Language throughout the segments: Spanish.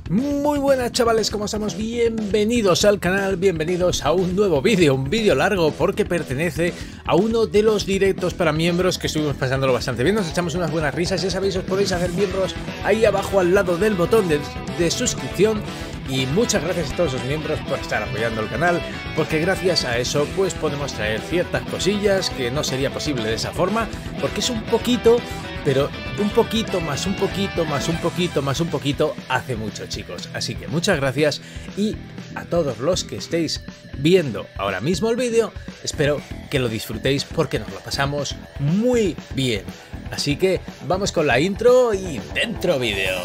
Muy buenas chavales, ¿cómo estamos? Bienvenidos al canal, bienvenidos a un nuevo vídeo, un vídeo largo porque pertenece a uno de los directos para miembros que estuvimos pasándolo bastante bien, nos echamos unas buenas risas, ya sabéis, os podéis hacer miembros ahí abajo al lado del botón de suscripción. Y muchas gracias a todos los miembros por estar apoyando el canal, porque gracias a eso pues podemos traer ciertas cosillas que no sería posible de esa forma, porque es un poquito, pero un poquito más, un poquito más, un poquito más, un poquito hace mucho, chicos. Así que muchas gracias, y a todos los que estéis viendo ahora mismo el vídeo, espero que lo disfrutéis porque nos lo pasamos muy bien. Así que vamos con la intro y dentro vídeo.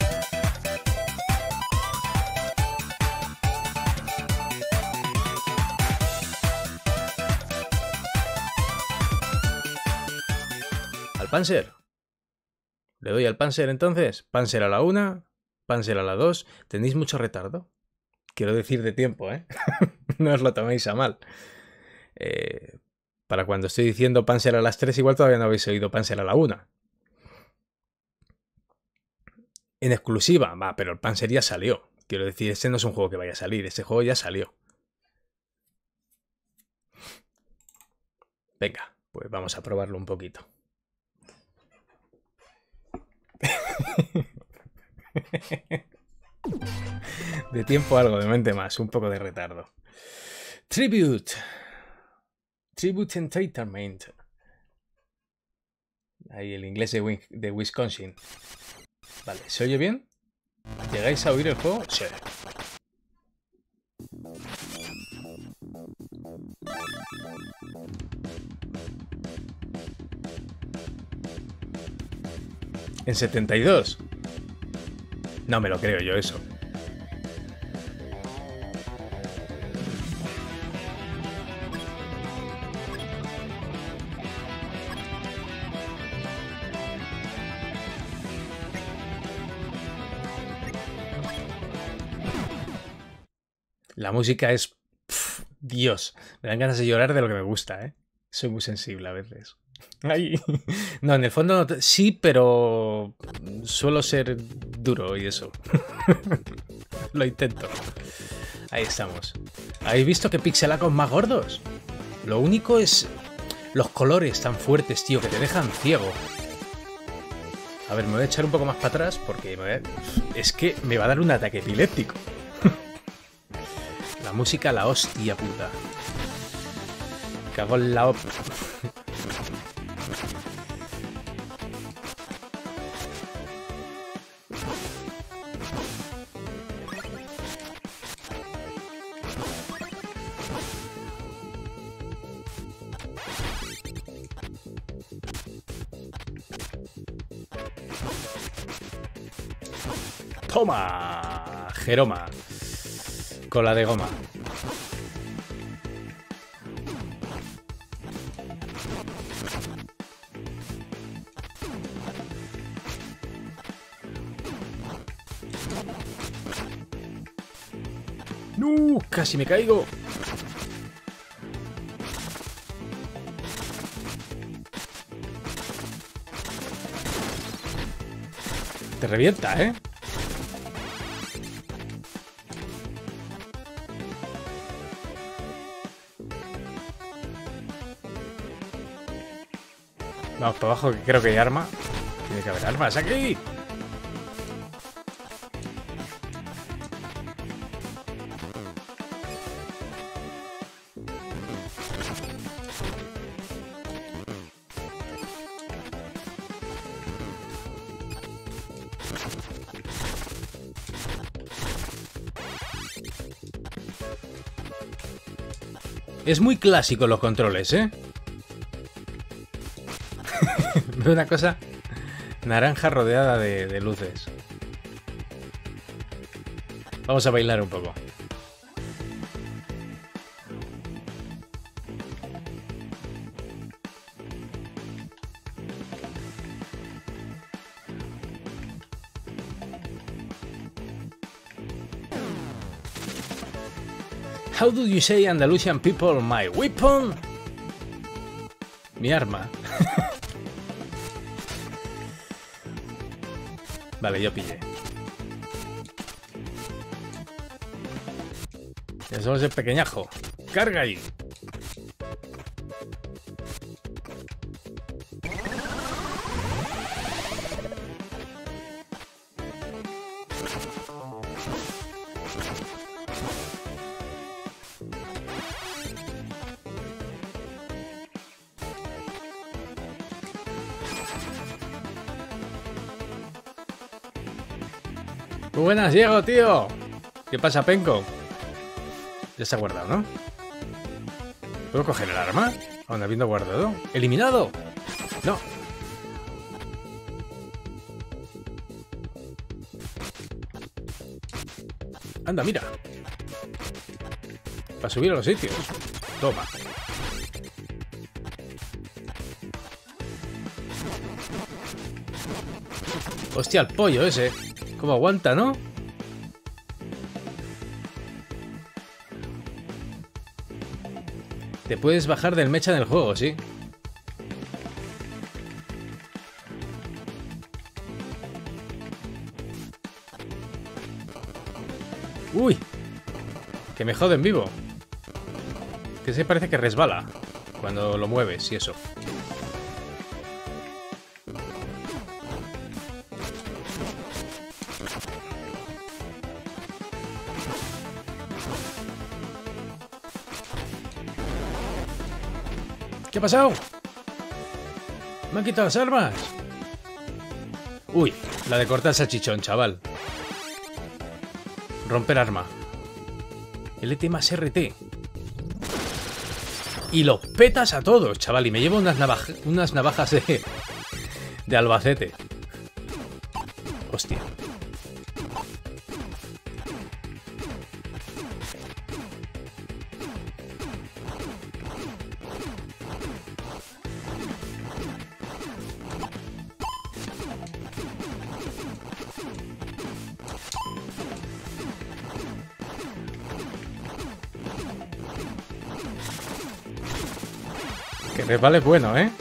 Panzer. Le doy al Panzer entonces. Panzer a la 1, Panzer a la 2. Tenéis mucho retardo. Quiero decir de tiempo, ¿eh? No os lo toméis a mal. Para cuando estoy diciendo Panzer a las 3, igual todavía no habéis oído Panzer a la 1. En exclusiva, va, pero el Panzer ya salió. Quiero decir, este no es un juego que vaya a salir, este juego ya salió. Venga, pues vamos a probarlo un poquito. De tiempo algo, de mente más, un poco de retardo. Tribute Entertainment. Ahí el inglés de Wisconsin. Vale, ¿se oye bien? ¿Llegáis a oír el juego? Sí. ¿En 72? No me lo creo yo eso. La música es... Dios, me dan ganas de llorar de lo que me gusta, ¿eh? Soy muy sensible a veces. Ay. No, en el fondo no sí, pero suelo ser duro y eso. Lo intento. Ahí estamos. ¿Habéis visto qué pixelacos más gordos? Lo único es los colores tan fuertes, tío, que te dejan ciego. A ver, me voy a echar un poco más para atrás porque es que me va a dar un ataque epiléptico. La música, la hostia puta. Cago en la... ¡Toma! Jeroma. Cola de goma. ¡No! ¡Casi me caigo! Te revienta, ¿eh? Vamos para abajo, que creo que hay arma. Tiene que haber armas aquí. Es muy clásico los controles, ¿eh? Veo una cosa naranja rodeada de luces. Vamos a bailar un poco. How do you say Andalusian people my weapon? Mi arma. Vale, yo pillé. Ya somos el pequeñajo. ¡Carga ahí! Muy buenas, Diego, tío. ¿Qué pasa, Penco? Ya se ha guardado, ¿no? ¿Puedo coger el arma? Aún habiendo guardado. ¡Eliminado! No. Anda, mira. Para subir a los sitios. Toma. Hostia, el pollo ese. ¿Cómo aguanta, no? Te puedes bajar del mecha en el juego, sí. ¡Uy! Que me joden vivo. Que se parece que resbala cuando lo mueves y eso. ¿Qué ha pasado? Me han quitado las armas. Uy, la de cortar salchichón, chaval. Romper arma. LT más RT. Y los petas a todos, chaval. Y me llevo unas navajas de Albacete. Hostia. Que resbale es bueno, ¿eh?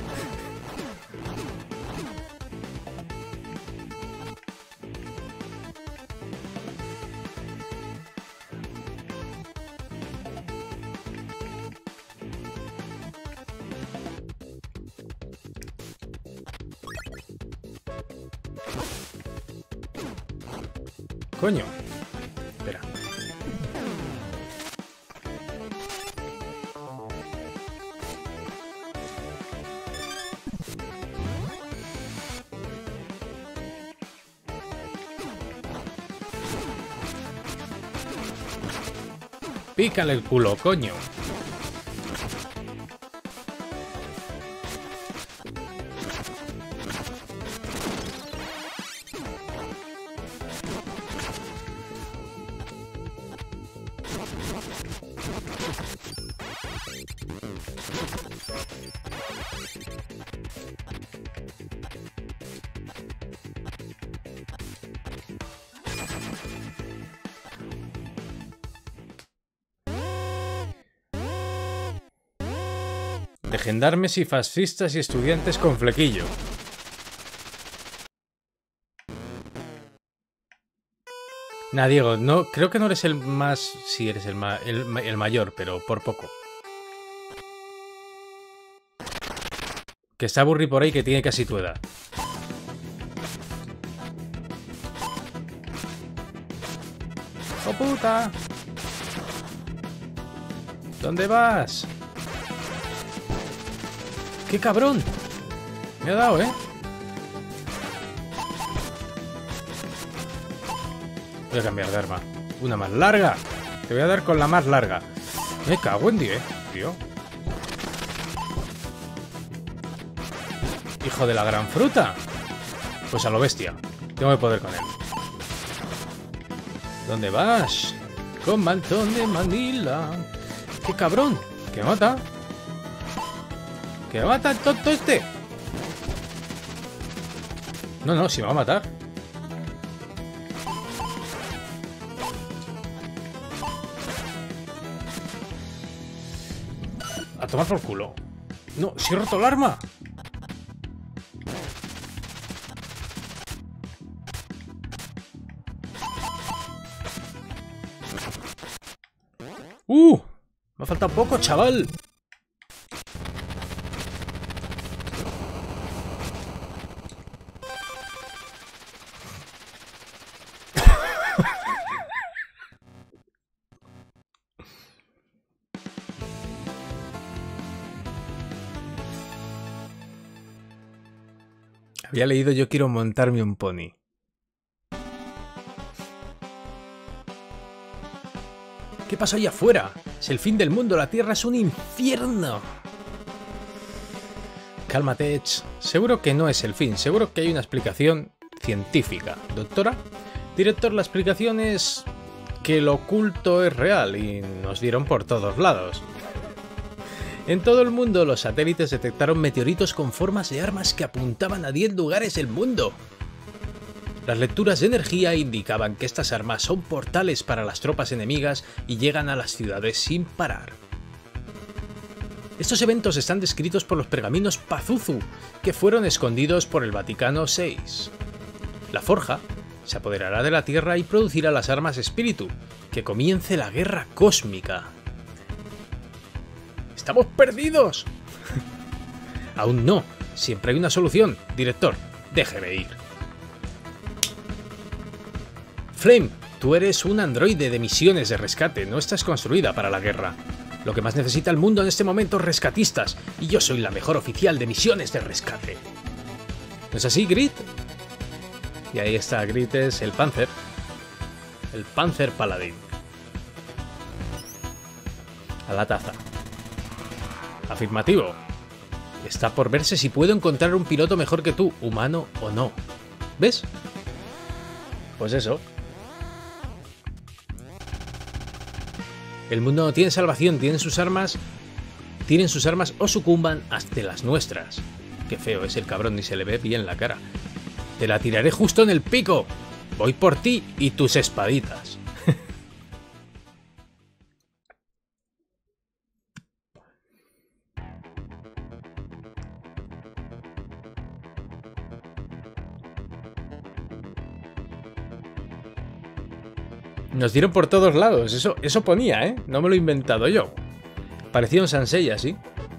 Coño. Espera. Pícale el culo, coño. De gendarmes y fascistas y estudiantes con flequillo. Nah, Diego, no, creo que no eres el más... Sí, eres el mayor, pero por poco. Que está Burry por ahí que tiene casi tu edad. ¡Oh, puta! ¿Dónde vas? ¡Qué cabrón! Me ha dado, ¿eh? Voy a cambiar de arma. Una más larga. Te voy a dar con la más larga. Me cago en 10, tío. Hijo de la gran fruta. Pues a lo bestia. Tengo que poder con él. ¿Dónde vas? Con mantón de Manila. ¡Qué cabrón! ¡Que mata! ¡Que me mata el tonto este! No, no, si me va a matar. A tomar por culo. No, si he roto el arma. Me ha faltado poco, chaval. Había leído yo quiero montarme un pony. ¿Qué pasa allá afuera? Es el fin del mundo, la Tierra es un infierno. Cálmate, Edge. Seguro que no es el fin, seguro que hay una explicación científica. ¿Doctora? Director, la explicación es que lo oculto es real y nos dieron por todos lados. En todo el mundo, los satélites detectaron meteoritos con formas de armas que apuntaban a 10 lugares del mundo. Las lecturas de energía indicaban que estas armas son portales para las tropas enemigas y llegan a las ciudades sin parar. Estos eventos están descritos por los pergaminos Pazuzu, que fueron escondidos por el Vaticano VI. La forja se apoderará de la Tierra y producirá las armas espíritu, que comience la guerra cósmica. ¡Estamos perdidos! Aún no, siempre hay una solución. Director, déjeme ir. Flame, tú eres un androide de misiones de rescate, no estás construida para la guerra. Lo que más necesita el mundo en este momento es rescatistas, y yo soy la mejor oficial de misiones de rescate. ¿No es así, Grit? Y ahí está, Grit es el Panzer. El Panzer Paladín. A la taza. Afirmativo. Está por verse si puedo encontrar un piloto mejor que tú, humano o no. ¿Ves? Pues eso. El mundo no tiene salvación, tienen sus armas o sucumban ante las nuestras. Qué feo es el cabrón, ni se le ve bien la cara. Te la tiraré justo en el pico. Voy por ti y tus espaditas. Nos dieron por todos lados, eso ponía, ¿eh? No me lo he inventado yo. Parecía un Sansei así.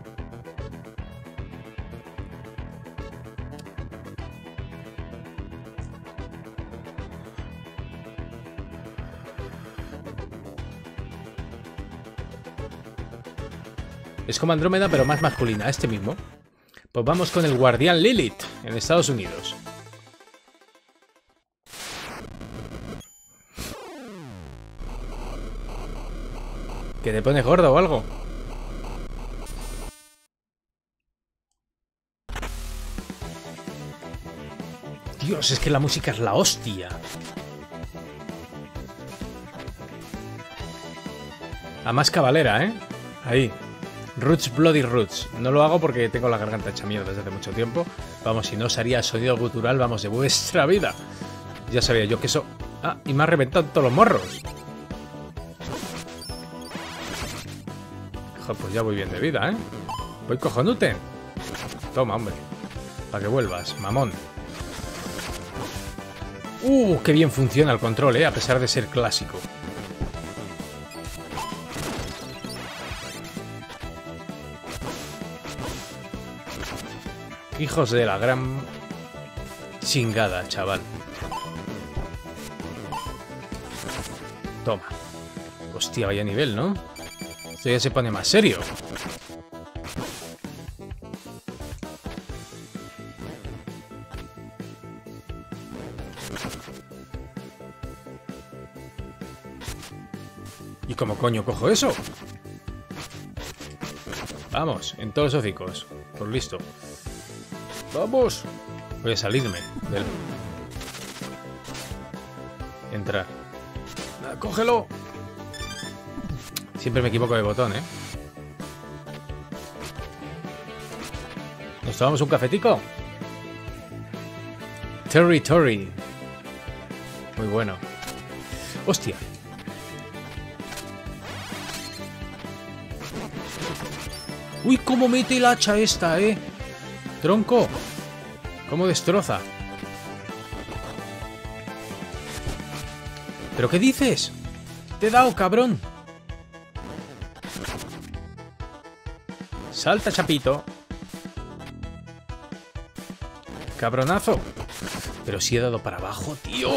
Es como Andrómeda, pero más masculina, este mismo. Pues vamos con el Guardián Lilith, en Estados Unidos. ¿Que te pones gordo o algo? Dios, es que la música es la hostia. A más cabalera, ¿eh? Ahí. Roots, Bloody Roots. No lo hago porque tengo la garganta hecha mierda desde hace mucho tiempo. Vamos, si no sería sonido gutural, vamos, de vuestra vida. Ya sabía yo que eso... Ah, y me ha reventado todos los morros. Pues ya voy bien de vida, ¿eh? Voy cojonute. Toma, hombre. Para que vuelvas, mamón. Qué bien funciona el control, ¿eh? A pesar de ser clásico. Hijos de la gran... chingada, chaval. Toma. Hostia, vaya nivel, ¿no? Esto ya se pone más serio. ¿Y cómo coño cojo eso? Vamos, en todos los hocicos. Pues listo. ¡Vamos! Voy a salirme del... Entrar. ¡Cógelo! Siempre me equivoco de botón, ¿eh? ¿Nos tomamos un cafetico? Territory. Muy bueno. ¡Hostia! ¡Uy, cómo mete el hacha esta, eh! ¡Tronco! ¿Cómo destroza? ¿Pero qué dices? ¡Te he dado, cabrón! Salta, chapito. Cabronazo. Pero si he dado para abajo, tío.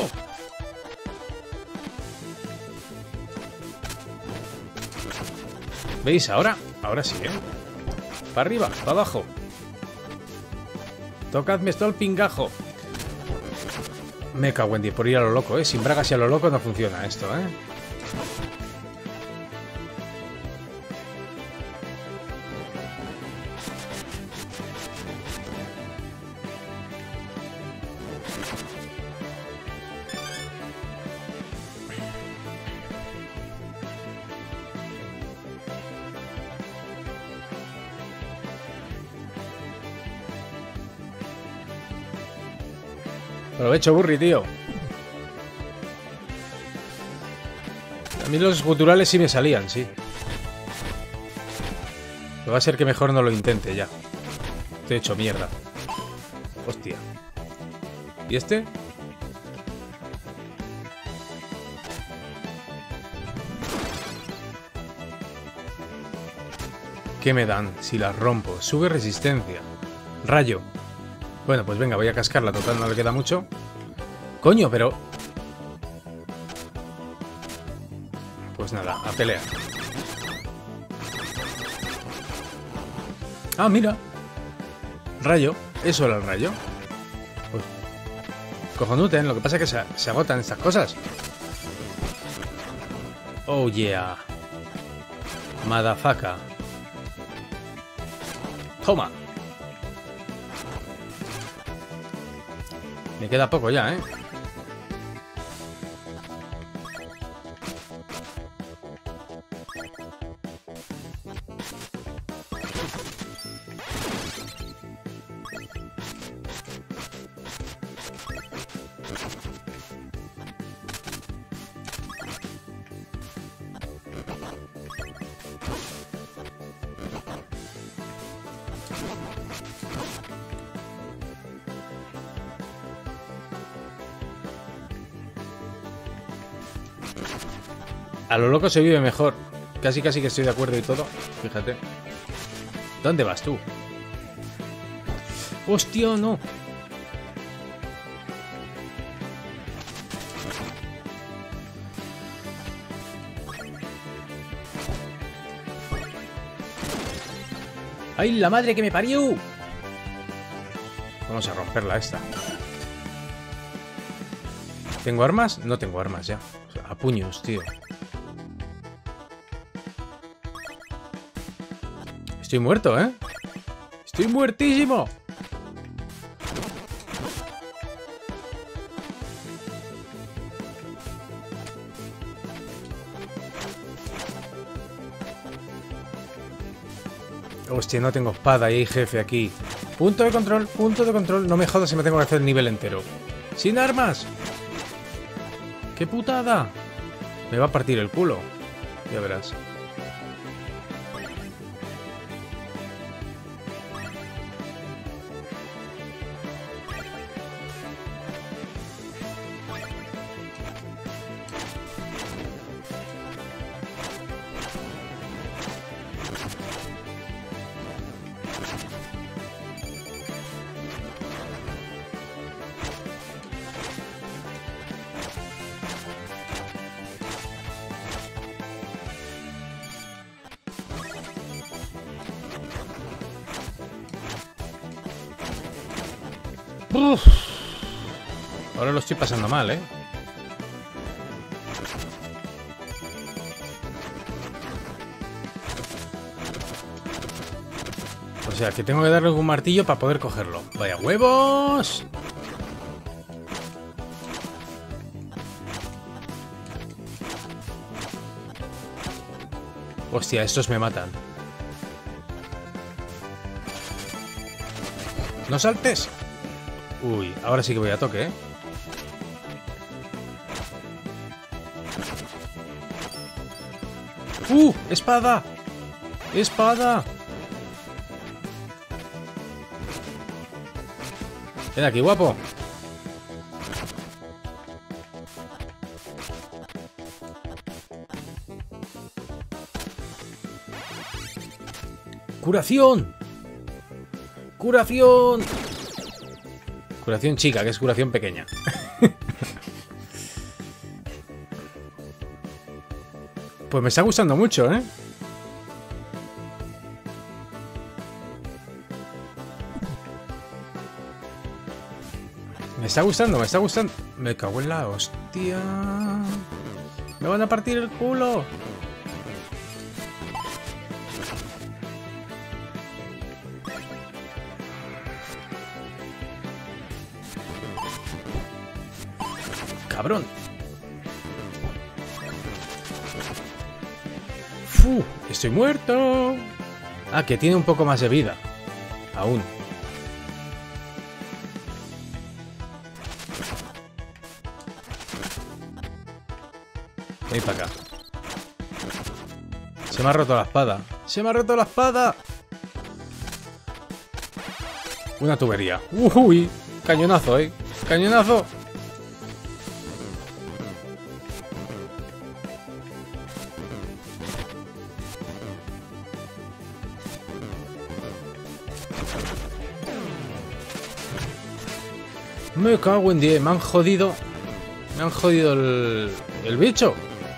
¿Veis? Ahora sí, ¿eh? Para arriba, para abajo. Tocadme esto el pingajo. Me cago en 10 por ir a lo loco, ¿eh? Sin bragas y a lo loco no funciona esto, ¿eh? Aprovecho, Burri, tío. A mí los guturales sí me salían, sí. Pero va a ser que mejor no lo intente ya. Estoy hecho mierda. Hostia. ¿Y este? ¿Qué me dan si las rompo? Sube resistencia. Rayo. Bueno, pues venga, voy a cascarla. Total, no le queda mucho. Coño, pero... Pues nada, a pelear. Ah, mira. Rayo. Eso era el rayo. Pues... Cojonute, ¿eh? Lo que pasa es que se agotan estas cosas. Oh, yeah. Madafaka. Toma. Me queda poco ya, ¿eh? A lo loco se vive mejor. Casi que estoy de acuerdo y todo. Fíjate. ¿Dónde vas tú? ¡Hostia, no! ¡Ay, la madre que me parió! Vamos a romperla esta. ¿Tengo armas? No tengo armas ya. O sea, a puños, tío. Estoy muerto, ¿eh? ¡Estoy muertísimo! Hostia, no tengo espada y hay jefe aquí. Punto de control, punto de control. No me jodas si me tengo que hacer el nivel entero. ¡Sin armas! ¡Qué putada! Me va a partir el culo. Ya verás. Uf. Ahora lo estoy pasando mal, ¿eh? O sea, que tengo que darle un martillo para poder cogerlo. ¡Vaya huevos! Hostia, estos me matan. ¡No saltes! Uy, ahora sí que voy a toque, ¿eh? ¡Espada! ¡Espada! Ven aquí, guapo. ¡Curación! ¡Curación! Curación chica, que es curación pequeña. Pues me está gustando mucho, ¿eh? Me está gustando, me está gustando. Me cago en la hostia. Me van a partir el culo. Cabrón. Estoy muerto. Ah, que tiene un poco más de vida. Aún. Ven para acá. Se me ha roto la espada. ¡Se me ha roto la espada! Una tubería. ¡Uy! Cañonazo, ¿eh? ¡Cañonazo! Me cago en 10, me han jodido. Me han jodido el bicho.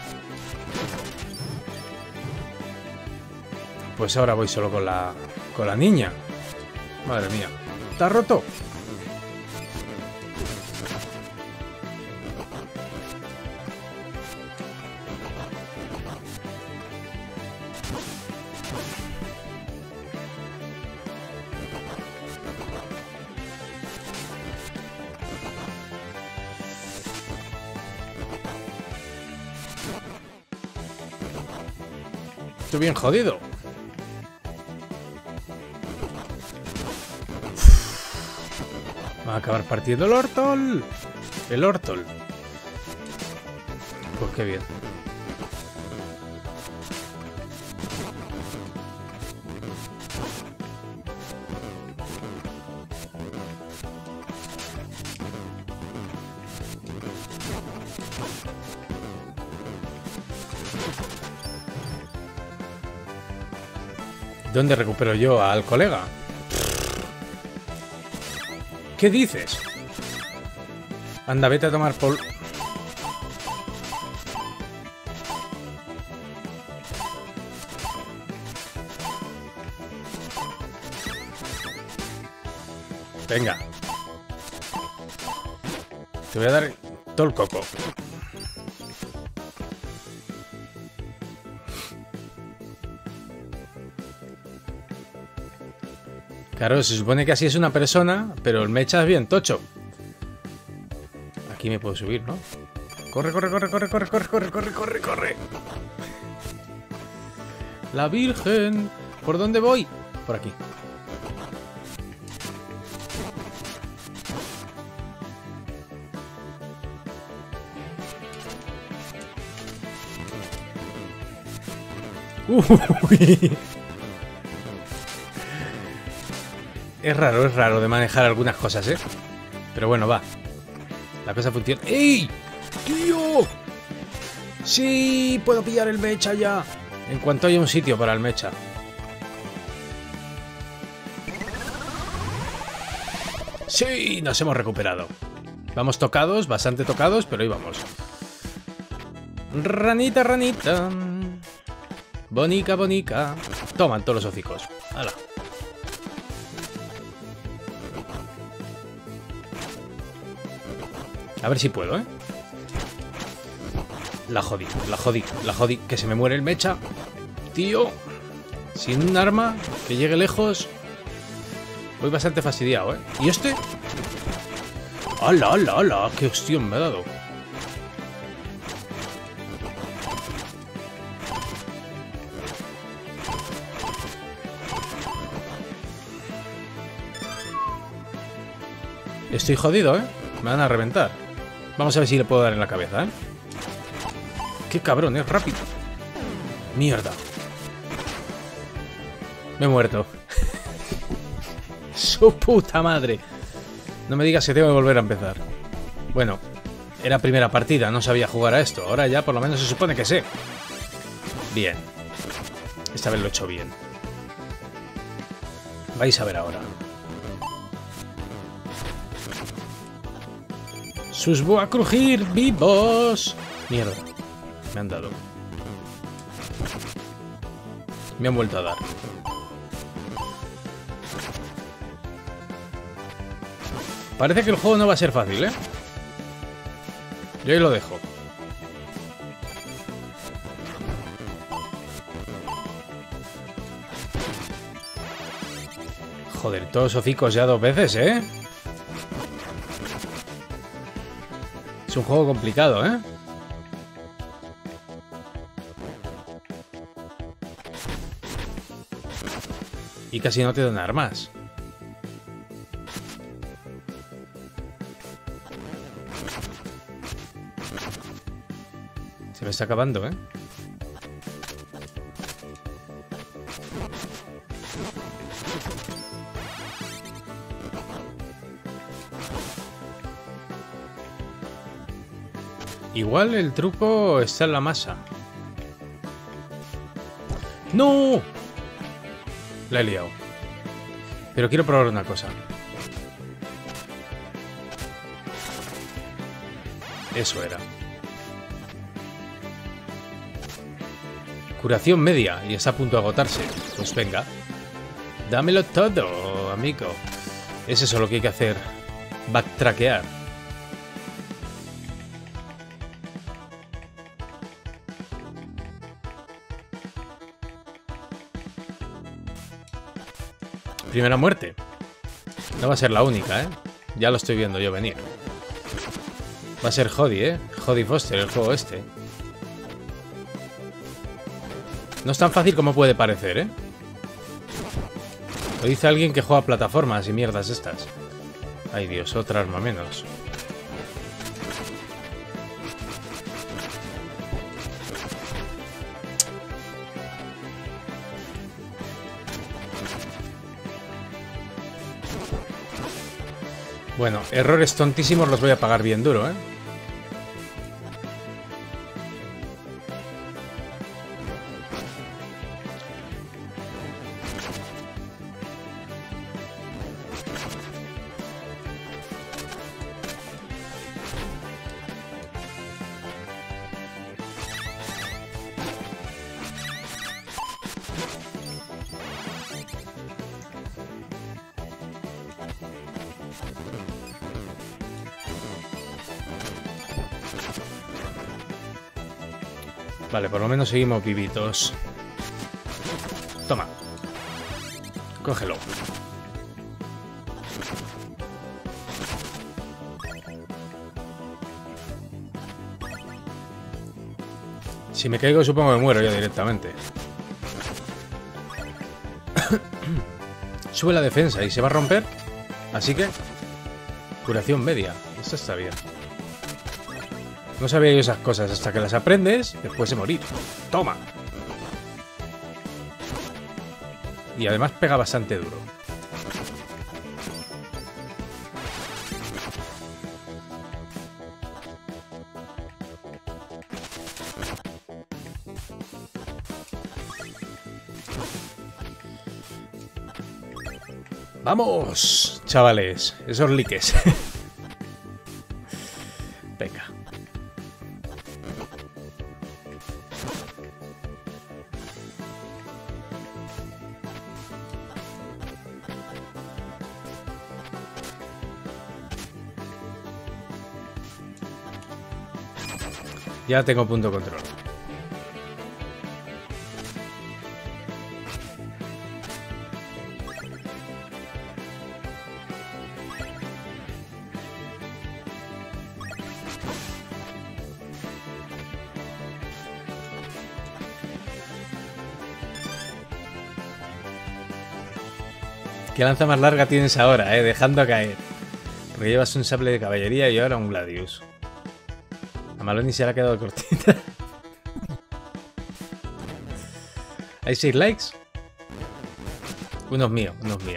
Pues ahora voy solo con la niña. Madre mía. ¿Está roto? Estoy bien jodido. Va a acabar partiendo el Ortol. El Ortol. Pues qué bien. ¿Dónde recupero yo al colega? ¿Qué dices? Anda, vete a tomar por... Venga. Te voy a dar todo el coco. Claro, se supone que así es una persona, pero el mecha es bien tocho. Aquí me puedo subir, ¿no? Corre, corre, corre, corre, corre, corre, corre, corre, corre, corre. La Virgen. ¿Por dónde voy? Por aquí. Uy. Es raro de manejar algunas cosas, ¿eh? Pero bueno, va. La cosa funciona. ¡Ey! ¡Tío! ¡Sí! Puedo pillar el mecha ya. En cuanto haya un sitio para el mecha. ¡Sí! Nos hemos recuperado. Vamos tocados, bastante tocados, pero ahí vamos. Ranita, ranita. Bonica, bonica. Toman todos los hocicos. ¡Hala! A ver si puedo, ¿eh? La jodí, la jodí, la jodí. Que se me muere el mecha. Tío. Sin un arma. Que llegue lejos. Voy bastante fastidiado, ¿eh? ¿Y este? ¡Hala, hala, hala! ¡Qué hostión me ha dado! Estoy jodido, ¿eh? Me van a reventar. Vamos a ver si le puedo dar en la cabeza, ¿eh? ¡Qué cabrón! Es rápido. ¡Mierda! Me he muerto. ¡Su puta madre! No me digas que tengo que volver a empezar. Bueno, era primera partida, no sabía jugar a esto. Ahora ya por lo menos se supone que sé. Bien. Esta vez lo he hecho bien. Vais a ver ahora. ¡Sus voy a crujir vivos! Mierda. Me han dado. Me han vuelto a dar. Parece que el juego no va a ser fácil, ¿eh? Yo ahí lo dejo. Joder, todos hocicos ya 2 veces, ¿eh? Es un juego complicado, ¿eh? Y casi no te dan armas. Se me está acabando, ¿eh? Igual el truco está en la masa. ¡No! La he liado. Pero quiero probar una cosa. Eso era. Curación media y está a punto de agotarse. Pues venga. Dámelo todo, amigo. Es eso lo que hay que hacer. Backtrackear. Primera muerte. No va a ser la única, ¿eh? Ya lo estoy viendo yo venir. Va a ser Jodie, ¿eh? Jodie Foster, el juego este. No es tan fácil como puede parecer, ¿eh? Lo dice alguien que juega plataformas y mierdas estas. Ay, Dios, otra arma menos. Bueno, errores tontísimos los voy a pagar bien duro, ¿eh? Vale, por lo menos seguimos vivitos. Toma. Cógelo. Si me caigo supongo que muero yo directamente. Sube la defensa y se va a romper. Así que... Curación media. Esto está bien. No sabía yo esas cosas hasta que las aprendes después de morir. ¡Toma! Y además pega bastante duro. ¡Vamos! Chavales, esos likes. Venga. Ya tengo punto de control. ¿Qué lanza más larga tienes ahora, dejando caer? Porque llevas un sable de caballería y ahora un Gladius. A Maloney se le ha quedado cortita. ¿Hay 6 likes? Uno es mío, uno es mío.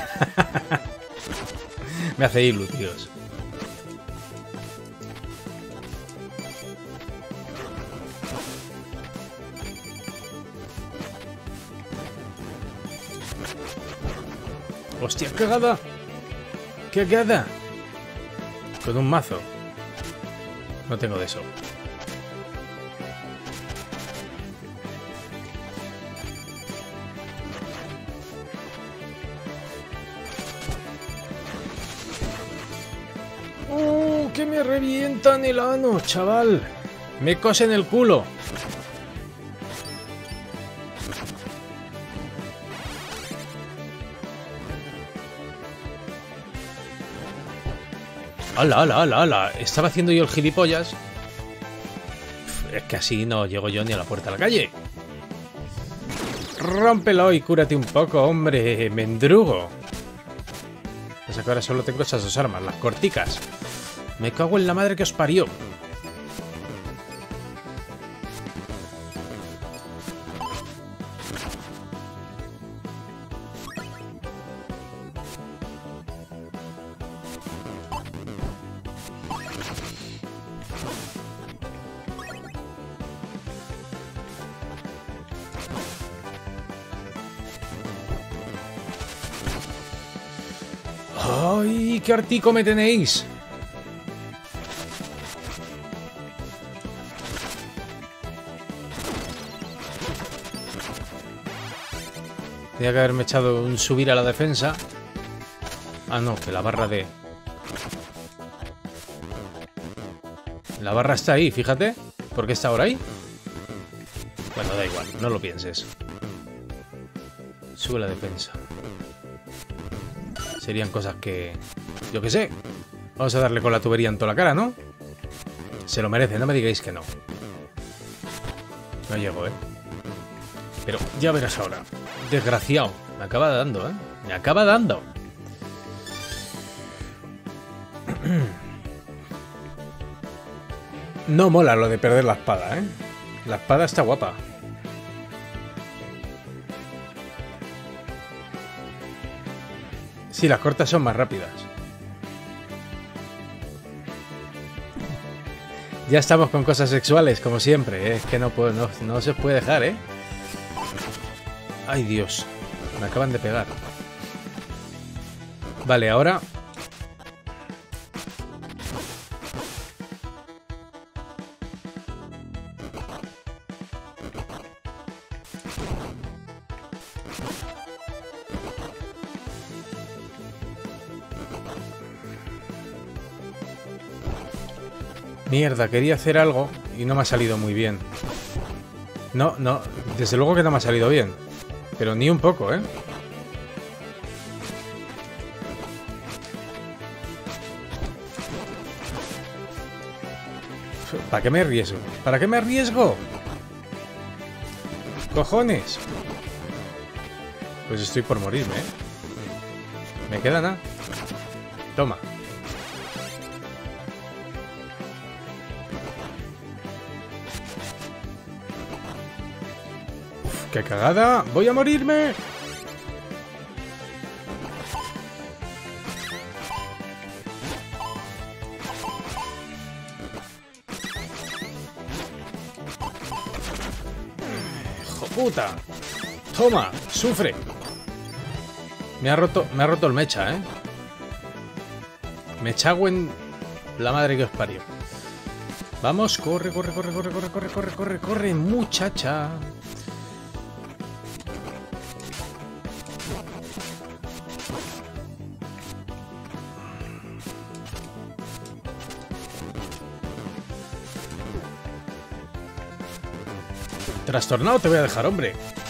Me hace ilu, tíos. ¡Hostia, cagada! ¡Qué cagada! Con un mazo. No tengo de eso. ¡Que me revientan el ano, chaval! Me cosen el culo. ¡Hala, hala, hala, hala! Estaba haciendo yo el gilipollas. Es que así no llego yo ni a la puerta de la calle. ¡Rómpelo y cúrate un poco, hombre! ¡Mendrugo! Pues que ahora solo tengo esas dos armas, las corticas. Me cago en la madre que os parió. ¡Ay, qué artico me tenéis! Tenía que haberme echado un subir a la defensa. Ah, no, que la barra de... La barra está ahí, fíjate. ¿Por qué está ahora ahí? Bueno, da igual, no lo pienses. Sube la defensa. Serían cosas que... Yo qué sé. Vamos a darle con la tubería en toda la cara, ¿no? Se lo merece, no me digáis que no. No llego, ¿eh? Pero ya verás ahora. Desgraciado. Me acaba dando, ¿eh? Me acaba dando. No mola lo de perder la espada, ¿eh? La espada está guapa. Sí, las cortas son más rápidas. Ya estamos con cosas sexuales, como siempre, ¿eh? Es que no puedo, no se puede dejar, ¿eh? Ay, Dios. Me acaban de pegar. Vale, ahora... Mierda, quería hacer algo y no me ha salido muy bien. No, desde luego que no me ha salido bien. Pero ni un poco, ¿eh? ¿Para qué me arriesgo? ¿Para qué me arriesgo? ¡Cojones! Pues estoy por morirme, ¿eh? ¿Me queda nada? Toma. ¡Qué cagada! ¡Voy a morirme! ¡Hijo puta! ¡Toma! ¡Sufre! Me ha roto el mecha, ¿eh? Me chago en la madre que os parió. Vamos, corre, corre, corre, corre, corre, corre, corre, corre, corre, muchacha. Trastornado te voy a dejar, hombre.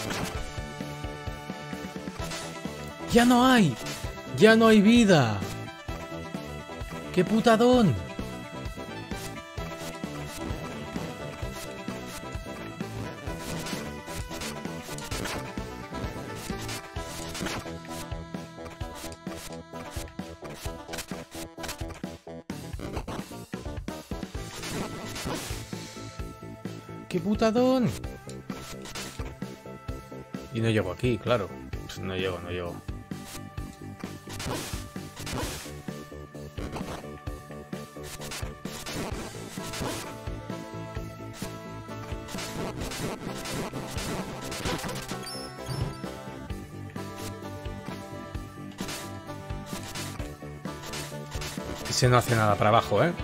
¡Ya no hay! ¡Ya no hay vida! ¡Qué putadón! ¡Qué putadón! Y no llego aquí, claro. Pues no llego, no llego. Ese no hace nada para abajo, ¿eh?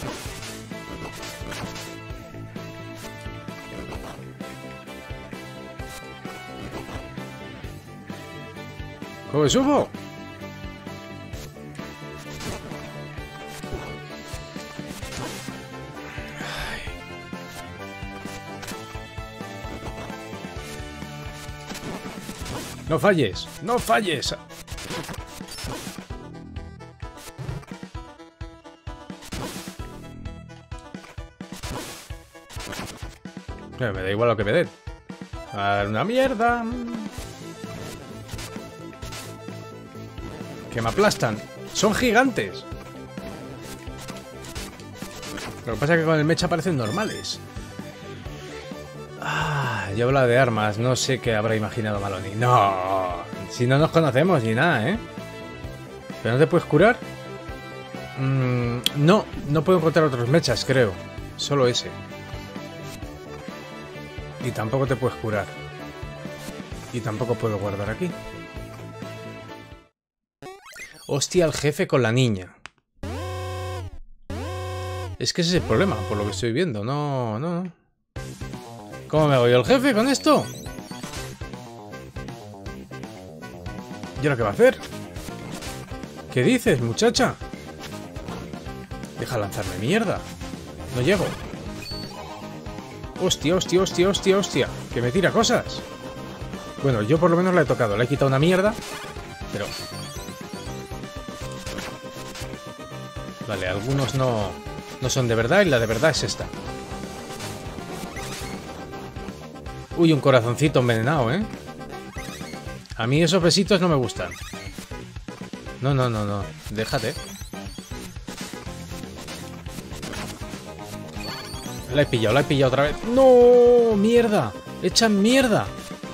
¿Cómo subo? No falles, no falles. Me da igual lo que me den. A dar una mierda. Que me aplastan. Son gigantes. Lo que pasa es que con el mecha parecen normales. Yo hablo de armas. No sé qué habrá imaginado Maloney. No. Si no nos conocemos ni nada, ¿eh? ¿Pero no te puedes curar? No. No puedo encontrar otros mechas, creo. Solo ese. Y tampoco te puedes curar. Y tampoco puedo guardar aquí. Hostia, el jefe con la niña. Es que ese es el problema, por lo que estoy viendo. No. ¿Cómo me hago yo el jefe con esto? ¿Y ahora qué va a hacer? ¿Qué dices, muchacha? Deja lanzarme mierda. No llego. Hostia. Que me tira cosas. Bueno, yo por lo menos la he tocado. Le he quitado una mierda. Pero... Vale, algunos no son de verdad y la de verdad es esta. Uy, un corazoncito envenenado, ¿eh? A mí esos besitos no me gustan. No. Déjate. La he pillado otra vez. ¡No! ¡Mierda! ¡Echan mierda!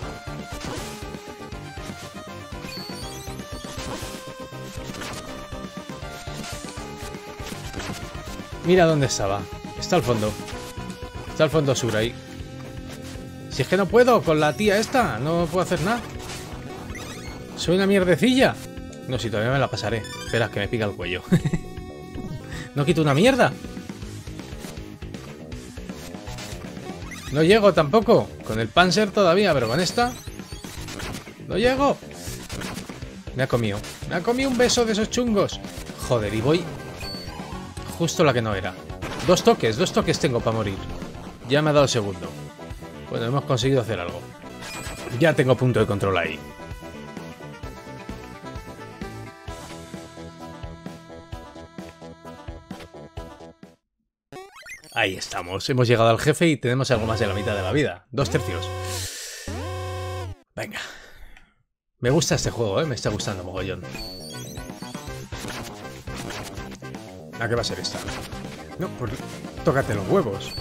Mira dónde estaba. Está al fondo. Está al fondo sur ahí. Si es que no puedo con la tía esta. No puedo hacer nada. Soy una mierdecilla. No, si todavía me la pasaré. Espera, que me pica el cuello. No quito una mierda. No llego tampoco. Con el Panzer todavía, pero con esta... No llego. Me ha comido. Me ha comido un beso de esos chungos. Joder, y voy... Justo la que no era. Dos toques tengo para morir. Ya me ha dado el segundo. Bueno, hemos conseguido hacer algo. Ya tengo punto de control ahí. Ahí estamos. Hemos llegado al jefe y tenemos algo más de la mitad de la vida. 2/3. Venga. Me gusta este juego, ¿eh? Me está gustando mogollón. ¿A qué va a ser esta? No, pues tócate los huevos.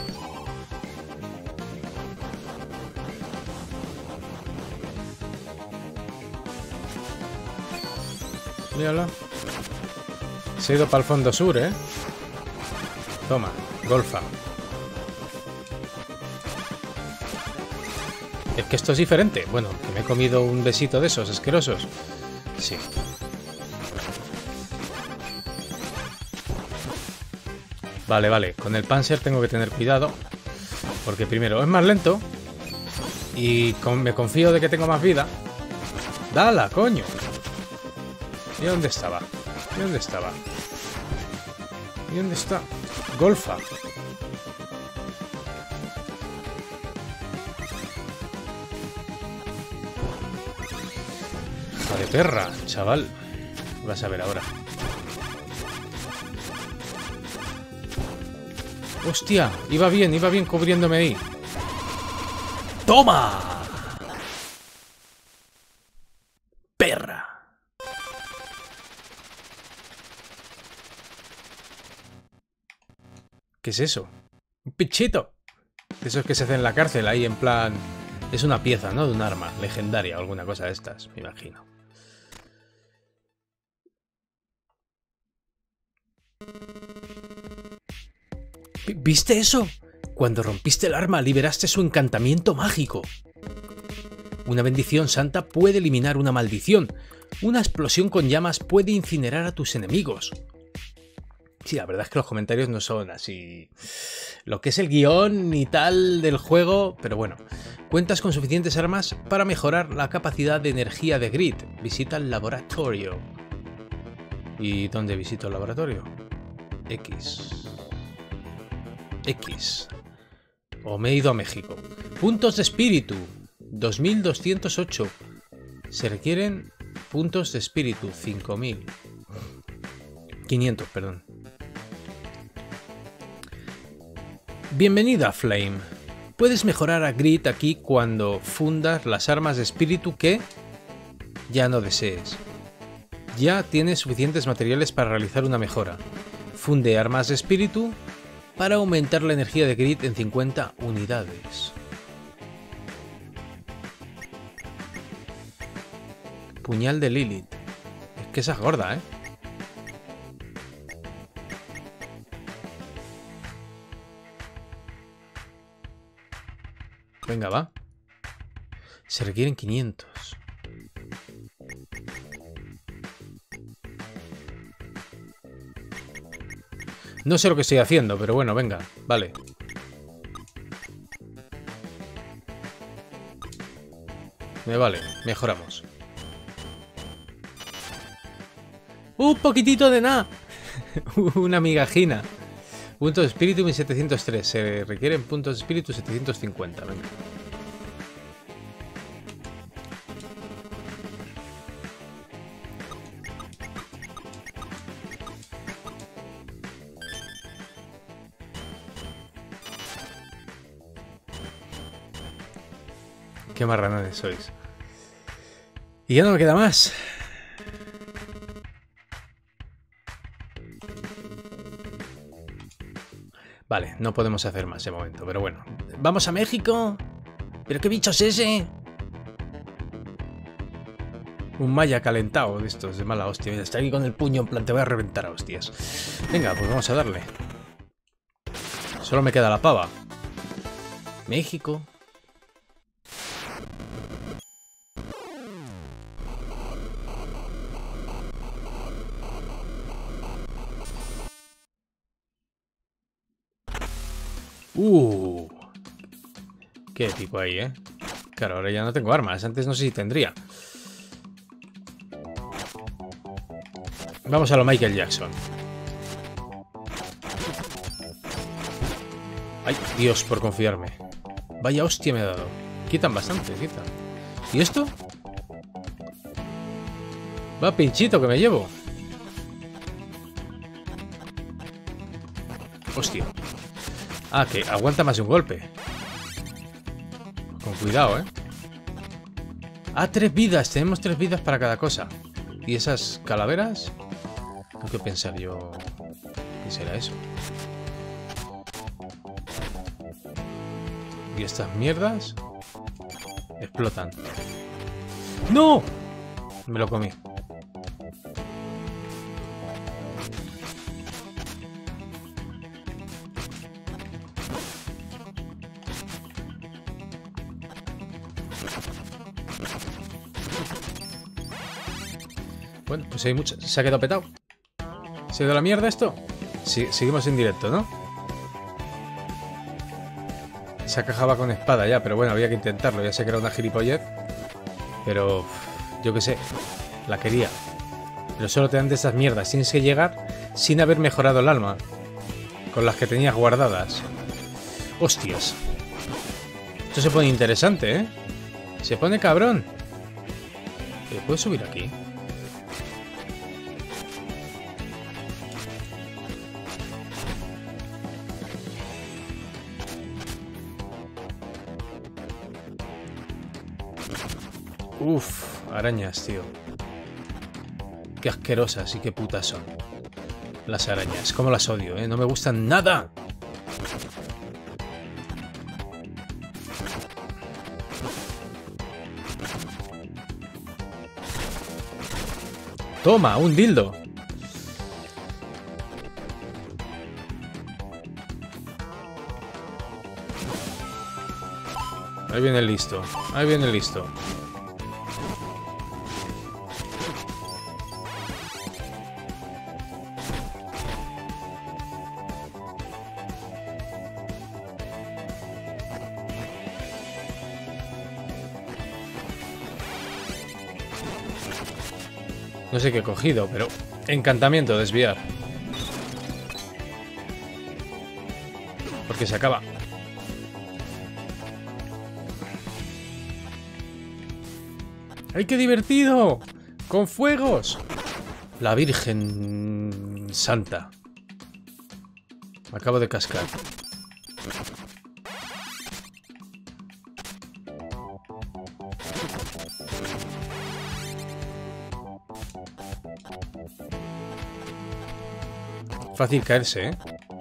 Mírala. Se ha ido para el fondo sur, ¿eh? Toma, golfa. Es que esto es diferente. Bueno, que me he comido un besito de esos asquerosos. Sí. Vale. Con el Panzer tengo que tener cuidado. Porque primero es más lento. Y me confío de que tengo más vida. ¡Dala, coño! ¿Y dónde estaba? ¿Y dónde está? Golfa. Hija de perra, chaval. Vas a ver ahora. Hostia, iba bien cubriéndome ahí. ¡Toma! ¡Perra! ¿Qué es eso? ¡Un pichito! Eso es que se hace en la cárcel, ahí en plan... Es una pieza, ¿no? De un arma legendaria o alguna cosa de estas, me imagino. ¿Viste eso? Cuando rompiste el arma, liberaste su encantamiento mágico. Una bendición santa puede eliminar una maldición. Una explosión con llamas puede incinerar a tus enemigos. Sí, la verdad es que los comentarios no son así lo que es el guión ni tal del juego, pero bueno. Cuentas con suficientes armas para mejorar la capacidad de energía de Grid. Visita el laboratorio. ¿Y dónde visito el laboratorio? X. O me he ido a México. Puntos de espíritu. 2208. Se requieren puntos de espíritu. 5000. 500, perdón. Bienvenida, Flame. Puedes mejorar a Grid aquí cuando fundas las armas de espíritu que ya no desees. Ya tienes suficientes materiales para realizar una mejora. Funde armas de espíritu para aumentar la energía de Grid en 50 unidades. Puñal de Lilith. Es que esa es gorda, ¿eh? Venga, va. Se requieren 500. No sé lo que estoy haciendo, pero bueno, venga, vale. Me vale, mejoramos. Un poquitito de nada. Una migajina. Puntos de espíritu 1703. Se requieren puntos de espíritu 750. Venga. Qué marranones sois. Y ya no me queda más. Vale, no podemos hacer más de momento, pero bueno. ¡Vamos a México! ¿Pero qué bicho es ese? Un maya calentado de estos, de mala hostia. Mira, está aquí con el puño en plan, te voy a reventar a hostias. Venga, pues vamos a darle. Solo me queda la pava. México. Qué épico ahí, ¿eh? Claro, ahora ya no tengo armas. Antes no sé si tendría. Vamos a lo Michael Jackson. Ay, Dios, por confiarme. Vaya hostia me ha dado. Quitan bastante, quitan. ¿Y esto? Va pinchito que me llevo. Hostia. Ah, que aguanta más de un golpe. Con cuidado, ¿eh? Ah, 3 vidas. Tenemos 3 vidas para cada cosa. ¿Y esas calaveras? Tengo que pensar yo... ¿Qué será eso? ¿Y estas mierdas? Explotan. ¡No! Me lo comí. Bueno, pues hay mucho. ¿Se ha quedado petado? ¿Se ha ido a la mierda esto? Sí, seguimos en directo, ¿no? Se acajaba con espada ya, pero bueno, había que intentarlo. Ya sé que era una gilipollez. Pero... yo qué sé. La quería. Pero solo te dan de esas mierdas. Tienes que llegar sin haber mejorado el alma. Con las que tenías guardadas. Hostias. Esto se pone interesante, ¿eh? Se pone cabrón. ¿Puedes subir aquí? Uf, arañas, tío. Qué asquerosas y qué putas son. Las arañas, cómo las odio, ¿eh? No me gustan nada. Toma, un dildo. Ahí viene el listo. Ahí viene el listo. No sé qué he cogido, pero... Encantamiento, desviar. Porque se acaba. ¡Ay, qué divertido! ¡Con fuegos! La Virgen Santa. Me acabo de cascar. Fácil caerse, ¿eh?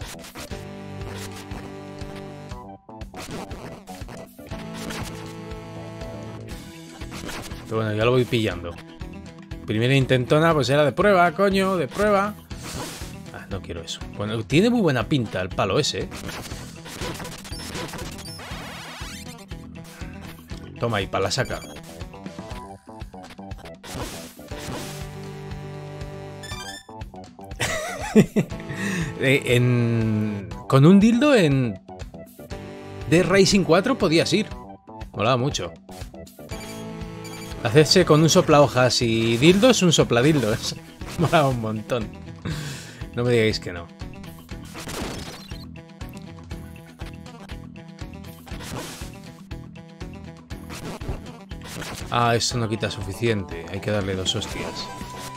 Pero bueno, ya lo voy pillando. Primera intentona, pues era de prueba, coño, de prueba. Ah, no quiero eso. Bueno, tiene muy buena pinta el palo ese, ¿eh? Toma ahí, para la saca. Con un dildo en Dead Rising 4 podías ir. Molaba mucho. Hacerse con un soplahojas y dildos, un sopladildos. Molaba un montón. No me digáis que no. Ah, esto no quita suficiente. Hay que darle 2 hostias.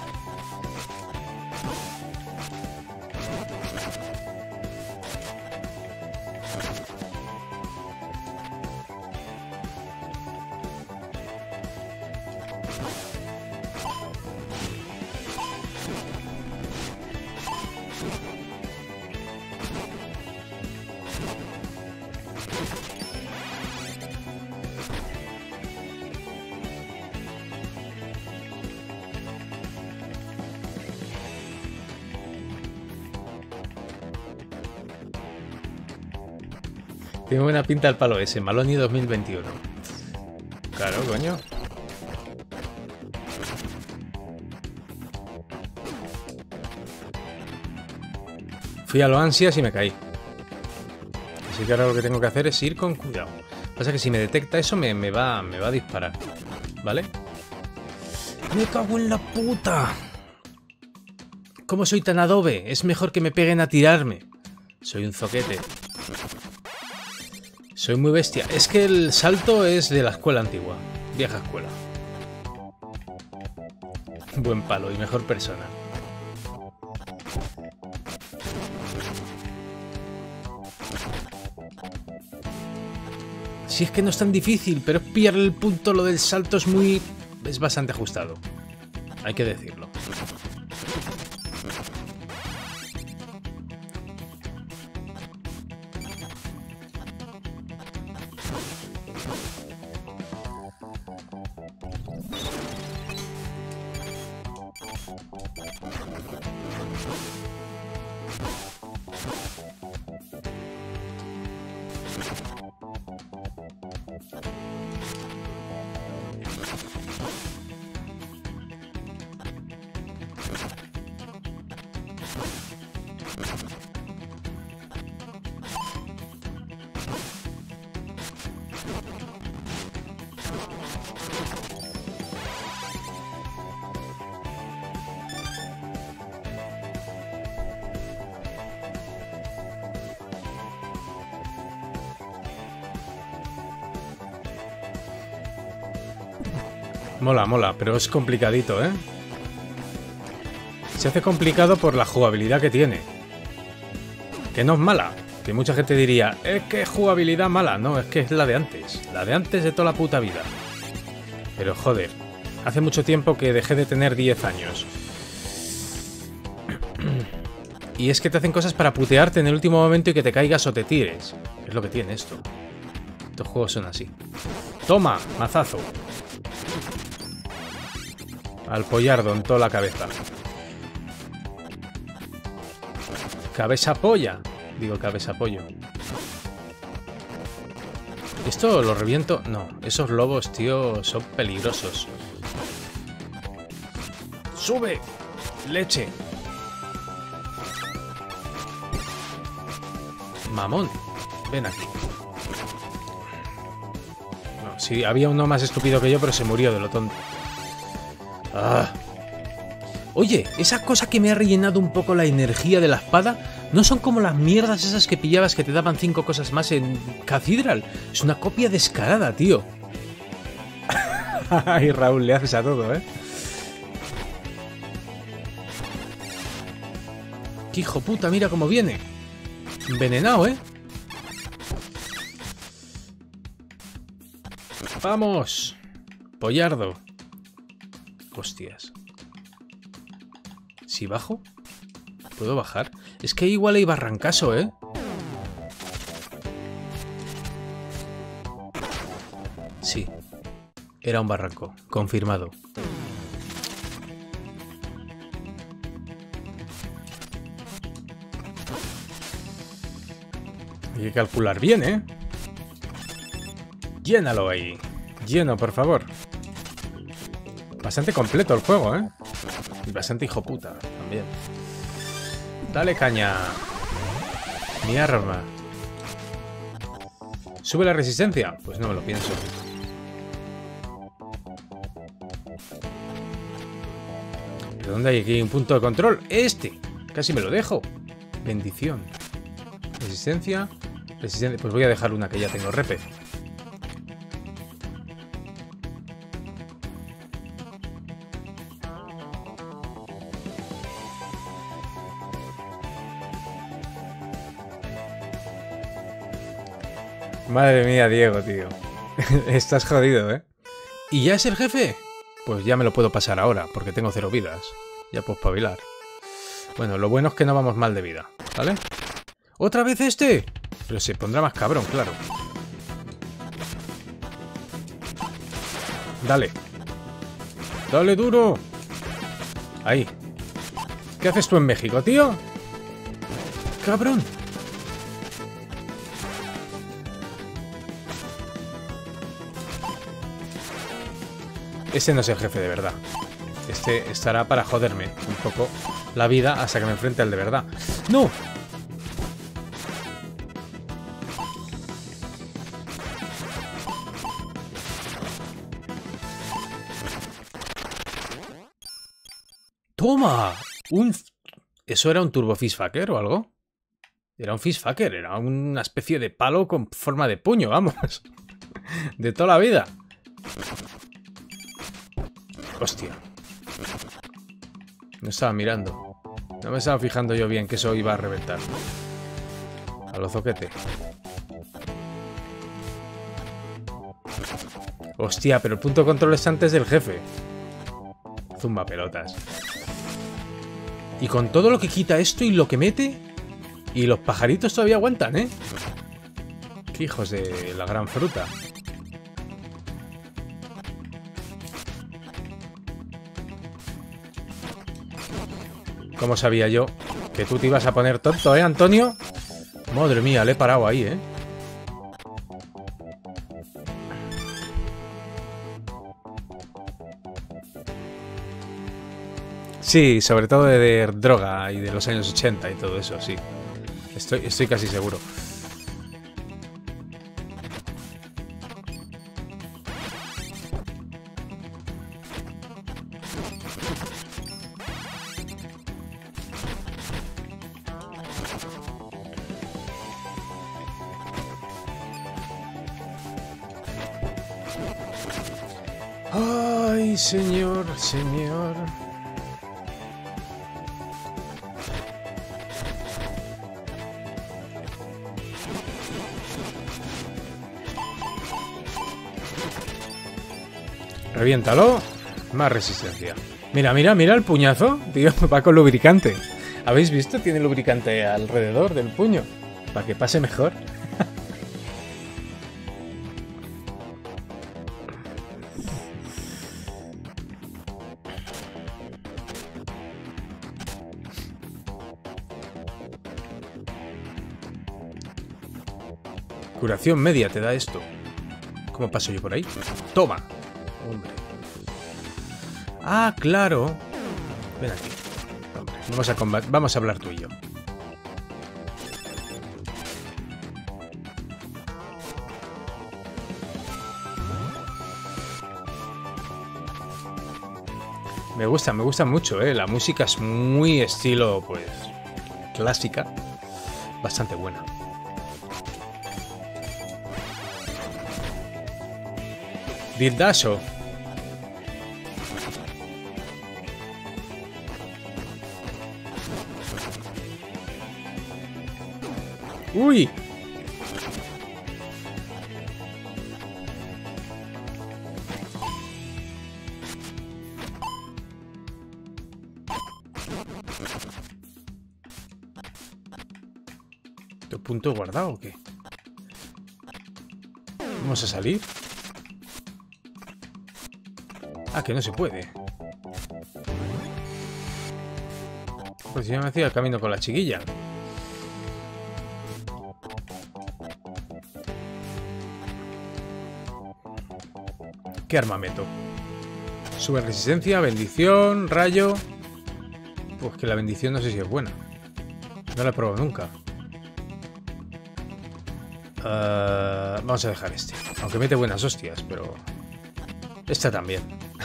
Tiene buena pinta el palo ese, Maloney 2021. Claro, coño. Fui a lo ansias y me caí. Así que ahora lo que tengo que hacer es ir con cuidado. Pasa que si me detecta eso me va a disparar. ¿Vale? ¡Me cago en la puta! ¿Cómo soy tan adobe? Es mejor que me peguen a tirarme. Soy un zoquete. Soy muy bestia. Es que el salto es de la escuela antigua. Vieja escuela. Buen palo y mejor persona. Si es que no es tan difícil, pero pillar el punto, lo del salto es bastante ajustado. Hay que decirlo. Mola, mola, pero es complicadito, ¿eh? Se hace complicado por la jugabilidad que tiene. Que no es mala. Que mucha gente diría, es que es jugabilidad mala. No, es que es la de antes. La de antes de toda la puta vida. Pero joder, hace mucho tiempo que dejé de tener 10 años. Y es que te hacen cosas para putearte en el último momento y que te caigas o te tires. Es lo que tiene esto. Estos juegos son así. Toma, mazazo. Al pollardo en toda la cabeza. Cabeza polla. Digo cabeza pollo. ¿Esto lo reviento? No, esos lobos, tío, son peligrosos. ¡Sube! ¡Leche! Mamón. Ven aquí. No, sí, había uno más estúpido que yo, pero se murió de lo tonto. Ah. Oye, esa cosa que me ha rellenado un poco la energía de la espada, no son como las mierdas esas que pillabas que te daban 5 cosas más en Cathedral. Es una copia descarada, tío. Ay, Raúl, le haces a todo, ¿eh? ¡Qué hijo puta! Mira cómo viene. Envenenado, ¿eh? ¡Vamos! Pollardo. Hostias. ¿Si bajo? ¿Puedo bajar? Es que igual hay barrancazo, ¿eh? Sí. Era un barranco. Confirmado. Hay que calcular bien, ¿eh? Llénalo ahí. Lleno, por favor. Bastante completo el juego, ¿eh? Y bastante hijo puta también. Dale caña. Mi arma. ¿Sube la resistencia? Pues no me lo pienso. ¿Pero dónde hay aquí un punto de control? Este. Casi me lo dejo. Bendición. Resistencia. Resistencia. Pues voy a dejar una que ya tengo repe. Madre mía, Diego, tío. Estás jodido, ¿eh? ¿Y ya es el jefe? Pues ya me lo puedo pasar ahora, porque tengo 0 vidas. Ya puedo espabilar. Bueno, lo bueno es que no vamos mal de vida, ¿vale? ¿Otra vez este? Pero se pondrá más cabrón, claro. Dale. Dale duro. Ahí. ¿Qué haces tú en México, tío? Cabrón. Este no es el jefe de verdad. Este estará para joderme un poco la vida hasta que me enfrente al de verdad. ¡No! ¡Toma! ¿Eso era un Turbo Fistfucker o algo? Era un Fistfucker, era una especie de palo con forma de puño, vamos. De toda la vida. Hostia. No estaba mirando. No me estaba fijando yo bien que eso iba a reventar. A lo zoquete. Hostia, pero el punto de control es antes del jefe. Zumba pelotas. Y con todo lo que quita esto y lo que mete... Y los pajaritos todavía aguantan, ¿eh? Qué hijos de la gran fruta. ¿Cómo sabía yo que tú te ibas a poner tonto, Antonio? Madre mía, le he parado ahí, ¿eh? Sí, sobre todo de droga y de los años 80 y todo eso, sí. Estoy casi seguro. Ay, señor, señor. Reviéntalo. Más resistencia. Mira, mira, mira el puñazo. Tío, va con lubricante. ¿Habéis visto? Tiene lubricante alrededor del puño. Para que pase mejor. Curación media te da esto. ¿Cómo paso yo por ahí? Toma. Hombre. Ah, claro. Ven aquí. Hombre, vamos a hablar tú y yo. Me gusta mucho, ¿eh? La música es muy estilo, pues, clásica. Bastante buena. Dildaso. ¡Uy! ¿Tu punto guardado o qué? ¿Vamos a salir? Ah, que no se puede. Pues yo me hacía el camino con la chiquilla. ¿Qué arma meto? Sube resistencia, bendición, rayo. Pues que la bendición no sé si es buena. No la he probado nunca. Vamos a dejar este. Aunque mete buenas hostias, pero... esta también.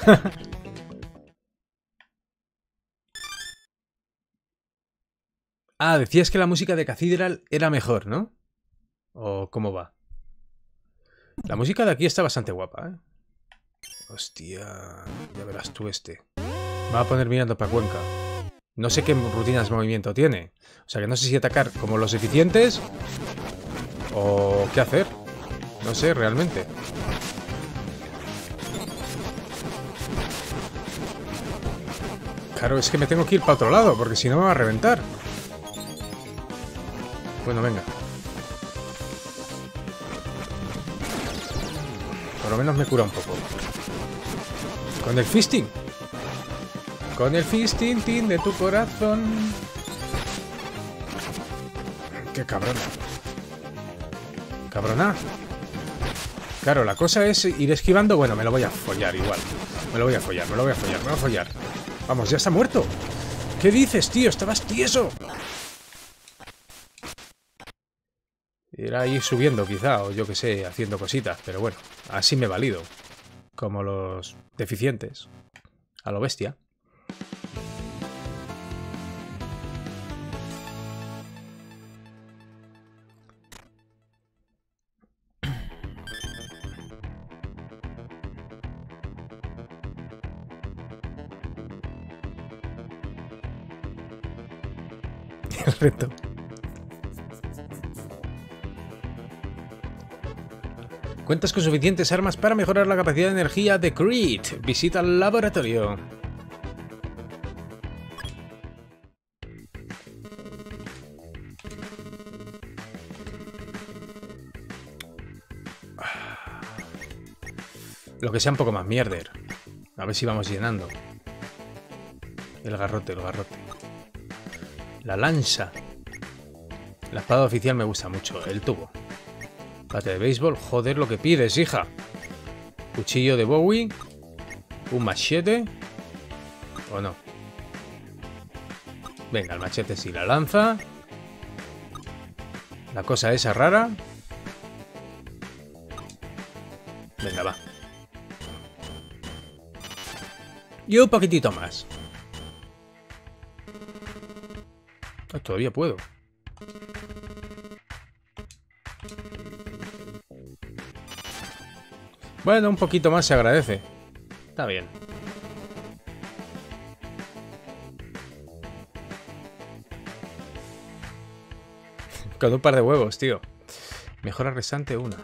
Ah, decías que la música de Cathedral era mejor, ¿no? ¿O cómo va? La música de aquí está bastante guapa, ¿eh? Hostia, ya verás tú este. Me va a poner mirando para Cuenca. No sé qué rutinas de movimiento tiene. O sea que no sé si atacar como los eficientes o qué hacer. No sé realmente. Claro, es que me tengo que ir para otro lado porque si no me va a reventar. Bueno, venga. Por lo menos me cura un poco. Con el fisting. Con el fisting tin de tu corazón. Qué cabrona. Cabrona. Claro, la cosa es ir esquivando. Bueno, me lo voy a follar igual. Me lo voy a follar. Vamos, ya está muerto. ¿Qué dices, tío? Estabas tieso. Era ir subiendo quizá, o yo que sé, haciendo cositas. Pero bueno, así me valido. Como los deficientes. A lo bestia. El reto. Cuentas con suficientes armas para mejorar la capacidad de energía de Creed. Visita el laboratorio. Lo que sea un poco más mierder. A ver si vamos llenando. El garrote. La lanza. La espada oficial me gusta mucho. El tubo. Bate de béisbol. Joder, lo que pides, hija. Cuchillo de Bowie. Un machete. ¿O no? Venga, el machete sí. La lanza. La cosa esa rara. Venga, va. Y un poquitito más. Ah, todavía puedo. Bueno, un poquito más se agradece. Está bien. Con un par de huevos, tío. Mejora restante una.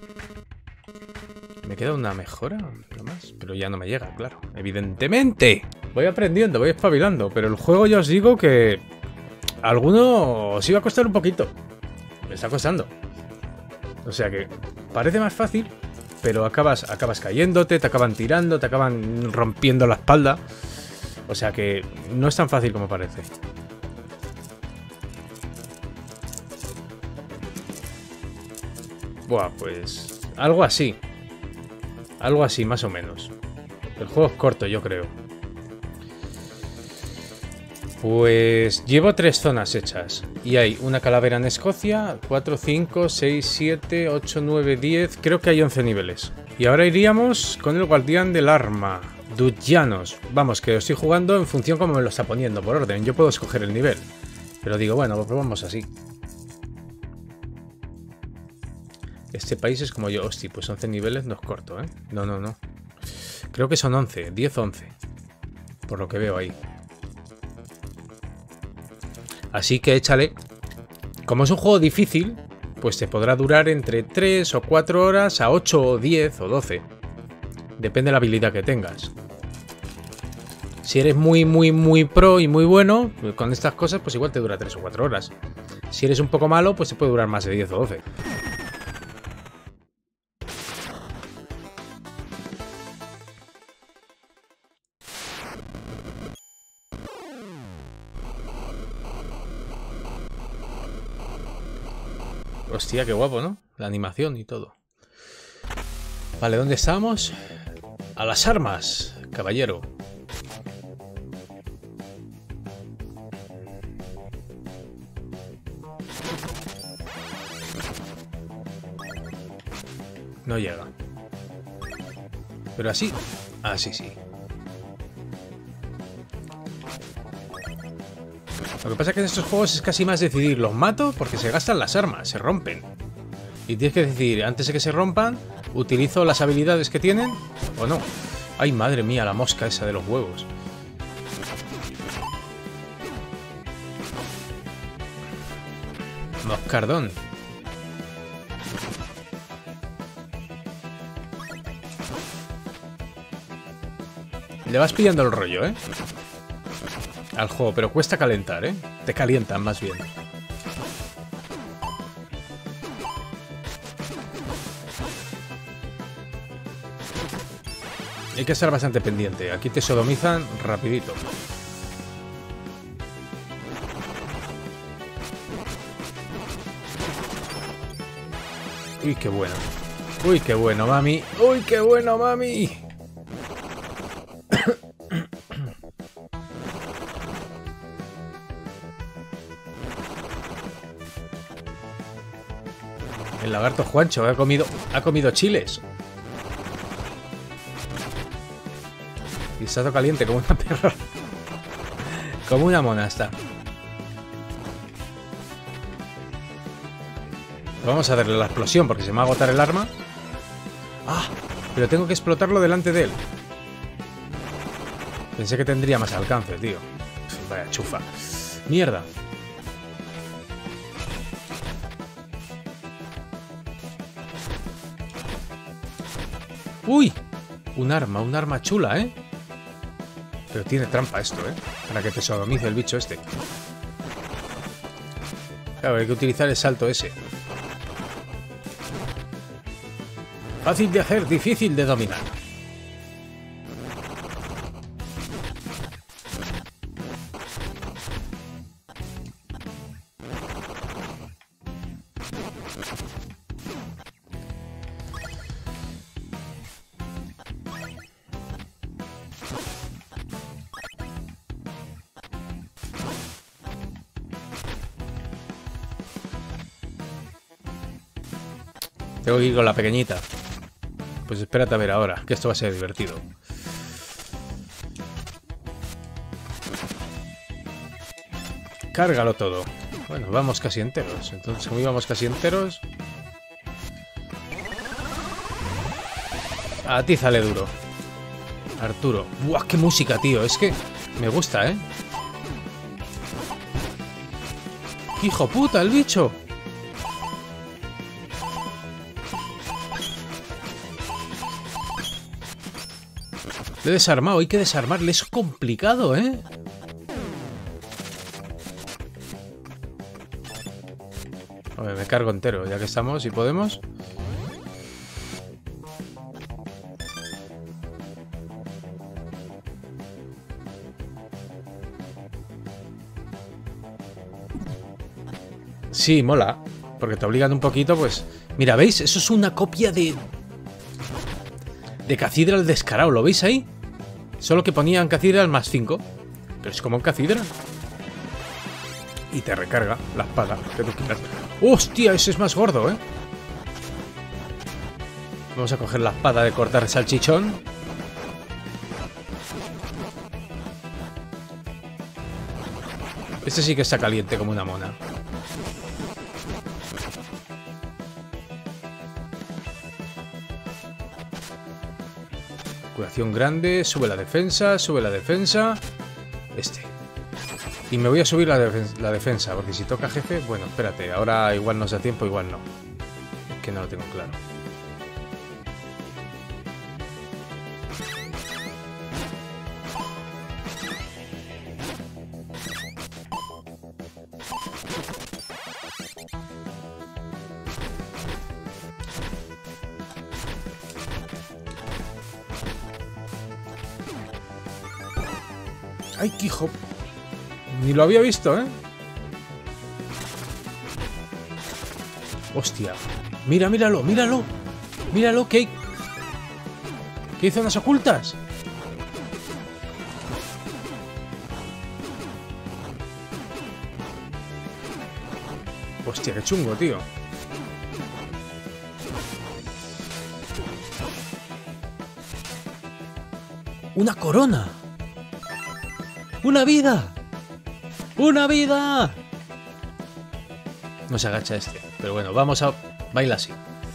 Me queda una mejora nomás, pero ya no me llega, claro. Evidentemente. Voy aprendiendo, voy espabilando, pero el juego ya os digo que... alguno os iba a costar un poquito. Me está costando. O sea que parece más fácil, pero acabas cayéndote, te acaban tirando, te acaban rompiendo la espalda. O sea que no es tan fácil como parece. Buah, pues... algo así. Algo así, más o menos. El juego es corto, yo creo. Pues llevo 3 zonas hechas. Y hay una calavera en Escocia, 4, 5, 6, 7, 8, 9, 10... Creo que hay 11 niveles. Y ahora iríamos con el guardián del arma. Duyanos. Vamos, que lo estoy jugando en función como me lo está poniendo, por orden. Yo puedo escoger el nivel. Pero digo, bueno, pues probamos así. Este país es como yo. Hostia, pues 11 niveles no es corto, ¿eh? No, no, no. Creo que son 11, 10, 11. Por lo que veo ahí. Así que échale. Como es un juego difícil, pues te podrá durar entre 3 o 4 horas a 8 o 10 o 12. Depende de la habilidad que tengas. Si eres muy pro y muy bueno, pues con estas cosas, pues igual te dura 3 o 4 horas. Si eres un poco malo, pues te puede durar más de 10 o 12. Hostia, qué guapo, ¿no? La animación y todo. Vale, ¿dónde estamos? A las armas, caballero. No llega. Pero así. Así sí. Lo que pasa es que en estos juegos es casi más decidir, los mato porque se gastan las armas, se rompen. Y tienes que decidir, antes de que se rompan, ¿utilizo las habilidades que tienen o no? Ay, madre mía, la mosca esa de los huevos. Moscardón. Le vas pillando el rollo, ¿eh? Al juego, pero cuesta calentar, ¿eh? Te calientan más bien. Hay que estar bastante pendiente. Aquí te sodomizan rapidito. Uy, qué bueno. Uy, qué bueno, mami. Uy, qué bueno, mami. El lagarto Juancho ha comido chiles. Y está todo caliente como una perra. Como una mona está. Vamos a darle la explosión porque se me va a agotar el arma. ¡Ah! Pero tengo que explotarlo delante de él. Pensé que tendría más alcance, tío. Vaya chufa. Mierda. ¡Uy! Un arma chula, ¿eh? Pero tiene trampa esto, ¿eh? Para que te sodomice el bicho este. Claro, hay que utilizar el salto ese. Fácil de hacer, difícil de dominar. Tengo que ir con la pequeñita. Pues espérate a ver ahora, que esto va a ser divertido. Cárgalo todo. Bueno, vamos casi enteros. Entonces, como íbamos casi enteros... Atízale duro. Arturo. ¡Buah, qué música, tío! Es que me gusta, ¿eh? ¡Hijo puta, el bicho! Le he desarmado, hay que desarmarle. Es complicado, ¿eh? A ver, me cargo entero, ya que estamos, si podemos. Sí, mola. Porque te obligan un poquito, pues... Mira, ¿veis? Eso es una copia de Cathedral descarado, ¿lo veis ahí? Solo que ponían Cathedral más 5. Pero es como un Cathedral. Y te recarga la espada que tú quieras. ¡Hostia! Ese es más gordo, ¿eh? Vamos a coger la espada de cortar salchichón. Este sí que está caliente como una mona. Curación grande, sube la defensa, sube la defensa. Este. Y me voy a subir la defensa, porque si toca jefe... Bueno, espérate, ahora igual nos da tiempo, igual no. Es que no lo tengo claro. ¡Ay, qué hijo! Ni lo había visto, ¿eh? ¡Hostia! ¡Mira, míralo, míralo! ¡Míralo! ¿Qué hay zonas ocultas? ¡Hostia, qué chungo, tío! ¡Una corona! ¡Una vida! ¡Una vida! No se agacha este. Pero bueno, vamos a... Baila así.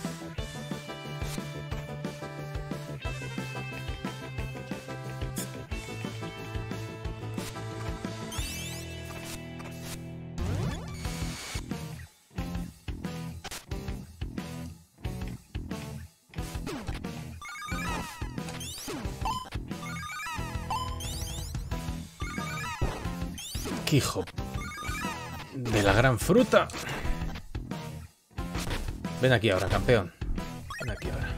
¡Qué hijo de la gran fruta! Ven aquí ahora, campeón. Ven aquí ahora.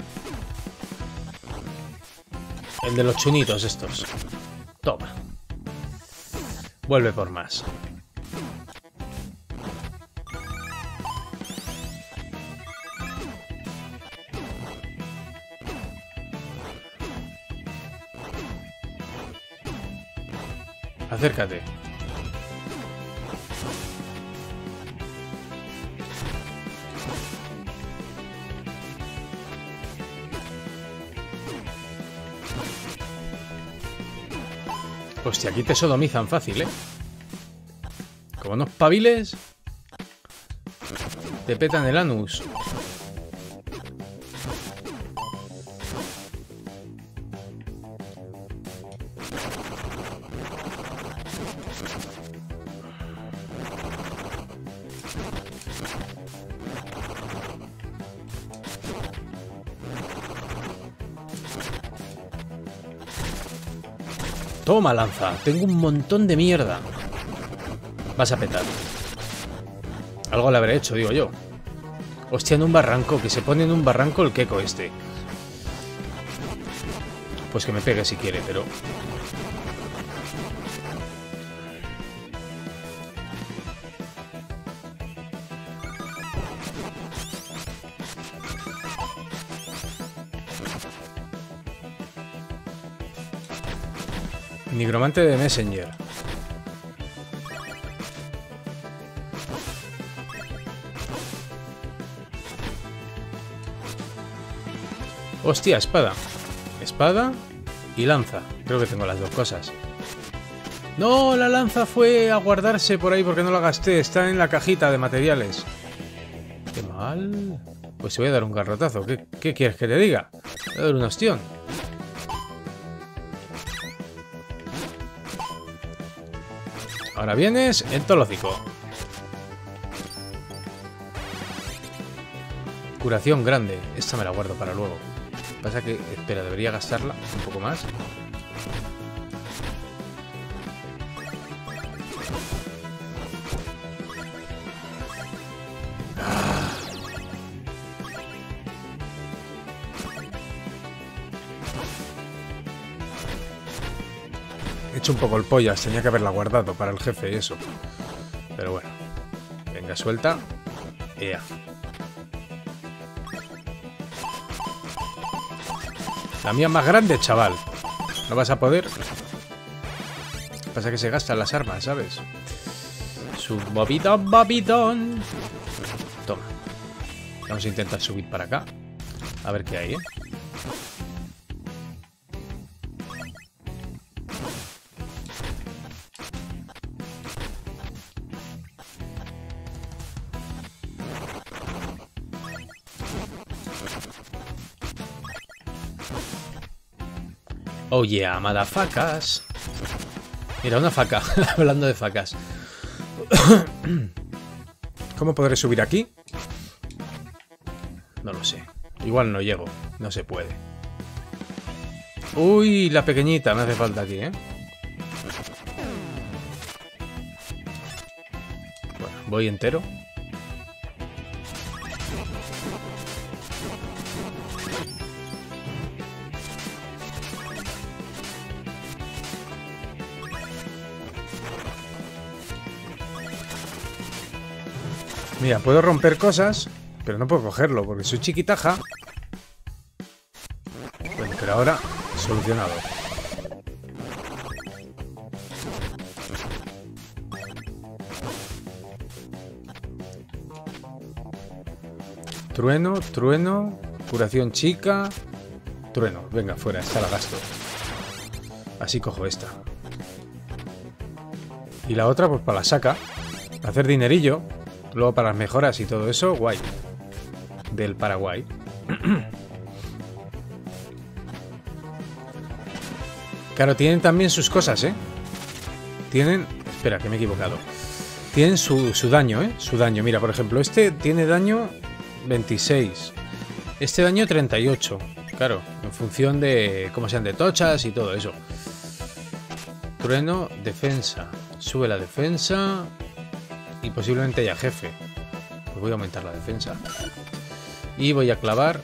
El de los chunitos estos. Toma. Vuelve por más. Acércate. Hostia, aquí te sodomizan fácil, ¿eh? Como no espabiles, te petan el anus. Toma, lanza. Tengo un montón de mierda. Vas a petar. Algo le habré hecho, digo yo. Hostia, en un barranco. Que se pone en un barranco el queco este. Pues que me pegue si quiere, pero... Nigromante de Messenger. Hostia, espada. Espada y lanza. Creo que tengo las dos cosas. No, la lanza fue a guardarse por ahí porque no la gasté. Está en la cajita de materiales. Qué mal. Pues te voy a dar un garrotazo. ¿Qué quieres que te diga? Voy a dar un ostión. Ahora vienes en todo el hocico. Curación grande. Esta me la guardo para luego. Pasa que, espera, debería gastarla un poco más. He hecho un poco el pollas, tenía que haberla guardado para el jefe y eso. Pero bueno. Venga, suelta. Ea. La mía es más grande, chaval. No vas a poder. Pasa que se gastan las armas, ¿sabes? Su bobidón, bobidón. Toma. Vamos a intentar subir para acá. A ver qué hay, ¿eh? Oh yeah, motherfuckers. Mira, una faca. Hablando de facas. ¿Cómo podré subir aquí? No lo sé. Igual no llego. No se puede. Uy, la pequeñita. Me hace falta aquí, ¿eh? Bueno, voy entero. Mira, puedo romper cosas, pero no puedo cogerlo porque soy chiquitaja. Bueno, pero ahora solucionado. Trueno, trueno, curación chica, trueno. Venga, fuera, esta la gasto. Así cojo esta. Y la otra, pues para la saca. Para hacer dinerillo. Luego para las mejoras y todo eso, guay. Del Paraguay. Claro, tienen también sus cosas, ¿eh? Tienen... Espera, que me he equivocado. Tienen su daño, ¿eh? Su daño. Mira, por ejemplo, este tiene daño 26. Este daño 38. Claro, en función de cómo sean de tochas y todo eso. Trueno, defensa. Sube la defensa... Y posiblemente haya jefe. Pues voy a aumentar la defensa. Y voy a clavar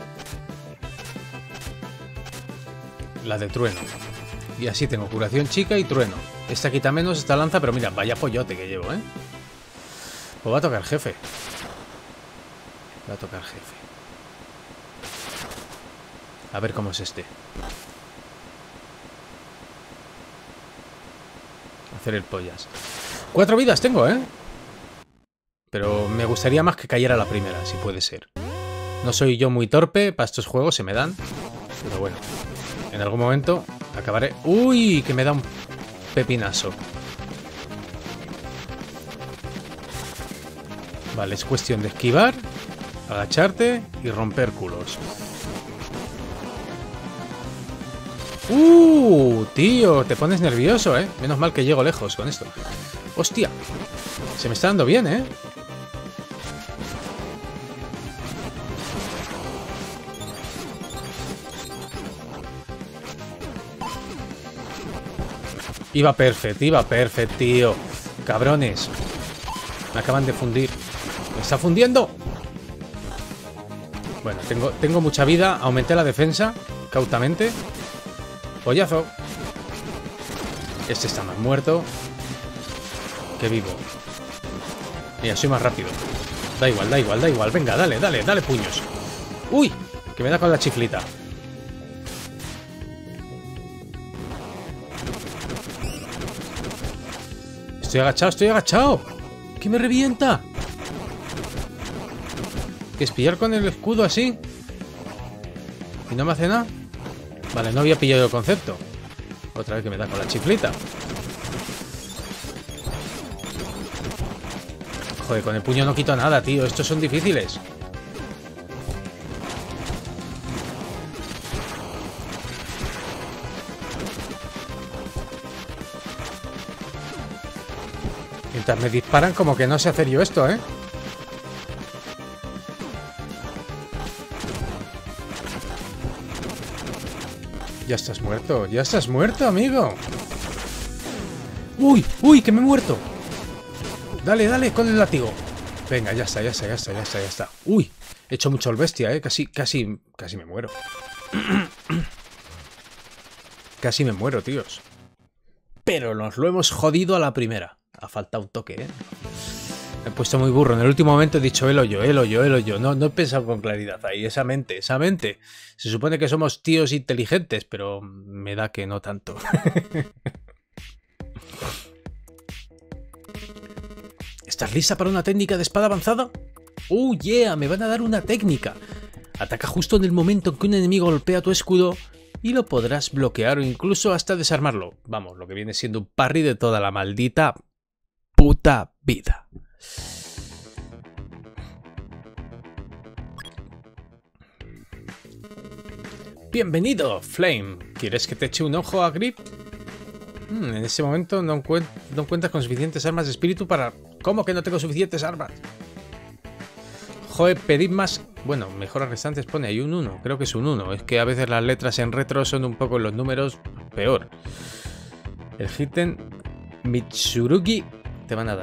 la de trueno. Y así tengo curación chica y trueno. Esta quita menos, esta lanza, pero mira, vaya pollote que llevo, ¿eh? Pues va a tocar jefe. Va a tocar jefe. A ver cómo es este. Hacer el pollas. 4 vidas tengo, ¿eh? Pero me gustaría más que cayera la primera, si puede ser. No soy yo muy torpe, para estos juegos se me dan. Pero bueno, en algún momento acabaré... ¡Uy! Que me da un pepinazo. Vale, es cuestión de esquivar, agacharte y romper culos. Tío, te pones nervioso, ¿eh? Menos mal que llego lejos con esto. ¡Hostia! Se me está dando bien, ¿eh? Iba perfect, tío. Cabrones. Me acaban de fundir. ¿Me está fundiendo? Bueno, tengo mucha vida. Aumenté la defensa cautamente. Pollazo. Este está más muerto que vivo. Mira, soy más rápido. Da igual. Venga, dale puños. ¡Uy! Que me da con la chiflita. Estoy agachado. ¿Qué me revienta? ¿Qué es pillar con el escudo así? ¿Y no me hace nada? Vale, no había pillado el concepto. Otra vez que me da con la chiflita. Joder, con el puño no quito nada, tío. Estos son difíciles. Mientras me disparan, como que no sé hacer yo esto, ¿eh? Ya estás muerto, amigo. ¡Uy, que me he muerto! Dale, con el látigo. Venga, ya está. Uy, he hecho mucho el bestia, ¿eh? Casi me muero. Casi me muero, tíos. Pero nos lo hemos jodido a la primera. Ha faltado un toque, ¿eh? Me he puesto muy burro. En el último momento he dicho el hoyo. No he pensado con claridad ahí. Esa mente. Se supone que somos tíos inteligentes, pero me da que no tanto. ¿Estás lista para una técnica de espada avanzada? ¡Oh, yeah! Me van a dar una técnica. Ataca justo en el momento en que un enemigo golpea tu escudo y lo podrás bloquear o incluso hasta desarmarlo. Vamos, lo que viene siendo un parry de toda la maldita puta vida. Bienvenido, Flame. ¿Quieres que te eche un ojo a Grip? En ese momento no cuentas con suficientes armas de espíritu para... ¿Cómo que no tengo suficientes armas? Joder, pedid más... Bueno, mejoras restantes pone ahí un 1. Creo que es un 1. Es que a veces las letras en retro son un poco los números peor. El Hitten Mitsurugi te van a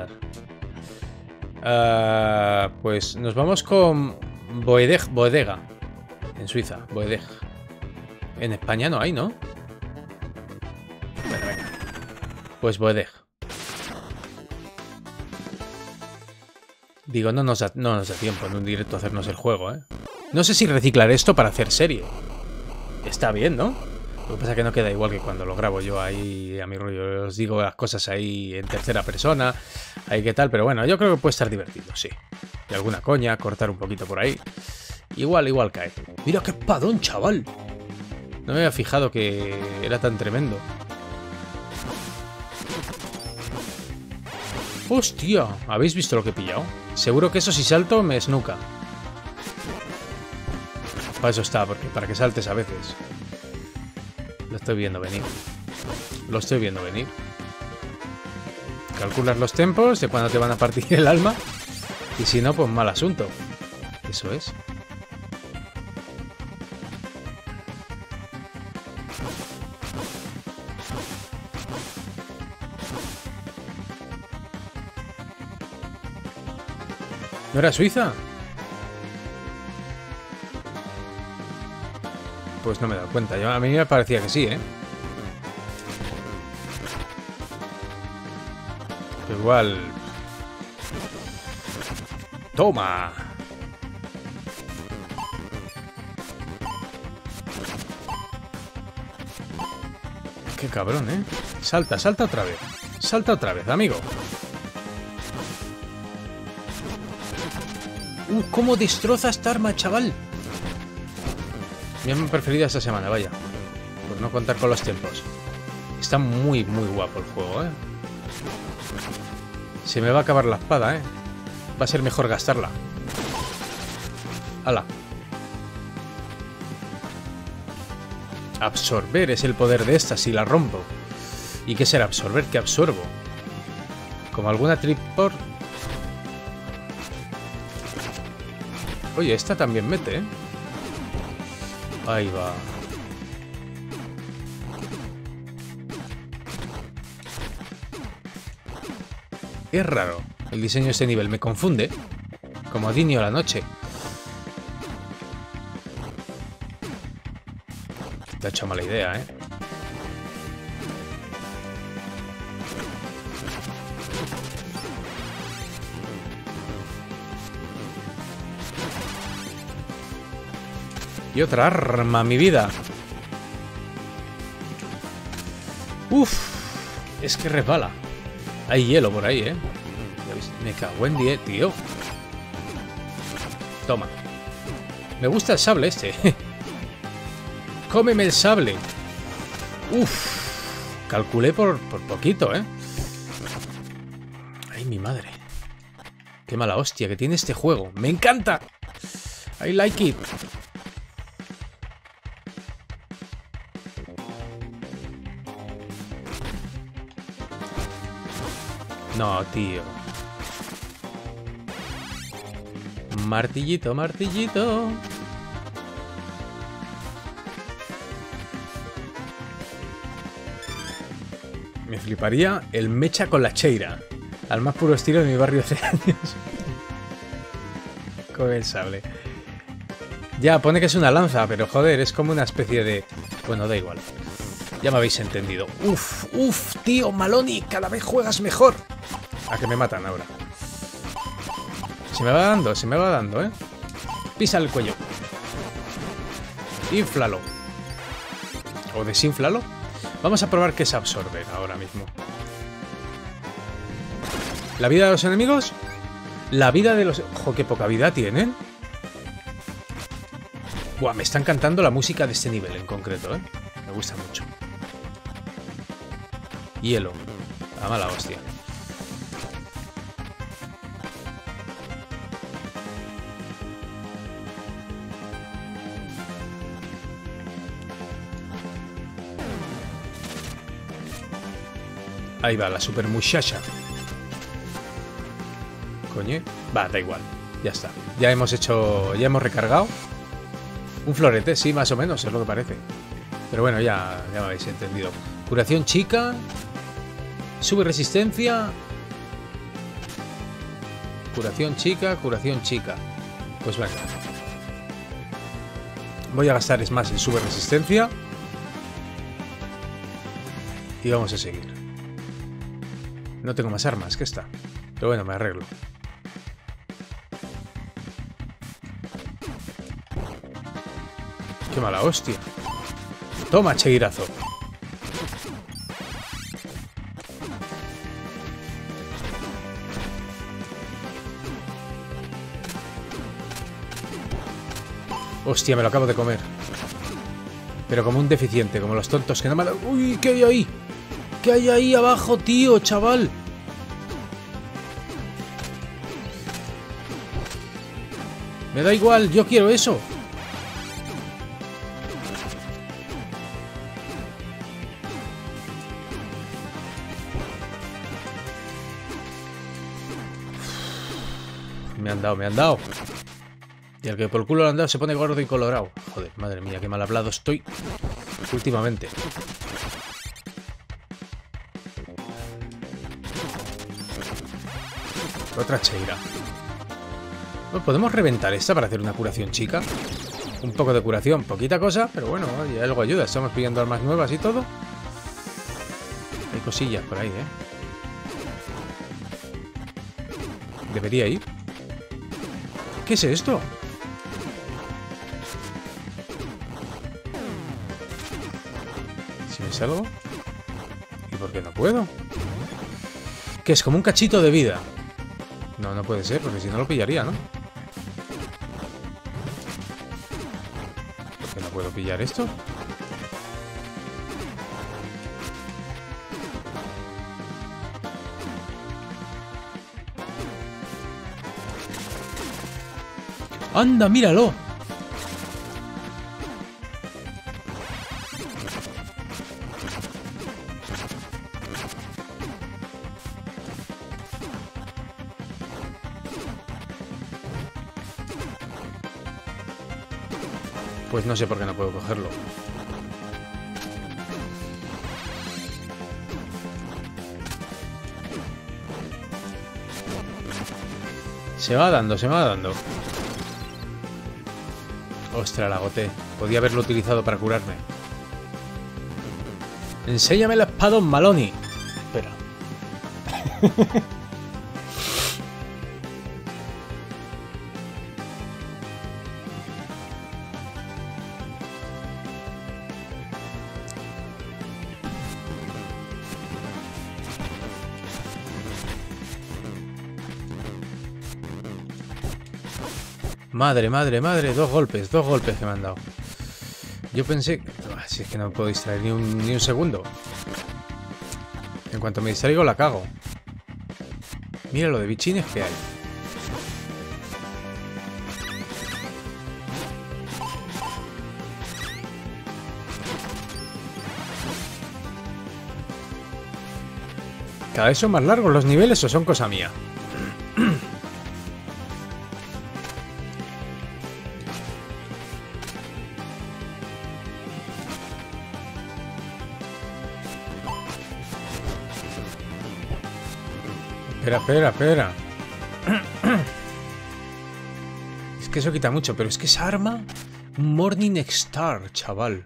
dar. Pues nos vamos con Bodega. En Suiza, Bodega. En España no hay, ¿no? Bueno, venga. Pues Bodega. Digo, no nos da tiempo en un directo a hacernos el juego, ¿eh? No sé si reciclar esto para hacer serie. Está bien, ¿no? Lo que pasa es que no queda igual que cuando lo grabo yo ahí a mi rollo. Os digo las cosas ahí en tercera persona. Ahí qué tal, pero bueno, yo creo que puede estar divertido, sí. Y alguna coña, cortar un poquito por ahí. Igual cae. Mira qué espadón, chaval. No me había fijado que era tan tremendo. ¡Hostia! ¿Habéis visto lo que he pillado? Seguro que eso si salto me snuca. Para eso está, porque para que saltes a veces. Lo estoy viendo venir. Lo estoy viendo venir. Calculas los tempos de cuando te van a partir el alma. Y si no, pues mal asunto. Eso es. ¿No era Suiza? Pues no me he dado cuenta. A mí me parecía que sí, ¿eh? Pero igual... ¡Toma! Qué cabrón, ¿eh? Salta otra vez. Salta otra vez, amigo. ¿Cómo destroza esta arma, chaval? Mi arma preferida esta semana, vaya. Por no contar con los tiempos. Está muy guapo el juego, ¿eh? Se me va a acabar la espada, ¿eh? Va a ser mejor gastarla. ¡Hala! Absorber es el poder de esta si la rompo. ¿Y qué será absorber? ¿Qué absorbo? Como alguna tripor... Oye, esta también mete, ¿eh? Ahí va. Es raro el diseño de este nivel, me confunde. Como Dinio a la noche. Te ha hecho mala idea, ¿eh? Y otra arma, mi vida. Uf, es que resbala. Hay hielo por ahí, ¿eh? Me cago en 10, tío. Toma. Me gusta el sable este. Cómeme el sable. Uf. Calculé por poquito, ¿eh? Ay, mi madre. Qué mala hostia que tiene este juego. ¡Me encanta! I like it. No, tío. Martillito, martillito. Me fliparía el mecha con la cheira. Al más puro estilo de mi barrio hace años. Con el sable. Ya, pone que es una lanza, pero joder, es como una especie de... Bueno, da igual. Ya me habéis entendido. Uf, tío, Maloney, cada vez juegas mejor. A que me matan ahora. Se me va dando, ¿eh? Pisa el cuello. Inflalo. O desinflalo. Vamos a probar qué es absorber ahora mismo. ¿La vida de los enemigos? La vida de los... Ojo, qué poca vida tienen. Buah, me está encantando la música de este nivel en concreto, ¿eh? Me gusta mucho. Hielo. A mala hostia. Ahí va, la super muchacha. Coño. Va, da igual. Ya está. Ya hemos hecho... Ya hemos recargado. Un florete, sí, más o menos, es lo que parece. Pero bueno, ya me habéis entendido. Curación chica. Sube resistencia. Curación chica, curación chica. Pues venga. Voy a gastar, es más, en sube resistencia. Y vamos a seguir. No tengo más armas que esta. Pero bueno, me arreglo. Qué mala hostia. Toma, cheguirazo. Hostia, me lo acabo de comer. Pero como un deficiente, como los tontos que no me... ¡Uy! ¿Qué hay ahí? ¿Qué hay ahí abajo, tío, chaval? Me da igual, yo quiero eso. Me han dado, me han dado. Y al que por el culo le han dado se pone gordo y colorado. Joder, madre mía, qué mal hablado estoy últimamente. Otra cheira. Bueno, podemos reventar esta para hacer una curación chica. Un poco de curación, poquita cosa, pero bueno, oye, algo ayuda. Estamos pidiendo armas nuevas y todo. Hay cosillas por ahí, ¿eh? Debería ir. ¿Qué es esto? Si me salgo. ¿Y por qué no puedo? Que es como un cachito de vida. No, no puede ser, porque si no lo pillaría, ¿no? ¿Por qué no puedo pillar esto? ¡Anda, míralo! Pues no sé por qué no puedo cogerlo. Se va dando, se va dando. Ostras, la agoté. Podía haberlo utilizado para curarme. Enséñame la espada, Maloney. Espera. Madre, madre, madre. Dos golpes que me han dado. Yo pensé... Si es que no me puedo distraer ni un segundo. En cuanto me distraigo la cago. Mira lo de bichines que hay. ¿Cada vez son más largos los niveles o son cosa mía? Espera, espera. Es que eso quita mucho, pero es que esa arma... Morning Star, chaval.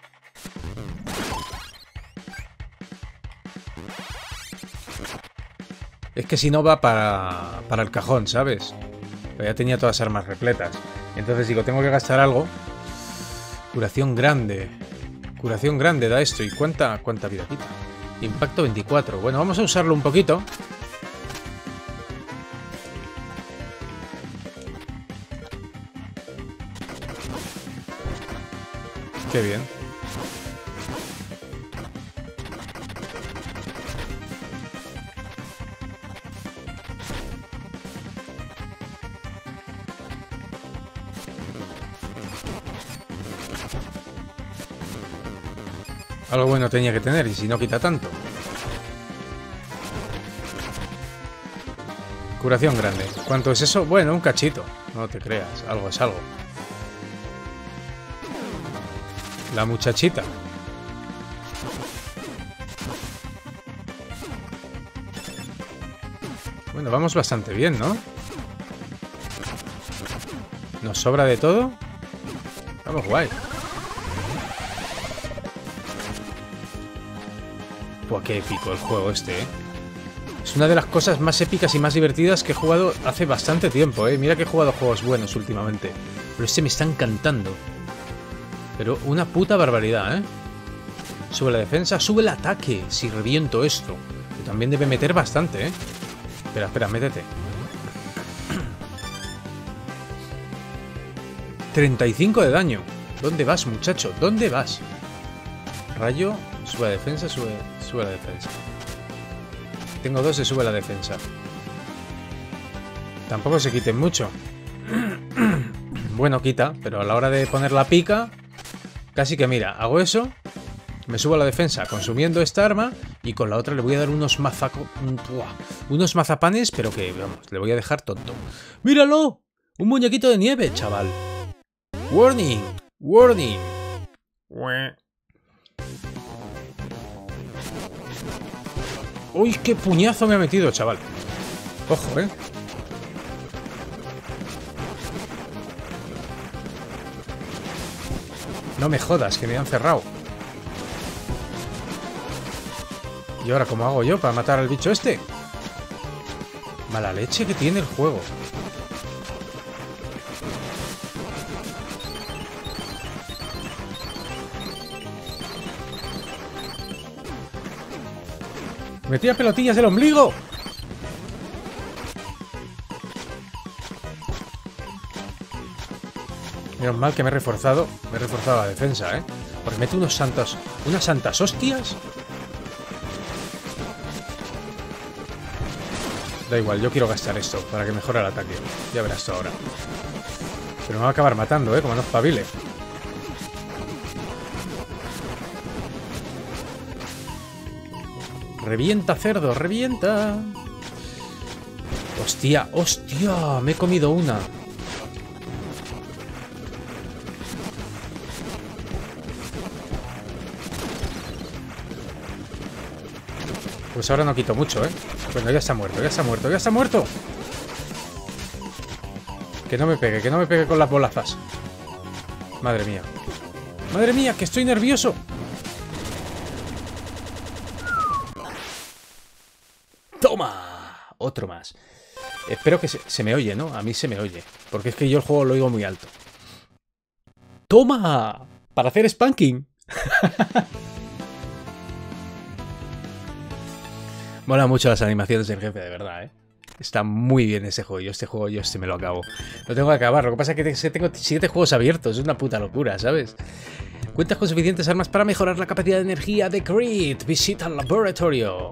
Es que si no va para el cajón, ¿sabes? Pero ya tenía todas las armas repletas. Entonces digo, tengo que gastar algo. Curación grande. Curación grande da esto. ¿Y cuánta vida quita? Impacto 24. Bueno, vamos a usarlo un poquito. Qué bien. Algo bueno tenía que tener, y si no quita tanto. Curación grande. ¿Cuánto es eso? Bueno, un cachito. No te creas, algo es algo. La muchachita. Bueno, vamos bastante bien, ¿no? ¿Nos sobra de todo? Vamos, guay. Buah, qué épico el juego este, ¿eh? Es una de las cosas más épicas y más divertidas que he jugado hace bastante tiempo, ¿eh? Mira que he jugado juegos buenos últimamente. Pero este me está encantando. Pero una puta barbaridad, ¿eh? Sube la defensa, sube el ataque. Si reviento esto. Que también debe meter bastante, ¿eh? Espera, espera, métete. 35 de daño. ¿Dónde vas, muchacho? ¿Dónde vas? Rayo, sube la defensa, sube la defensa. Tengo 2 de sube la defensa. Tampoco se quiten mucho. Bueno, quita, pero a la hora de poner la pica, casi que mira, hago eso, me subo a la defensa consumiendo esta arma y con la otra le voy a dar unos mazapanes, pero que, vamos, le voy a dejar tonto. ¡Míralo! Un muñequito de nieve, chaval. ¡Warning! ¡Warning! ¡Uy, qué puñazo me ha metido, chaval! Ojo, ¿eh? No me jodas, que me han cerrado. ¿Y ahora cómo hago yo para matar al bicho este? Mala leche que tiene el juego. ¡Me tira pelotillas del ombligo! Menos mal que me he reforzado la defensa, ¿eh? Porque mete unas santas hostias. Da igual, yo quiero gastar esto para que mejore el ataque. Ya verás esto ahora. Pero me va a acabar matando, ¿eh? Como no espabile. ¡Revienta, cerdo! ¡Revienta! ¡Hostia! ¡Hostia! Me he comido una. Pues ahora no quito mucho, ¿eh? Bueno, ya está muerto, ya está muerto, ya está muerto. Que no me pegue con las bolazas. Madre mía. Madre mía, que estoy nervioso. ¡Toma! Otro más. Espero que se me oye, ¿no? A mí se me oye. Porque es que yo el juego lo oigo muy alto. ¡Toma! Para hacer spanking. Mola mucho las animaciones del jefe, de verdad, ¿eh? Está muy bien ese juego. Este juego yo me lo acabo. Lo tengo que acabar. Lo que pasa es que tengo 7 juegos abiertos. Es una puta locura, ¿sabes? Cuentas con suficientes armas para mejorar la capacidad de energía de Creed. Visita el laboratorio.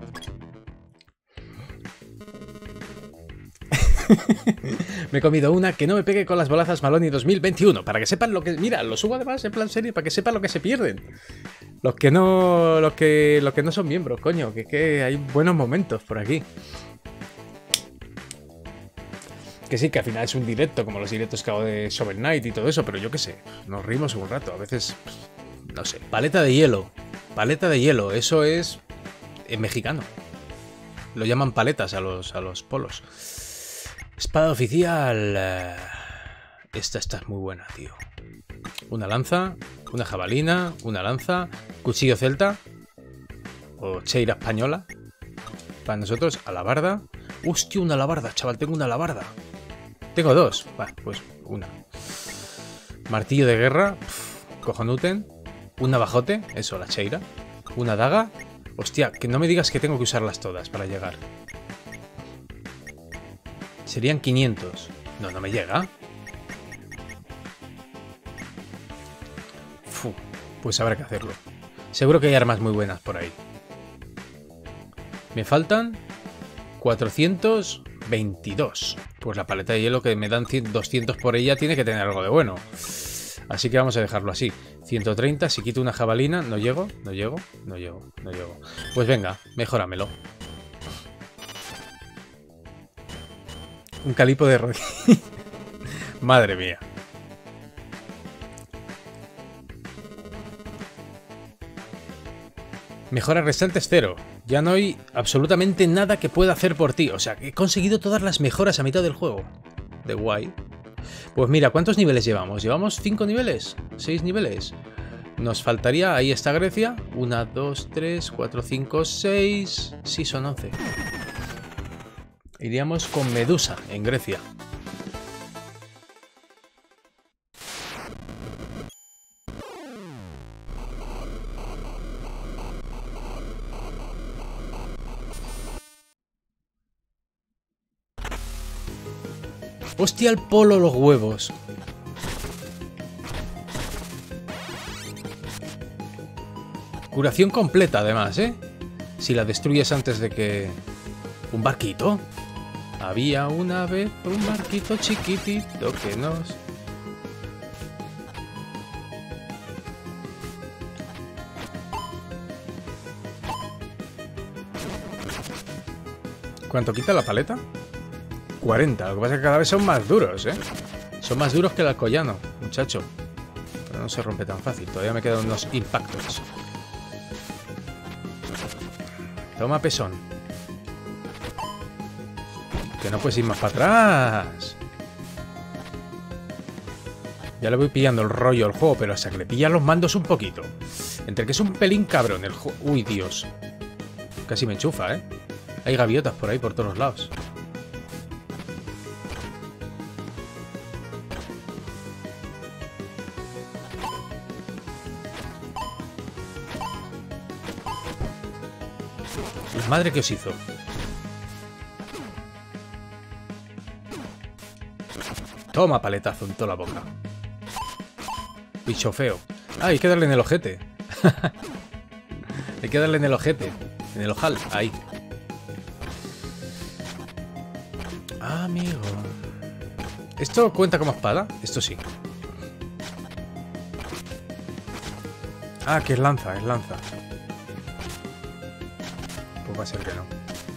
Me he comido una. Que no me pegue con las bolazas Maloney 2021. Para que sepan lo que... Mira, lo subo además en plan serie. Para que sepan lo que se pierden. Los que no son miembros, coño. Que hay buenos momentos por aquí. Que sí, que al final es un directo, como los directos que hago de Shovel Knight y todo eso. Pero yo qué sé, nos rimos un rato. A veces, no sé. Paleta de hielo. Paleta de hielo. Eso es en mexicano. Lo llaman paletas a los polos. Espada oficial. Esta es muy buena, tío. Una lanza, una jabalina, una lanza, cuchillo celta o cheira española. Para nosotros, alabarda. Hostia, una alabarda, chaval, tengo una alabarda. Tengo 2. Vale, pues una. Martillo de guerra, cojonuten. Un navajote, eso, la cheira. Una daga. Hostia, que no me digas que tengo que usarlas todas para llegar. Serían 500. No me llega. Pues habrá que hacerlo. Seguro que hay armas muy buenas por ahí. Me faltan 422. Pues la paleta de hielo que me dan 200 por ella tiene que tener algo de bueno. Así que vamos a dejarlo así. 130, si quito una jabalina, no llego. Pues venga, mejóramelo. Un calipo de rodilla. Madre mía. Mejora restantes 0. Ya no hay absolutamente nada que pueda hacer por ti. O sea, he conseguido todas las mejoras a mitad del juego. De guay. Pues mira, ¿cuántos niveles llevamos? ¿Llevamos 5 niveles? ¿6 niveles? Nos faltaría, ahí está Grecia. 1, 2, 3, 4, 5, 6... Sí, son 11. Iríamos con Medusa en Grecia. Hostia, el polo, los huevos. Curación completa, además, ¿eh? Si la destruyes antes de que... ¿Un barquito? Había una vez un barquito chiquitito que nos... ¿Cuánto quita la paleta? 40. Lo que pasa es que cada vez son más duros, ¿eh? Son más duros que el alcoyano, muchacho. Pero no se rompe tan fácil. Todavía me quedan unos impactos. Toma, pezón. Que no puedes ir más para atrás. Ya le voy pillando el rollo al juego, pero hasta que le pillan los mandos un poquito. Entre que es un pelín cabrón el juego... Uy, Dios. Casi me enchufa, ¿eh? Hay gaviotas por ahí, por todos lados. La madre que os hizo. Toma paletazo en toda la boca. Bicho feo. Ah, hay que darle en el ojete. Hay que darle en el ojete. En el ojal. Ahí. Amigo. ¿Esto cuenta como espada? Esto sí. Ah, que es lanza, es lanza. Pues va a ser que no.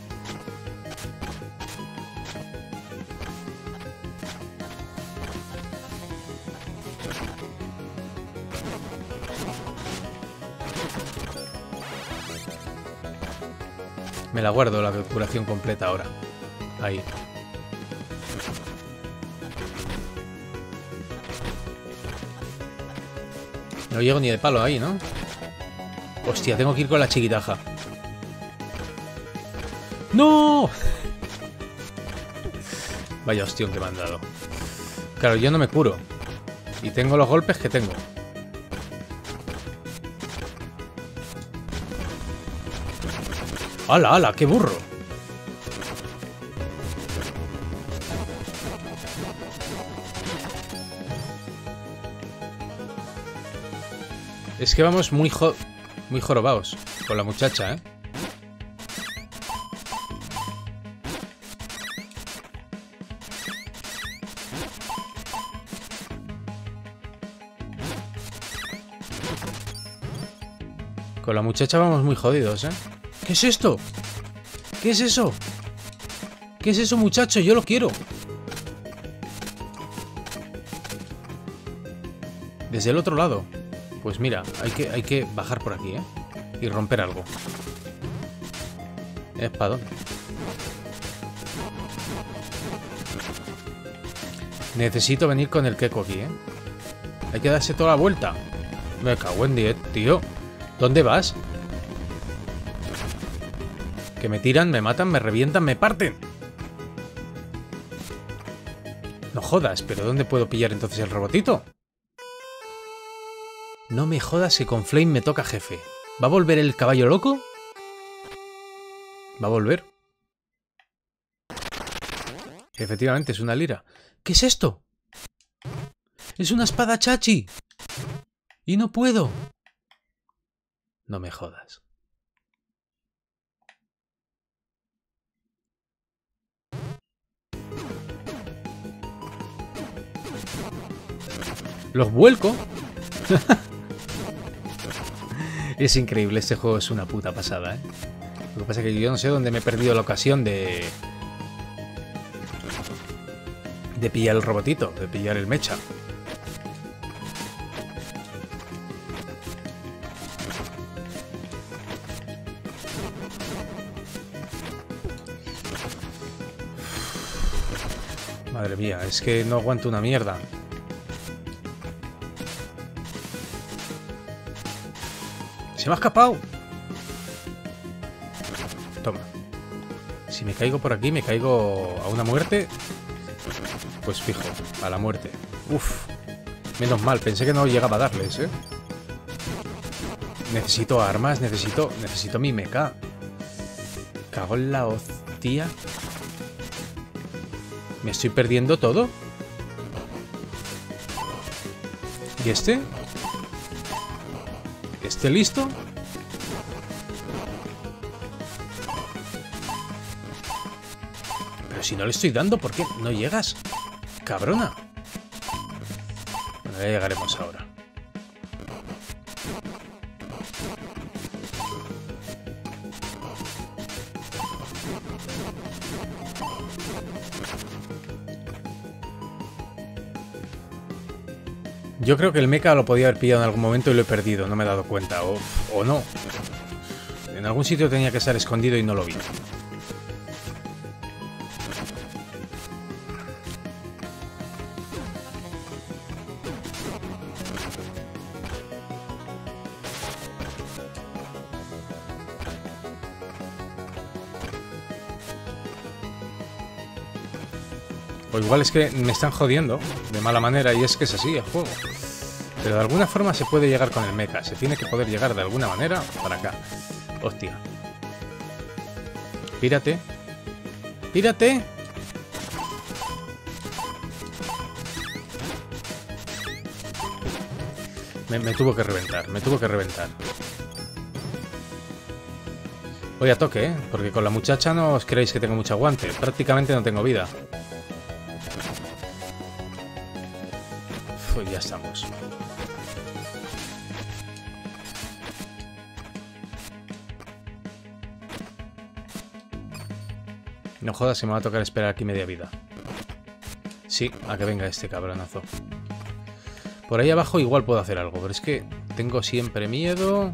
Me la guardo la curación completa ahora. Ahí. No llego ni de palo ahí, ¿no? Hostia, tengo que ir con la chiquitaja. ¡No! Vaya hostión que me han dado. Claro, yo no me curo. Y tengo los golpes que tengo. ¡Hala, hala! ¡Qué burro! Es que vamos muy jorobados con la muchacha, ¿eh? Con la muchacha vamos muy jodidos, ¿eh? ¿Qué es esto? ¿Qué es eso? ¿Qué es eso, muchacho? Yo lo quiero. Desde el otro lado. Pues mira, hay que bajar por aquí, ¿eh? Y romper algo. ¿Para dónde? Necesito venir con el Keko aquí, ¿eh? Hay que darse toda la vuelta. Me cago en 10, tío. ¿Dónde vas? Que me tiran, me matan, me revientan, me parten. No jodas, pero ¿dónde puedo pillar entonces el robotito? No me jodas que con Flame me toca jefe. ¿Va a volver el caballo loco? ¿Va a volver? Efectivamente, es una lira. ¿Qué es esto? ¡Es una espada chachi! ¡Y no puedo! No me jodas. ¿Los vuelco? Es increíble, este juego es una puta pasada, ¿eh? Lo que pasa es que yo no sé dónde me he perdido la ocasión de de pillar el robotito, de pillar el mecha. Madre mía, es que no aguanto una mierda. ¡Se me ha escapado! Toma. Si me caigo por aquí, me caigo a una muerte. Pues fijo, a la muerte. Uf. Menos mal, pensé que no llegaba a darles, ¿eh? Necesito armas, necesito mi mecha. Cago en la hostia. ¿Me estoy perdiendo todo? ¿Y este? ¿Este listo? Pero si no le estoy dando, ¿por qué no llegas? Cabrona. Bueno, ya llegaremos ahora. Yo creo que el mecha lo podía haber pillado en algún momento y lo he perdido, no me he dado cuenta, o no. En algún sitio tenía que estar escondido y no lo vi. O igual es que me están jodiendo de mala manera y es que es así el juego. Pero de alguna forma se puede llegar con el mecha. Se tiene que poder llegar de alguna manera para acá. Hostia. Pírate. ¡Pírate! Me tuvo que reventar, me tuvo que reventar. Voy a toque, ¿eh? Porque con la muchacha no os creéis que tengo mucho aguante. Prácticamente no tengo vida. Pues ya estamos. No jodas, se me va a tocar esperar aquí media vida. Sí, a que venga este cabronazo. Por ahí abajo igual puedo hacer algo, pero es que tengo siempre miedo.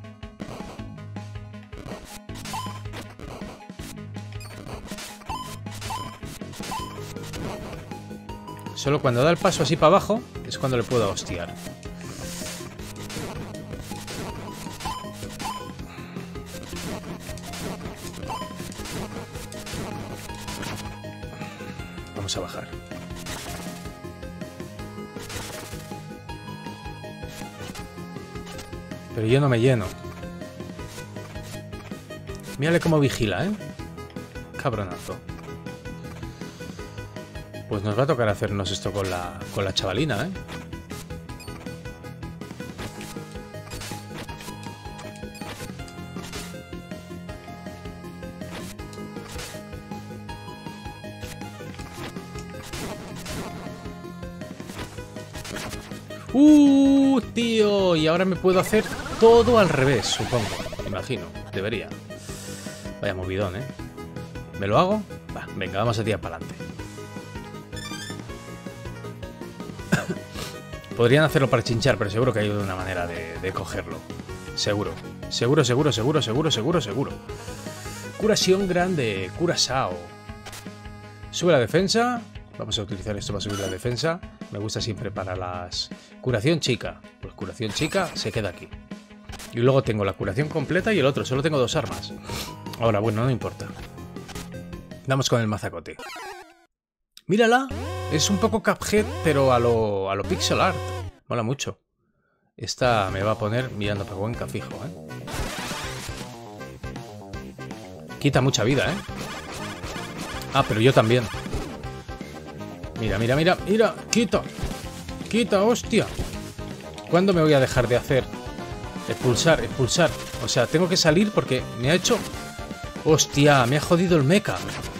Solo cuando da el paso así para abajo es cuando le puedo hostiar. Vamos a bajar. Pero yo no me lleno. Mírale cómo vigila, ¿eh? Cabronazo. Pues nos va a tocar hacernos esto con la chavalina, ¿eh? Tío, y ahora me puedo hacer todo al revés, supongo. Imagino, debería. Vaya movidón, ¿eh? ¿Me lo hago? Va, venga, vamos a tirar para adelante. Podrían hacerlo para chinchar, pero seguro que hay una manera de cogerlo. Seguro. Seguro, seguro, seguro, seguro, seguro, seguro. Curación grande. Curazao. Sube la defensa. Vamos a utilizar esto para subir la defensa. Me gusta siempre para las... Curación chica. Pues curación chica se queda aquí. Y luego tengo la curación completa y el otro. Solo tengo 2 armas. Ahora, bueno, no importa. Vamos con el mazacote. ¡Mírala! Es un poco Cuphead, pero a lo pixel art. Mola mucho. Esta me va a poner mirando para Cuenca fijo, ¿eh? Quita mucha vida, ¿eh? Ah, pero yo también. Mira, mira, mira, mira. Quita. Quita, hostia. ¿Cuándo me voy a dejar de hacer? Expulsar, expulsar. O sea, tengo que salir porque me ha hecho... Hostia, me ha jodido el mecha.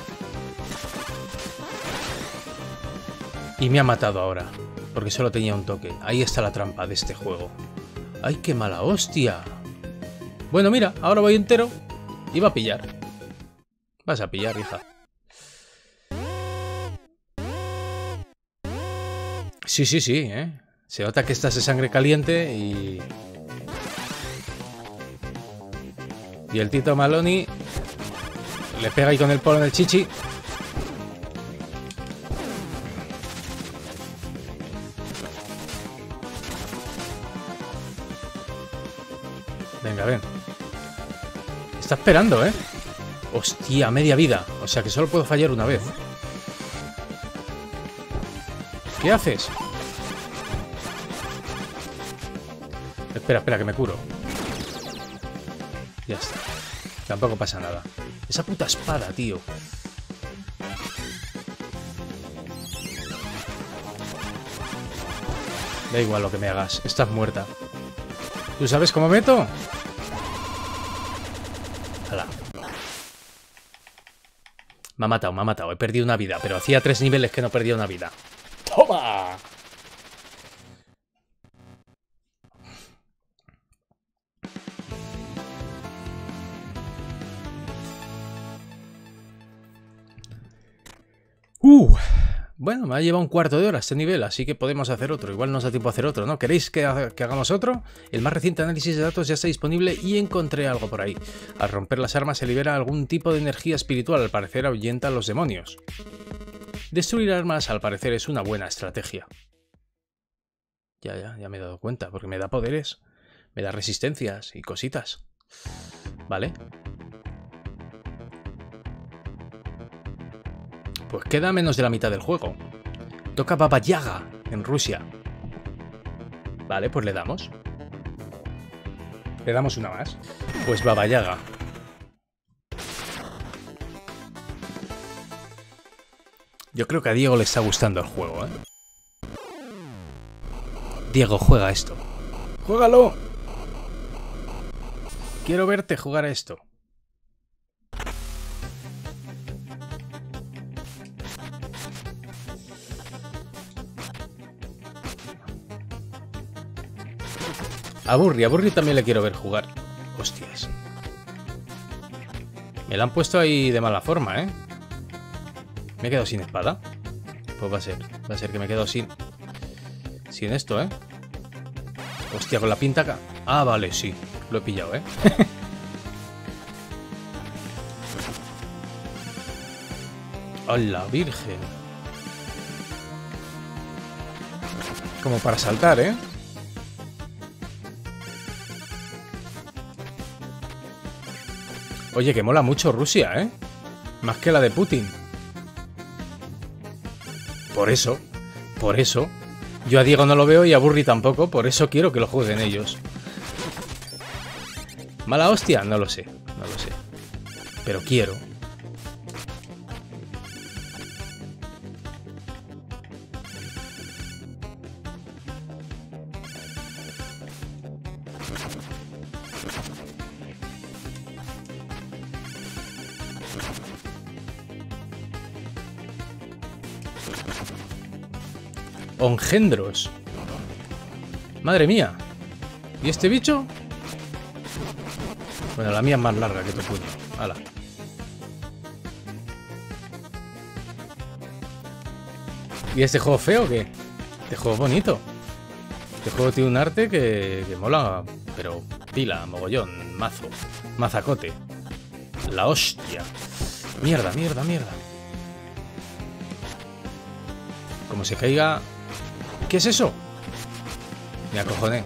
Y me ha matado ahora, porque solo tenía un toque. Ahí está la trampa de este juego. ¡Ay, qué mala hostia! Bueno, mira, ahora voy entero y va a pillar. Vas a pillar, hija. Sí, sí, sí, ¿eh? Se nota que estás de sangre caliente y... Y el Tito Maloney le pega ahí con el polo en el chichi. Venga, ven. Está esperando, ¿eh? Hostia, media vida. O sea que solo puedo fallar una vez. ¿Qué haces? Espera, espera, que me curo. Ya está. Tampoco pasa nada. Esa puta espada, tío. Da igual lo que me hagas. Estás muerta. ¿Tú sabes cómo meto? Hala. Me ha matado, me ha matado. He perdido una vida, pero hacía 3 niveles que no perdía una vida. ¡Toma! Bueno, me ha llevado un cuarto de hora este nivel, así que podemos hacer otro. Igual nos da tiempo a hacer otro, ¿no? ¿Queréis que hagamos otro? El más reciente análisis de datos ya está disponible y encontré algo por ahí. Al romper las armas se libera algún tipo de energía espiritual, al parecer ahuyenta a los demonios. Destruir armas, al parecer, es una buena estrategia. Ya me he dado cuenta, porque me da poderes, me da resistencias y cositas. Vale. Pues queda menos de la mitad del juego. Toca Baba Yaga en Rusia. Vale, pues le damos. Le damos una más. Pues Baba Yaga. Yo creo que a Diego le está gustando el juego, ¿eh? Diego, juega esto. ¡Juégalo! Quiero verte jugar a esto. A Burry también le quiero ver jugar. Hostias. Me la han puesto ahí de mala forma, ¿eh? Me he quedado sin espada. Pues va a ser que me he quedado sin esto, ¿eh? Hostia, con la pinta acá. Ah, vale, sí. Lo he pillado, ¿eh? ¡Hola, virgen! Como para saltar, ¿eh? Oye, que mola mucho Rusia, ¿eh? Más que la de Putin. Por eso. Yo a Diego no lo veo y a Burry tampoco, por eso quiero que lo jueguen ellos. ¿Mala hostia? No lo sé. Pero quiero. Engendros. Madre mía. ¿Y este bicho? Bueno, la mía es más larga que tu puño. Hala. ¿Y este juego feo o qué? Este juego es bonito. Este juego tiene un arte que mola, pero pila, mogollón, mazo, mazacote. La hostia. Mierda. Como se caiga... ¿Qué es eso? Me acojoné.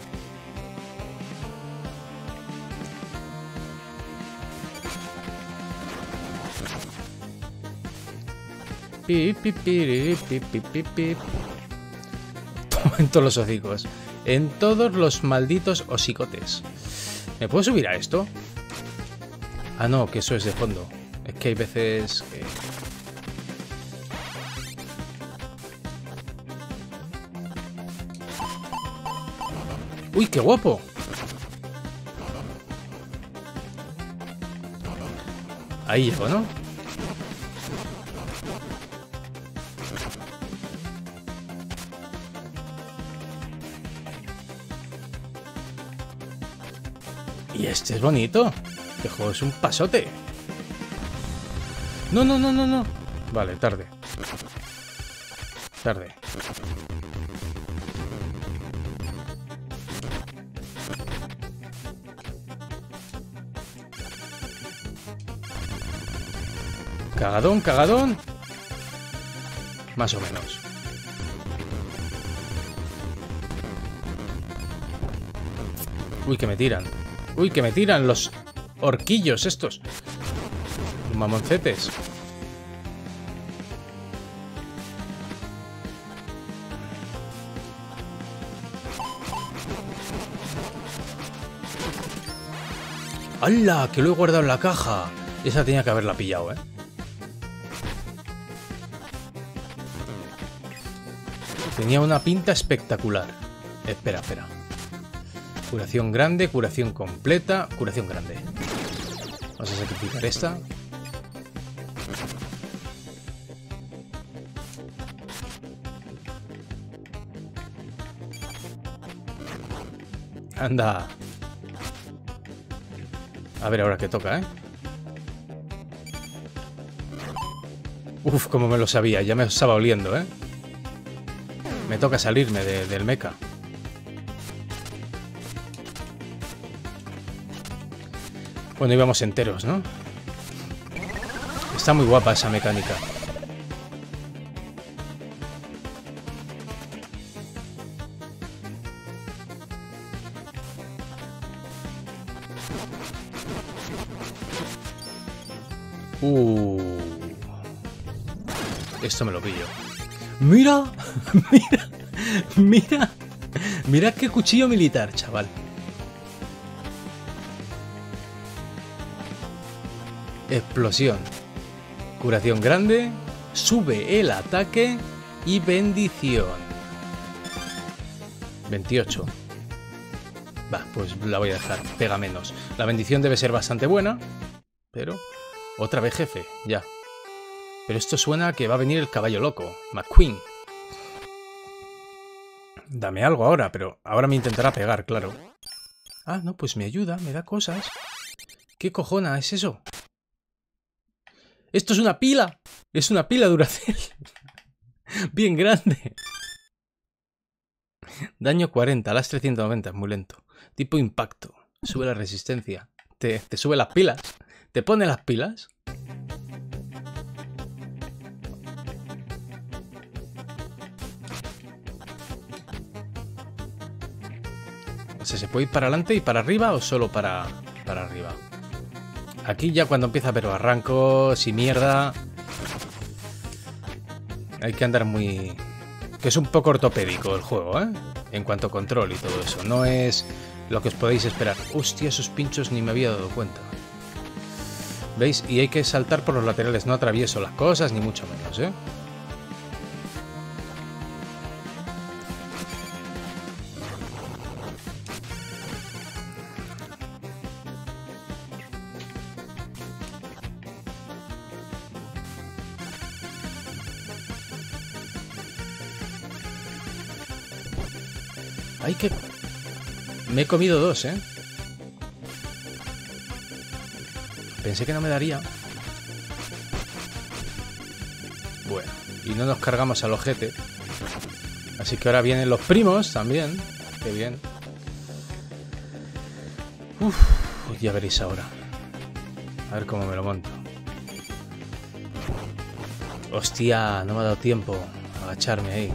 En todos los hocicos. En todos los malditos hocicotes. ¿Me puedo subir a esto? Ah, no, que eso es de fondo. Es que hay veces que... ¡Uy, qué guapo! Ahí llego, ¿no? Y este es bonito. Este juego es un pasote. No. Vale, tarde. Cagadón, cagadón. Más o menos. Uy, que me tiran. Uy, que me tiran los horquillos estos. Los mamoncetes. ¡Hala! Que lo he guardado en la caja. Esa tenía que haberla pillado, ¿eh? Tenía una pinta espectacular. Espera, espera. Curación grande, curación completa. Curación grande. Vamos a sacrificar esta. Anda. A ver ahora qué toca, ¿eh? Uf, como me lo sabía. Ya me estaba oliendo, ¿eh? Me toca salirme del mecha. Bueno, íbamos enteros, ¿no? Está muy guapa esa mecánica. Esto me lo pillo. ¡Mira! ¡Mira! ¡Mira! ¡Mira qué cuchillo militar, chaval! Explosión. Curación grande. Sube el ataque. Y bendición. 28. Va, pues la voy a dejar. Pega menos. La bendición debe ser bastante buena. Pero... Otra vez jefe, ya. Pero esto suena a que va a venir el caballo loco. McQueen. Dame algo ahora, pero ahora me intentará pegar, claro. Ah, no, pues me ayuda, me da cosas. ¿Qué cojona es eso? ¡Esto es una pila! Es una pila Duracell. Bien grande. Daño 40, lastre 190, es muy lento. Tipo impacto. Sube la resistencia. Te sube las pilas. ¿Te pone las pilas? O sea, ¿se puede ir para adelante y para arriba o solo para arriba? Aquí ya cuando empieza a haber barrancos y mierda... Hay que andar muy... Que es un poco ortopédico el juego, ¿eh? En cuanto a control y todo eso. No es lo que os podéis esperar. Hostia, esos pinchos ni me había dado cuenta. ¿Veis? Y hay que saltar por los laterales. No atravieso las cosas, ni mucho menos, ¿eh? Ay, que... Me he comido dos, ¿eh? Pensé que no me daría. Bueno, y no nos cargamos al ojete. Así que ahora vienen los primos también. Qué bien. Uf, ya veréis ahora. A ver cómo me lo monto. Hostia, no me ha dado tiempo a agacharme ahí.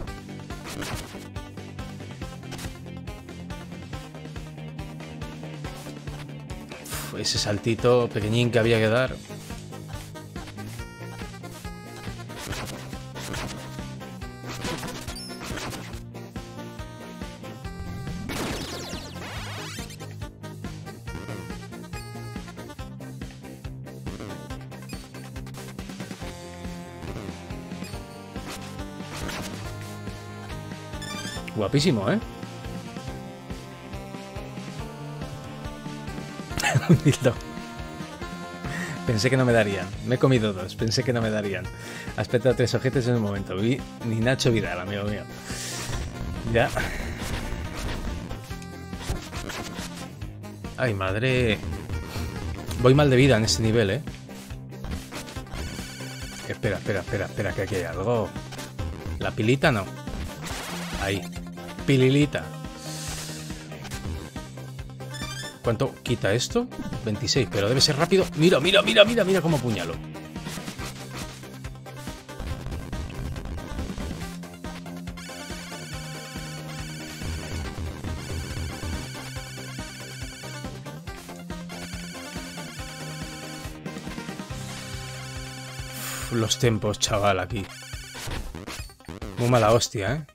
Ese saltito pequeñín que había que dar. Guapísimo, ¿eh? Pensé que no me darían. Me he comido dos. Pensé que no me darían. Aspecto a 3 objetos en un momento. Ni Nacho Vidal, amigo mío. Ya. Ay, madre. Voy mal de vida en este nivel, ¿eh? Espera, que aquí hay algo. La pilita no. Ahí. Pililita. ¿Cuánto quita esto? 26, pero debe ser rápido. Mira cómo apuñalo. Uf, los tempos, chaval, aquí. Muy mala hostia, ¿eh?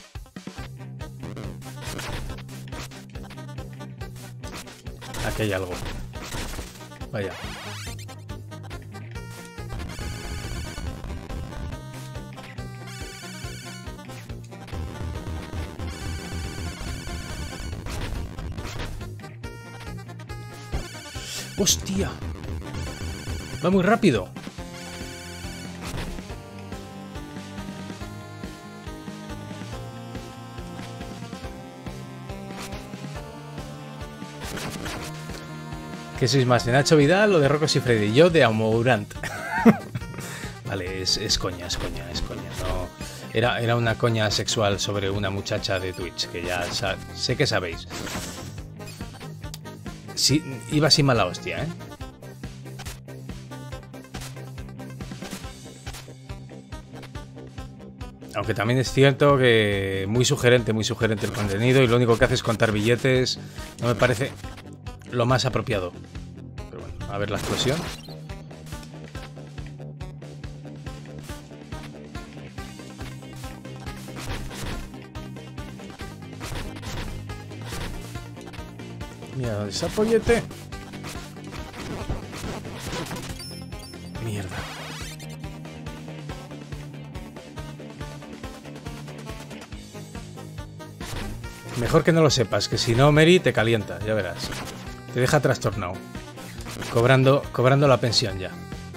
Aquí hay algo. Vaya. ¡Hostia! Va muy rápido. ¿Qué sois más, de Nacho Vidal o de Rocco Siffredi? Yo de Amourant. Vale, es coña, es coña, es coña. No, era una coña sexual sobre una muchacha de Twitch, que ya sé que sabéis. Sí, iba sin mala hostia, ¿eh? Aunque también es cierto que muy sugerente el contenido y lo único que hace es contar billetes. No me parece lo más apropiado. Pero bueno, a ver la explosión. Mira, ¿dónde está el pollete? Mierda. Mejor que no lo sepas, que si no, Mary te calienta, ya verás. Te deja trastornado. Cobrando la pensión ya.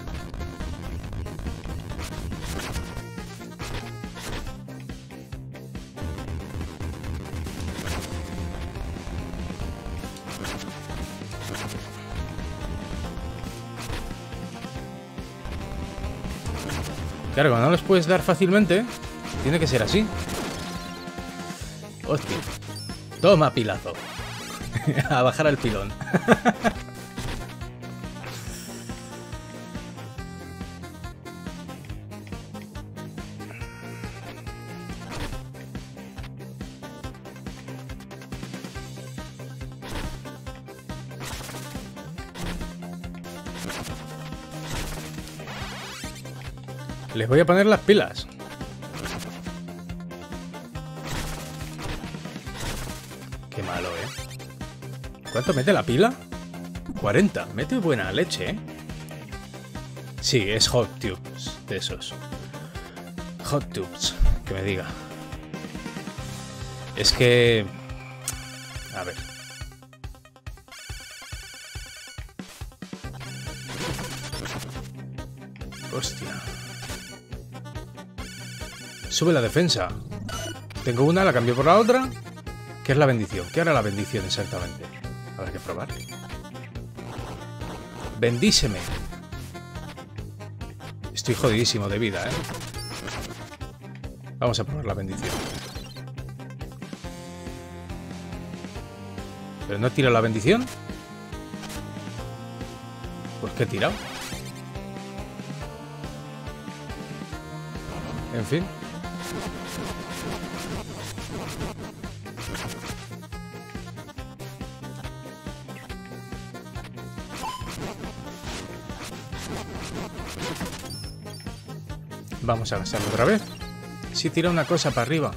Claro, cuando no los puedes dar fácilmente, tiene que ser así. Hostia. Toma, pilazo. A bajar al pilón. Les voy a poner las pilas. Qué malo, ¿eh? ¿Cuánto mete la pila? 40. Mete buena leche, ¿eh? Sí, es Hot Tubes de esos. Hot Tubes, que me diga. Es que... A ver. Hostia. Sube la defensa. Tengo una, la cambio por la otra. ¿Qué es la bendición? ¿Qué hará la bendición exactamente? Habrá que probar. Bendíseme. Estoy jodidísimo de vida, ¿eh? Vamos a probar la bendición. ¿Pero no tira la bendición? Pues ¿qué he tirado? En fin. Vamos a gastarlo otra vez. Si tira una cosa para arriba.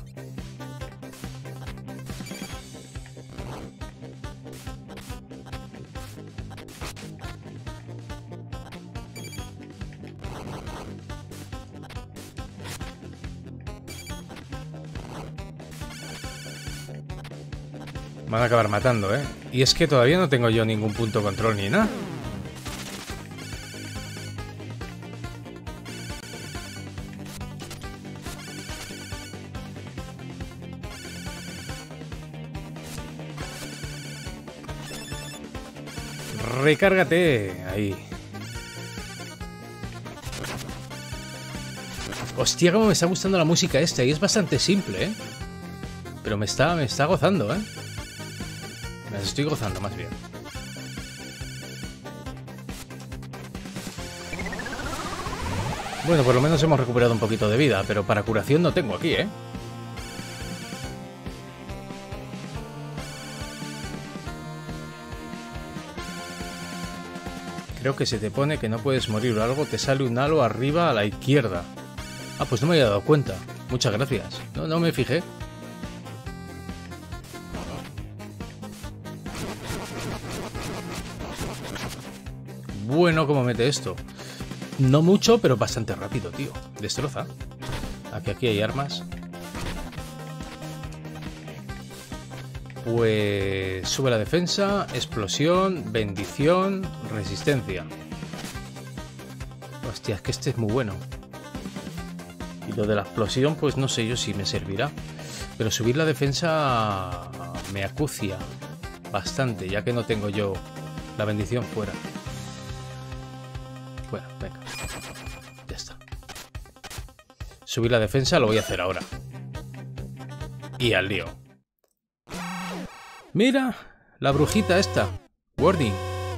Van a acabar matando, ¿eh? Y es que todavía no tengo yo ningún punto control ni nada. Recárgate. Ahí. Hostia, cómo me está gustando la música esta. Y es bastante simple, ¿eh? Pero me está gozando, ¿eh? Me las estoy gozando, más bien. Bueno, por lo menos hemos recuperado un poquito de vida. Pero para curación no tengo aquí, ¿eh? Creo que se te pone que no puedes morir o algo, te sale un halo arriba a la izquierda. Ah, pues no me había dado cuenta. Muchas gracias. No me fijé. Bueno, ¿cómo mete esto? No mucho, pero bastante rápido, tío. Destroza. Aquí hay armas. Pues sube la defensa, explosión, bendición, resistencia. Hostia, es que este es muy bueno. Y lo de la explosión, pues no sé yo si me servirá. Pero subir la defensa me acucia bastante, ya que no tengo yo la bendición fuera. Bueno, venga. Ya está. Subir la defensa lo voy a hacer ahora. Y al lío. Mira, la brujita esta. Wording.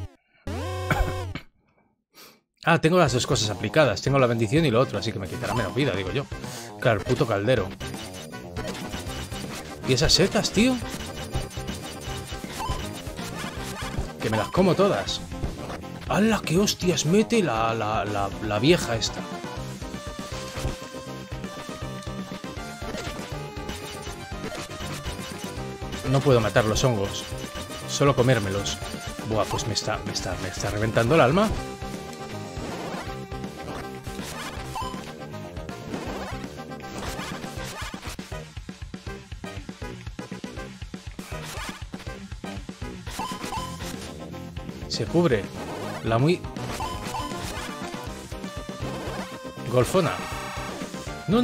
Ah, tengo las dos cosas aplicadas. Tengo la bendición y lo otro, así que me quitará menos vida, digo yo. Claro, el puto caldero. ¿Y esas setas, tío? Que me las como todas. ¡Hala, qué hostias mete la vieja esta! No puedo matar los hongos. Solo comérmelos. Buah, pues me está reventando el alma. Se cubre. La muy... Golfona. No.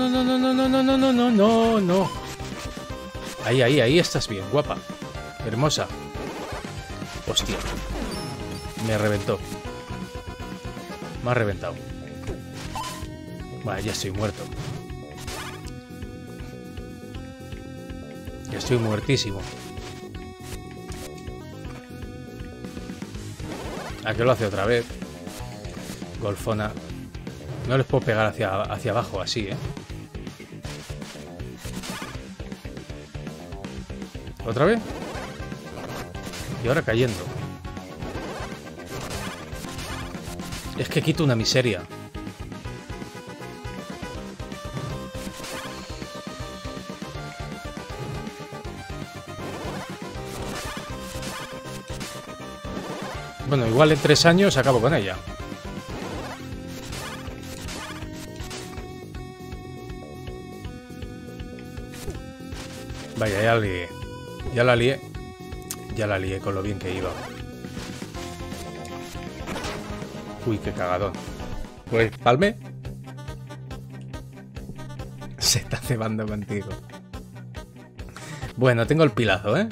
Ahí estás bien, guapa. Hermosa. Hostia. Me reventó. Me ha reventado. Vale, ya estoy muerto. Ya estoy muertísimo. ¿A qué lo hace otra vez? Golfona. No les puedo pegar hacia abajo así, ¿eh? ¿Otra vez? Y ahora cayendo. Es que quito una miseria. Bueno, igual en 3 años acabo con ella. Vaya, ya la lié. Ya la lié con lo bien que iba. Uy, qué cagadón. Pues, palme. Se está cebando contigo. Bueno, tengo el pilazo, ¿eh?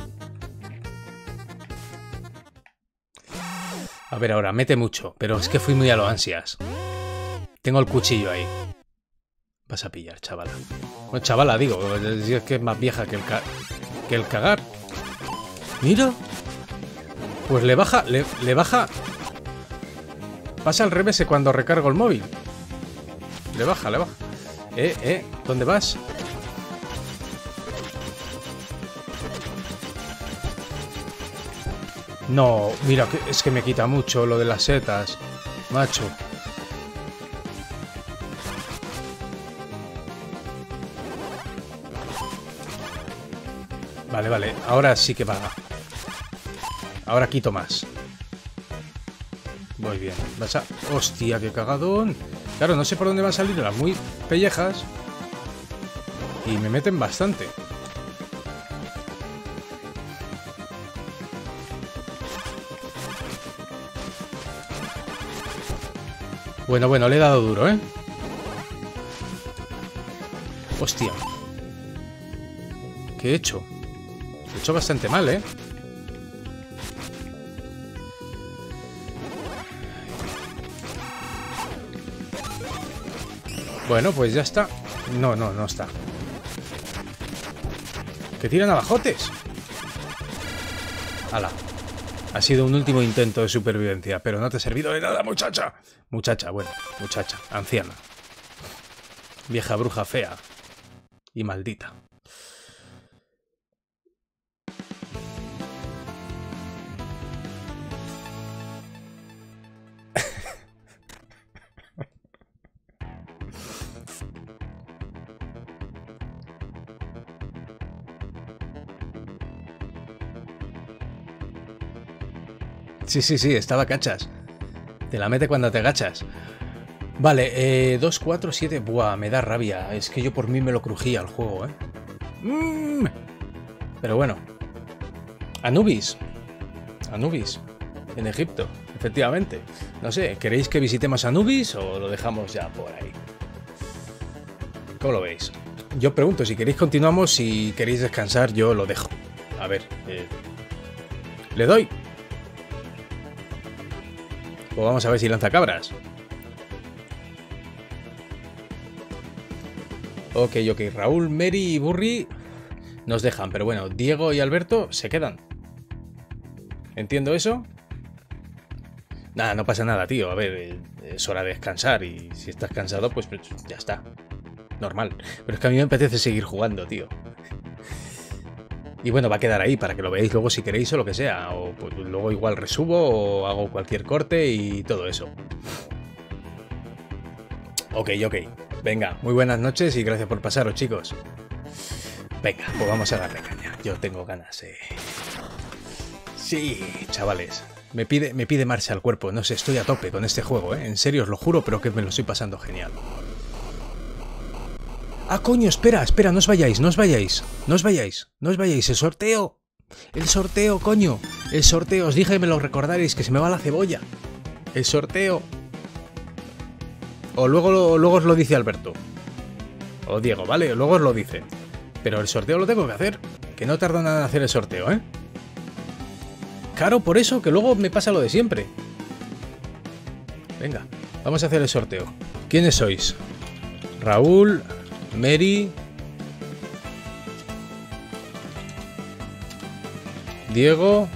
A ver, ahora, mete mucho. Pero es que fui muy a lo ansias. Tengo el cuchillo ahí. Vas a pillar, chavala. Bueno, chavala, digo. Es que es más vieja que el cagar. Mira. Pues le baja. Le baja. Pasa al revés cuando recargo el móvil. Le baja. ¿Dónde vas? No, mira, es que me quita mucho lo de las setas, macho. Vale, ahora sí que va. Ahora quito más. Muy bien. Vas a... ¡Hostia, qué cagadón! Claro, no sé por dónde van a salir las muy pellejas. Y me meten bastante. Bueno, le he dado duro, ¿eh? Hostia. ¿Qué he hecho? He hecho bastante mal, ¿eh? Bueno, pues ya está. No está. ¡Que tiran abajotes! ¡Hala! Ha sido un último intento de supervivencia, pero no te ha servido de nada, muchacha. Muchacha, anciana. Vieja bruja fea. Y maldita. Sí, sí, sí, estaba cachas. Te la mete cuando te agachas. Vale, 2, 4, 7. Buah, me da rabia. Es que yo por mí me lo crujía el juego, ¿eh? Pero bueno. Anubis. Anubis. En Egipto, efectivamente. No sé, ¿queréis que visitemos Anubis o lo dejamos ya por ahí? ¿Cómo lo veis? Yo pregunto, si queréis continuamos, si queréis descansar, yo lo dejo. A ver, ¿le doy? Pues vamos a ver si lanza cabras. Ok, ok. Raúl, Mary y Burry nos dejan, pero bueno, Diego y Alberto se quedan. ¿Entiendo eso? Nada, no pasa nada, tío. A ver, es hora de descansar y si estás cansado, pues ya está. Normal. Pero es que a mí me apetece seguir jugando, tío. Y bueno, va a quedar ahí para que lo veáis luego si queréis o lo que sea. O pues, luego igual resubo o hago cualquier corte y todo eso. Ok, ok. Venga, muy buenas noches y gracias por pasaros, chicos. Venga, pues vamos a darle caña. Yo tengo ganas, Sí, chavales. Me pide marcha al cuerpo. No sé, estoy a tope con este juego, ¿eh? En serio, os lo juro, pero que me lo estoy pasando genial. ¡Ah, coño! Espera, espera, no os vayáis, no os vayáis. No os vayáis, no os vayáis. ¡El sorteo! ¡El sorteo, coño! El sorteo, os dije que me lo recordaréis, que se me va la cebolla. El sorteo. O luego os lo dice Alberto. O Diego, ¿vale? Luego os lo dice. Pero el sorteo lo tengo que hacer. Que no tarda nada en hacer el sorteo, ¿eh? Claro, por eso, que luego me pasa lo de siempre. Venga, vamos a hacer el sorteo. ¿Quiénes sois? Raúl, Mary, Diego,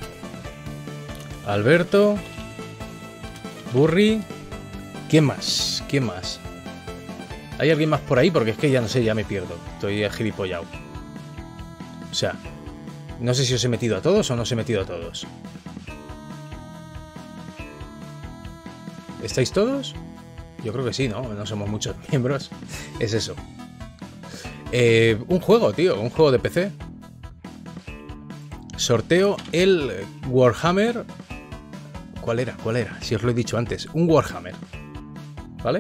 Alberto, Burry. ¿Quién más? ¿Quién más? ¿Hay alguien más por ahí? Porque es que ya no sé, ya me pierdo. Estoy agilipollado. O sea, no sé si os he metido a todos o no os he metido a todos. ¿Estáis todos? Yo creo que sí, ¿no? No somos muchos miembros. Es eso. Un juego, tío. Un juego de PC. Sorteo el Warhammer. ¿Cuál era? ¿Cuál era? Si os lo he dicho antes. Un Warhammer. ¿Vale?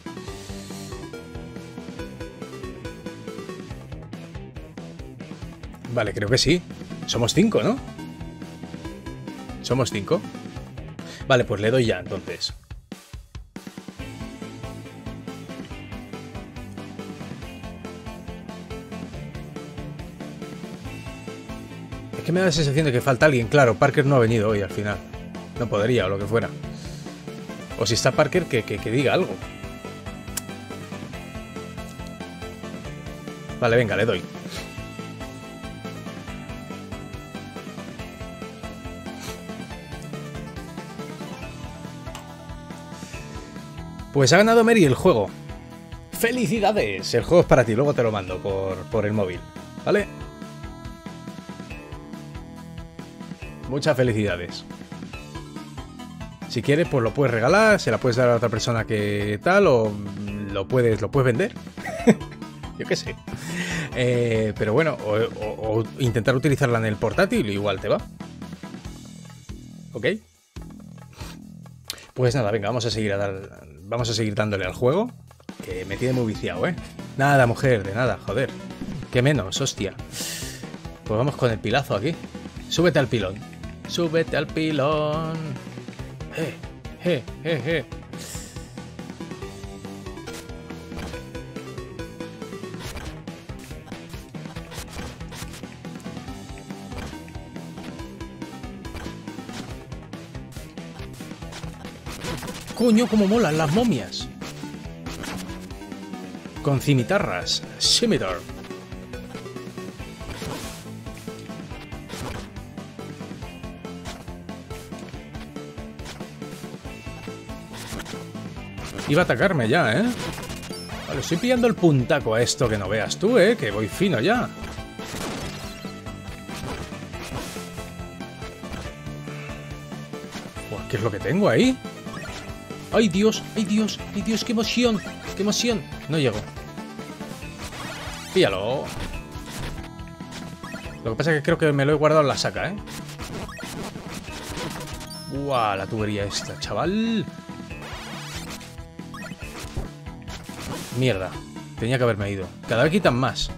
Vale, creo que sí. Somos 5, ¿no? Somos 5. Vale, pues le doy ya, entonces. Es que me da la sensación de que falta alguien. Claro, Parker no ha venido hoy al final. No podría, o lo que fuera. O si está Parker, que diga algo. Vale, venga, le doy. Pues ha ganado Mary el juego. ¡Felicidades! El juego es para ti, luego te lo mando por el móvil, ¿vale? Muchas felicidades. Si quieres, pues lo puedes regalar, se la puedes dar a otra persona que tal, o lo puedes vender. Yo qué sé. Pero bueno, o intentar utilizarla en el portátil, igual te va. ¿Ok? Pues nada, venga, vamos a seguir dándole al juego, que me tiene muy viciado, ¿eh? Nada, mujer, de nada, joder. ¿Qué menos, hostia? Pues vamos con el pilazo aquí. Súbete al pilón. Súbete al pilón. Coño, cómo molan las momias. Con cimitarras. Scimitar. Iba a atacarme ya, ¿eh? Vale, estoy pillando el puntaco a esto que no veas tú, ¿eh? Que voy fino ya. Buah, ¿qué es lo que tengo ahí? ¡Ay, Dios! ¡Ay, Dios! ¡Ay, Dios! ¡Qué emoción! ¡Qué emoción! No llego. Píllalo. Lo que pasa es que creo que me lo he guardado en la saca, ¿eh? ¡Buah! La tubería esta, chaval. Mierda. Tenía que haberme ido. Cada vez quitan más.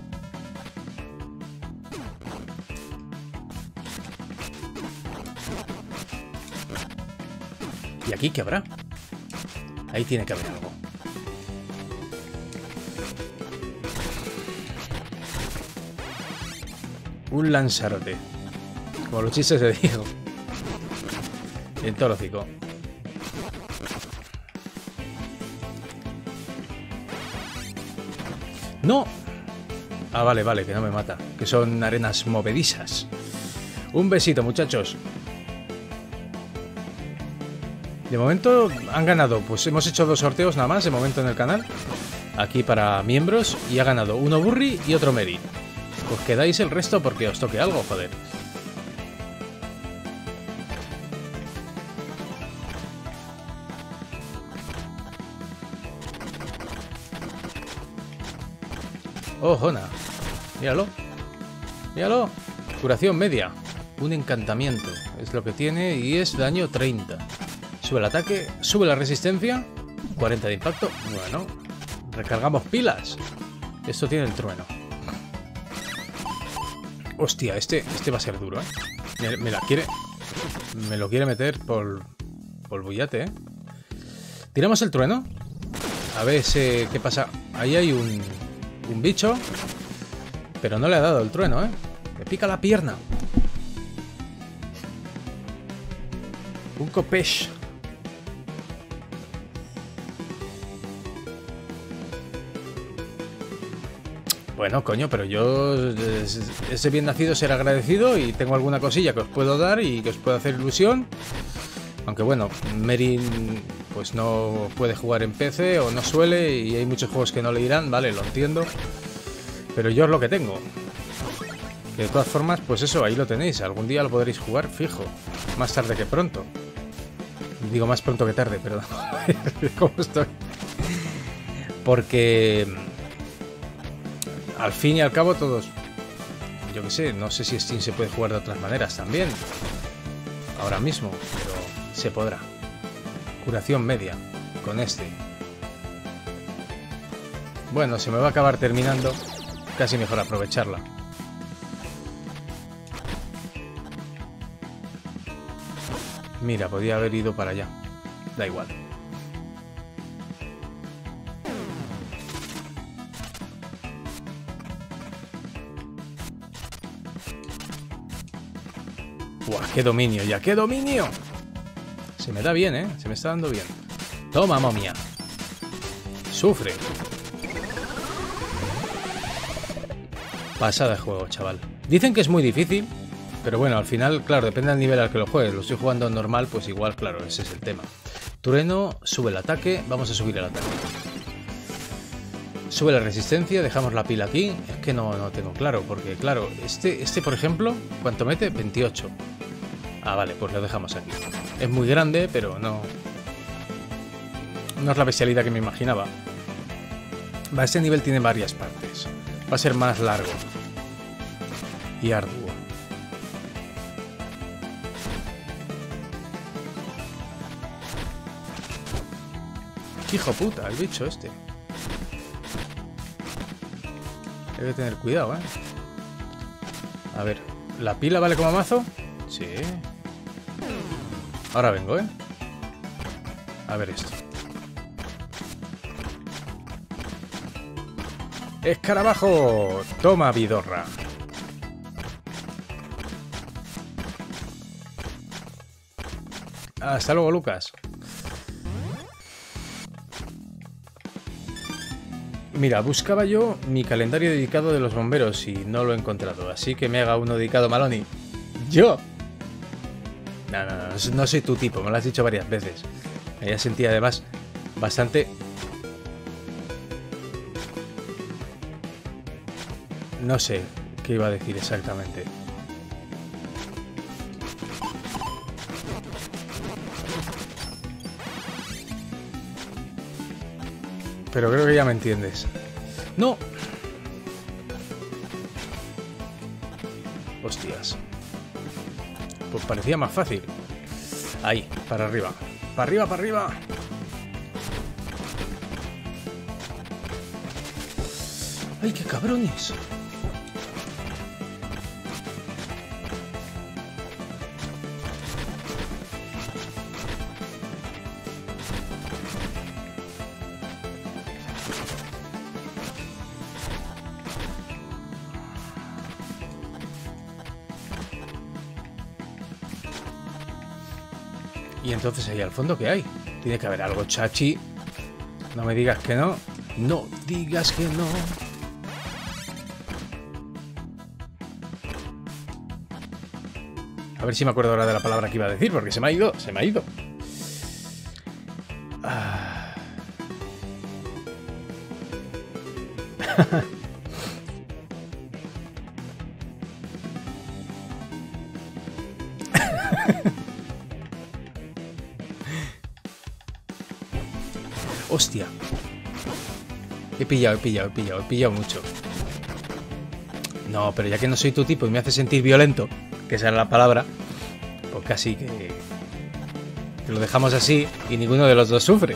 ¿Y aquí qué habrá? Ahí tiene que haber algo. Un Lanzarote. Como los chistes de Diego. En todo el hocico. ¡No! Ah, vale, vale, que no me mata. Que son arenas movedizas. Un besito, muchachos. De momento han ganado. Pues hemos hecho 2 sorteos nada más de momento en el canal. Aquí para miembros. Y ha ganado uno Burry y otro Mary. Os quedáis el resto porque os toque algo, joder. Oh, Jona. Míralo. Míralo. Curación media. Un encantamiento. Es lo que tiene y es daño 30. Sube el ataque. Sube la resistencia. 40 de impacto. Bueno. Recargamos pilas. Esto tiene el trueno. Hostia, este va a ser duro, ¿eh? Me lo quiere meter por bullate, ¿eh? Tiramos el trueno. A ver qué pasa. Ahí hay un bicho. Pero no le ha dado el trueno, ¿eh? Me pica la pierna. Un copesh. Bueno, coño, pero yo ese bien nacido ser agradecido y tengo alguna cosilla que os puedo dar y que os puedo hacer ilusión. Aunque bueno, Merin pues no puede jugar en PC o no suele y hay muchos juegos que no le irán, vale, lo entiendo. Pero yo es lo que tengo. Que de todas formas, pues eso, ahí lo tenéis. Algún día lo podréis jugar fijo. Más tarde que pronto. Digo más pronto que tarde, perdón. ¿Cómo estoy? Porque al fin y al cabo todos... Yo qué sé, no sé si Steam se puede jugar de otras maneras también. Ahora mismo, pero se podrá. Curación media, con este. Bueno, se me va a acabar terminando. Casi mejor aprovecharla. Mira, podía haber ido para allá. Da igual. ¡Buah, qué dominio ya! ¡Qué dominio! Se me da bien, ¿eh? Se me está dando bien. Toma, momia. Sufre. Pasada de juego, chaval. Dicen que es muy difícil, pero bueno, al final, claro, depende del nivel al que lo juegues. Lo estoy jugando normal, pues igual, claro, ese es el tema. Trueno, sube el ataque. Vamos a subir el ataque. Sube la resistencia, dejamos la pila aquí. Es que no tengo claro, porque claro, este por ejemplo, ¿cuánto mete? 28. Ah, vale, pues lo dejamos aquí. Es muy grande, pero no es la bestialidad que me imaginaba. Va, este nivel tiene varias partes. Va a ser más largo y arduo. ¡Qué hijo puta! El bicho este. Hay que tener cuidado, ¿eh? A ver, ¿la pila vale como mazo? Sí. Ahora vengo, ¿eh? A ver esto. ¡Escarabajo! Toma, vidorra. Hasta luego, Lucas. Mira, buscaba yo mi calendario dedicado de los bomberos y no lo he encontrado. Así que me haga uno dedicado, Maloni. ¿Yo? No soy tu tipo, me lo has dicho varias veces. Ya sentí además bastante... No sé qué iba a decir exactamente. Pero creo que ya me entiendes. ¡No! Hostias. Pues parecía más fácil. Ahí, para arriba. Para arriba, para arriba. ¡Ay, qué cabrones! Y entonces ahí al fondo, ¿qué hay? Tiene que haber algo, chachi. No me digas que no. No digas que no. A ver si me acuerdo ahora de la palabra que iba a decir, porque se me ha ido, se me ha ido. Ah. Hostia. He pillado mucho. No, pero ya que no soy tu tipo y me hace sentir violento, que esa era la palabra, pues casi que lo dejamos así y ninguno de los dos sufre.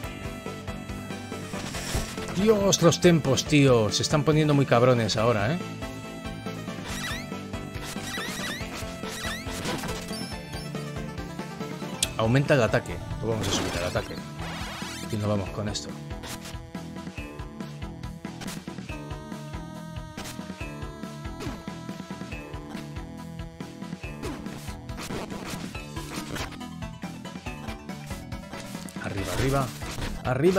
Dios, los tempos, tío, se están poniendo muy cabrones ahora, ¿eh? Aumenta el ataque. Pues vamos a subir el ataque. Y nos vamos con esto. Arriba, arriba, arriba.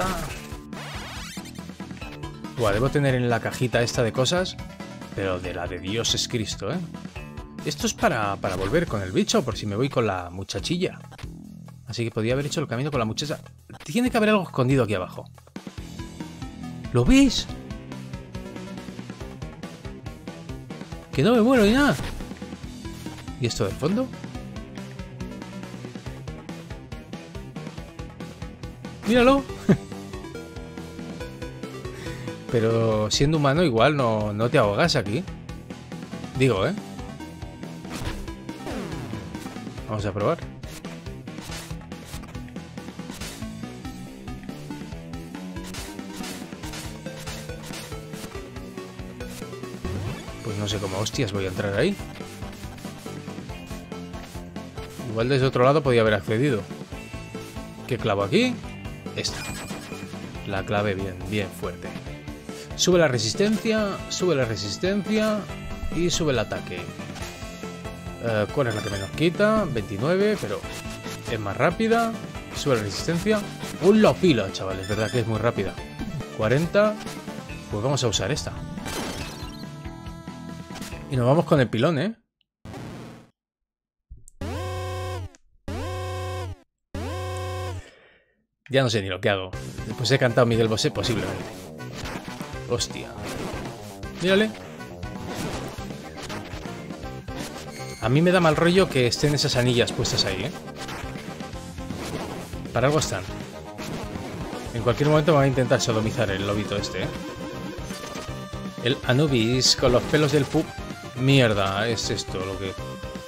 Buah, debo tener en la cajita esta de cosas, pero de la de Dios es Cristo, ¿eh? Esto es para volver con el bicho, por si me voy con la muchachilla. Así que podía haber hecho el camino con la muchacha. Tiene que haber algo escondido aquí abajo. ¿Lo veis? Que no me muero ni nada. ¿Y esto del fondo? ¡Míralo! Pero siendo humano igual no te ahogas aquí. Digo, ¿eh? Vamos a probar. Pues no sé cómo hostias voy a entrar ahí. Igual desde otro lado podía haber accedido. ¿Qué clavo aquí? Esta. La clave bien fuerte. Sube la resistencia y sube el ataque. ¿Cuál es la que menos quita? 29, pero es más rápida. Sube la resistencia. ¡Hola pila, chavales! ¿Verdad que es muy rápida? 40. Pues vamos a usar esta. Y nos vamos con el pilón, ¿eh? Ya no sé ni lo que hago. Pues he cantado Miguel Bosé posiblemente. Hostia. Mírale. A mí me da mal rollo que estén esas anillas puestas ahí, ¿eh? Para algo están. En cualquier momento me va a intentar sodomizar el lobito este, ¿eh? El Anubis con los pelos del pup. Mierda, es esto lo que...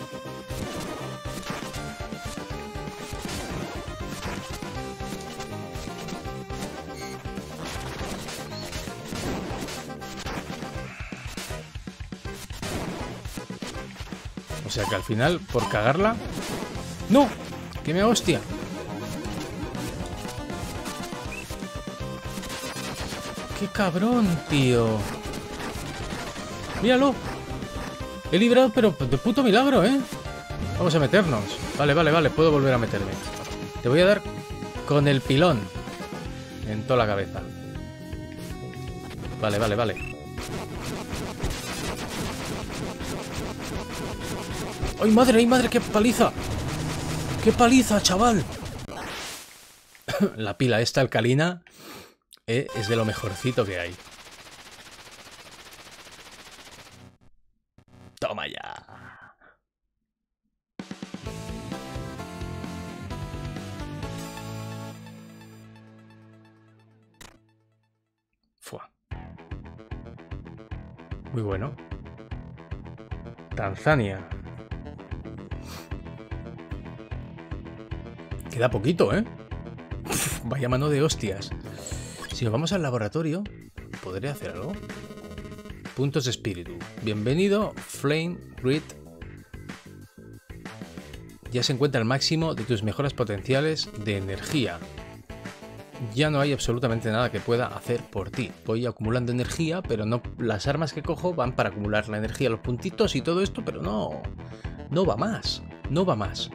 O sea que al final, por cagarla... ¡No! ¡Que me hostia! ¡Qué cabrón, tío! ¡Míralo! He librado, pero de puto milagro, ¿eh? Vamos a meternos. Vale, puedo volver a meterme. Te voy a dar con el pilón en toda la cabeza. Vale. ¡Ay, madre! ¡Qué paliza! ¡Qué paliza, chaval! La pila esta alcalina es de lo mejorcito que hay. Toma ya. Fua. Muy bueno. Tanzania. Queda poquito, ¿eh? Uf, vaya mano de hostias. Si nos vamos al laboratorio, ¿podré hacer algo? Puntos de espíritu. Bienvenido, Flame Grid. Ya se encuentra al máximo de tus mejoras potenciales de energía. Ya no hay absolutamente nada que pueda hacer por ti. Voy acumulando energía, pero no. Las armas que cojo van para acumular la energía, los puntitos y todo esto, pero no. No va más. No va más.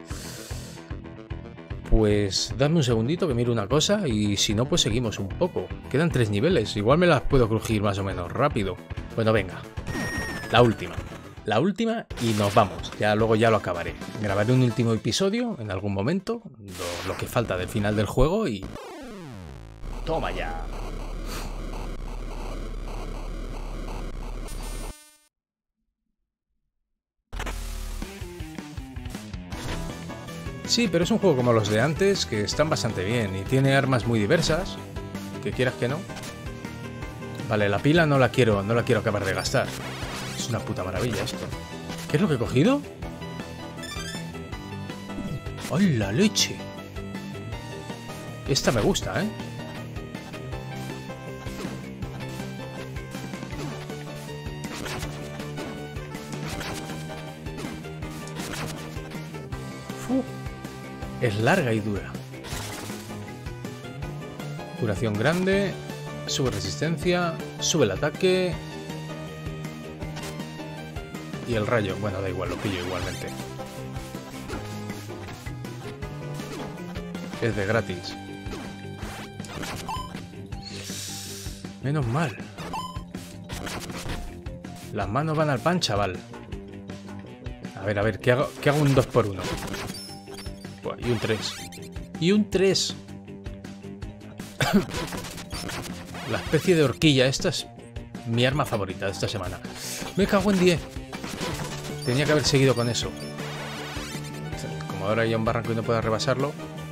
Pues dame un segundito que miro una cosa y si no, pues seguimos un poco. Quedan 3 niveles. Igual me las puedo crujir más o menos rápido. Bueno, venga. La última. La última y nos vamos. Ya luego ya lo acabaré. Grabaré un último episodio en algún momento. Lo que falta del final del juego y... ¡Toma ya! Sí, pero es un juego como los de antes, que están bastante bien y tiene armas muy diversas, que quieras que no. Vale, la pila no la quiero acabar de gastar. Es una puta maravilla esto. ¿Qué es lo que he cogido? ¡Ay, la leche! Esta me gusta, ¿eh? Es larga y dura. Duración grande. Sube resistencia. Sube el ataque. Y el rayo. Bueno, da igual, lo pillo igualmente. Es de gratis. Menos mal. Las manos van al pan, chaval. A ver, ¿qué hago un 2x1? Y un 3. Y un 3. La especie de horquilla. Esta es mi arma favorita de esta semana. Me cago en 10. Tenía que haber seguido con eso. Como ahora hay un barranco y no puedo rebasarlo.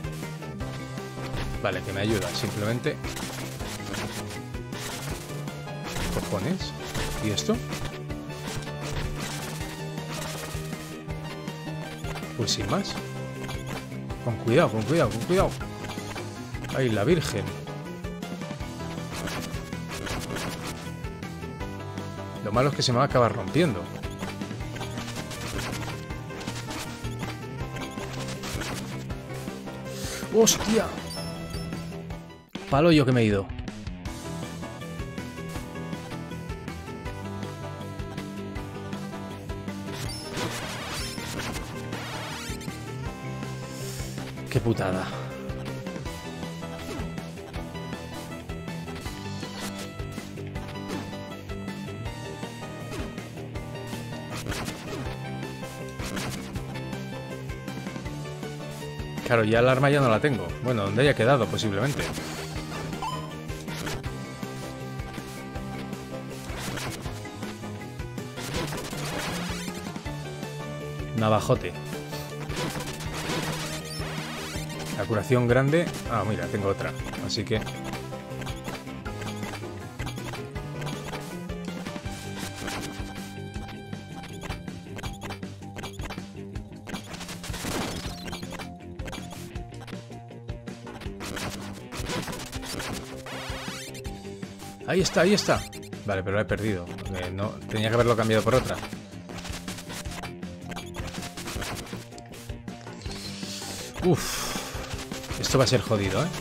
Vale, que me ayuda. Simplemente... ¿Cojones? ¿Y esto? Pues sin más. Con cuidado, con cuidado, con cuidado. ¡Ay, la Virgen! Lo malo es que se me va a acabar rompiendo. ¡Hostia! Palo yo que me he ido. ¡Qué putada! Claro, ya el arma ya no la tengo. Bueno, donde haya quedado, posiblemente. Navajote. La curación grande... Ah, mira, tengo otra. Así que... Ahí está, ahí está. Vale, pero lo he perdido. No, tenía que haberlo cambiado por otra. Uf. Esto va a ser jodido, ¿eh?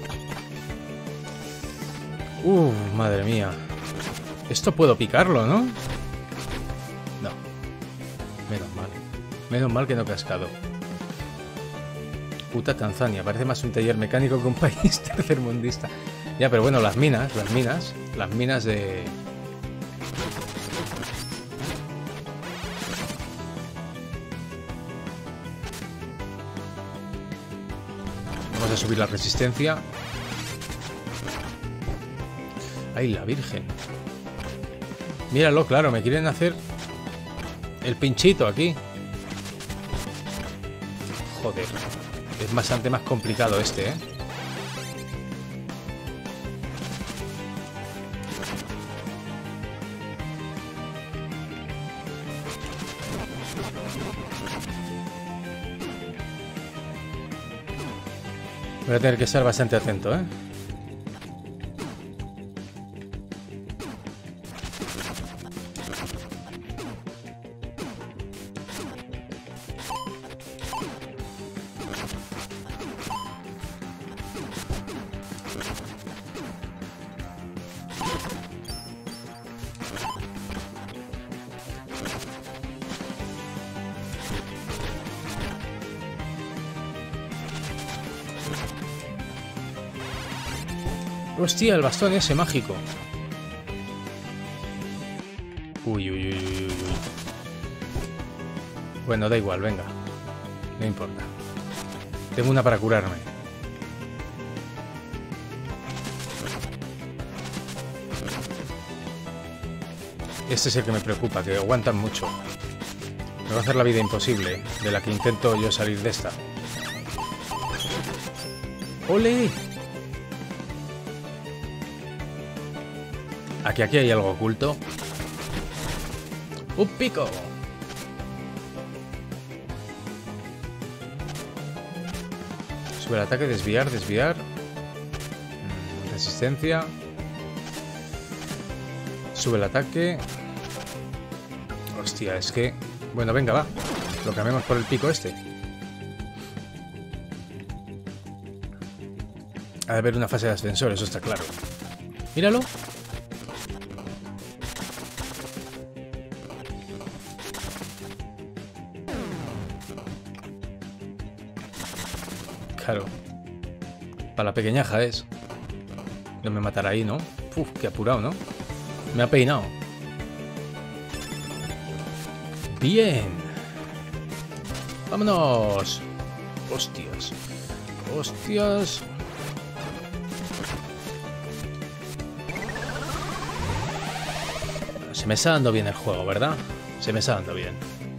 Madre mía. Esto puedo picarlo, ¿no? No. Menos mal. Menos mal que no he cascado. Puta Tanzania. Parece más un taller mecánico que un país tercermundista. Ya, pero bueno, las minas de... Vamos a subir la resistencia. ¡Ay, la Virgen! Míralo, claro, me quieren hacer el pinchito aquí. Joder. Es bastante más complicado este, ¿eh? Voy a tener que estar bastante atento, ¿eh? Hostia, el bastón ese mágico. Uy, uy, uy, uy, uy. Bueno, da igual, venga. No importa. Tengo una para curarme. Este es el que me preocupa, que aguantan mucho. Me va a hacer la vida imposible, de la que intento yo salir de esta. ¡Ole! Aquí hay algo oculto. ¡Un pico! Sube el ataque, desviar, desviar. Resistencia. Sube el ataque. Hostia, es que... Bueno, venga, va. Lo cambiamos por el pico este. Ha de haber una fase de ascensor, eso está claro. Míralo. Claro. Para la pequeñaja es. No me matará ahí, ¿no? Uf, qué apurado, ¿no? Me ha peinado. Bien. Vámonos. Hostias. Hostias. Se me está dando bien el juego, ¿verdad? Se me está dando bien.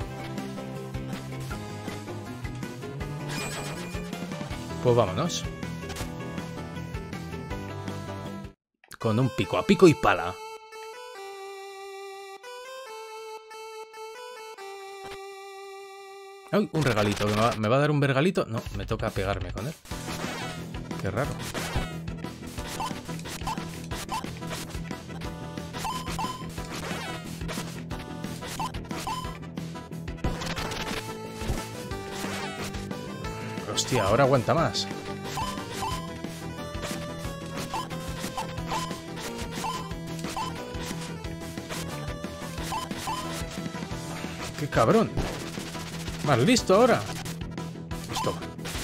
Pues vámonos. Con un pico, a pico y pala. ¡Ay! Un regalito. ¿Me va a dar un regalito? No, me toca pegarme con él. Qué raro. Hostia, ahora aguanta más. ¡Qué cabrón! Más listo ahora. Pues toma.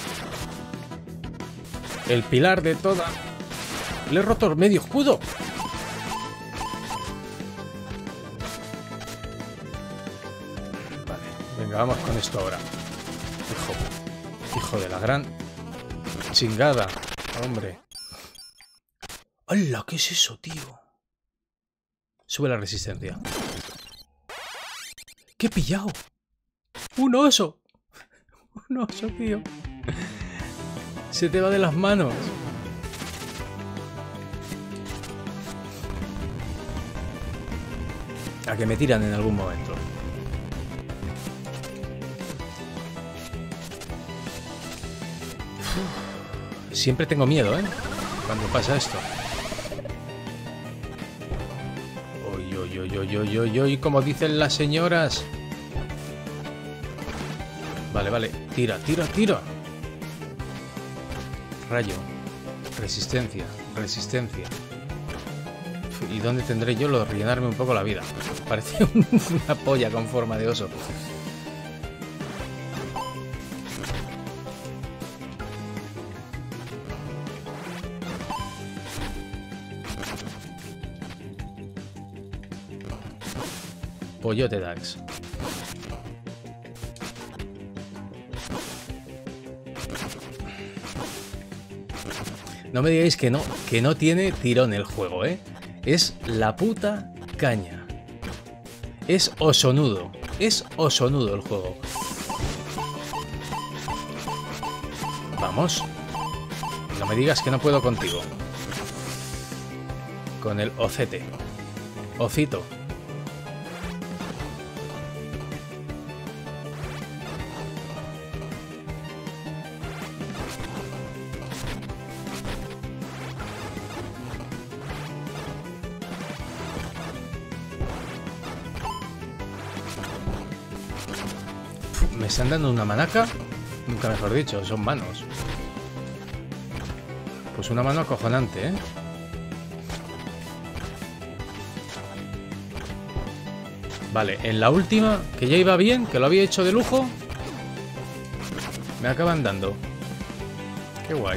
El pilar de toda. Le he roto medio escudo. Vale, venga, vamos con esto ahora. Hijo de la gran chingada, hombre. ¡Hala! ¿Qué es eso, tío? Sube la resistencia. ¿Qué he pillado? ¡Un oso! ¡Un oso, tío! Se te va de las manos. A que me tiran en algún momento. Siempre tengo miedo, ¿eh? Cuando pasa esto. Uy, uy, uy, uy, uy, uy, uy, como dicen las señoras. Vale, vale. Tira, tira, tira. Rayo. Resistencia. Resistencia. ¿Y dónde tendré yo lo de rellenarme un poco la vida? Parece una polla con forma de oso. Pollote Dax. No me digáis que no tiene tirón el juego, ¿eh? Es la puta caña. Es osonudo. Es osonudo el juego. Vamos. No me digas que no puedo contigo. Con el ocete. Ocito. ¿Me están dando una manaca? Nunca mejor dicho, son manos. Pues una mano acojonante, ¿eh? Vale, en la última, que ya iba bien, que lo había hecho de lujo, me acaban dando. Qué guay.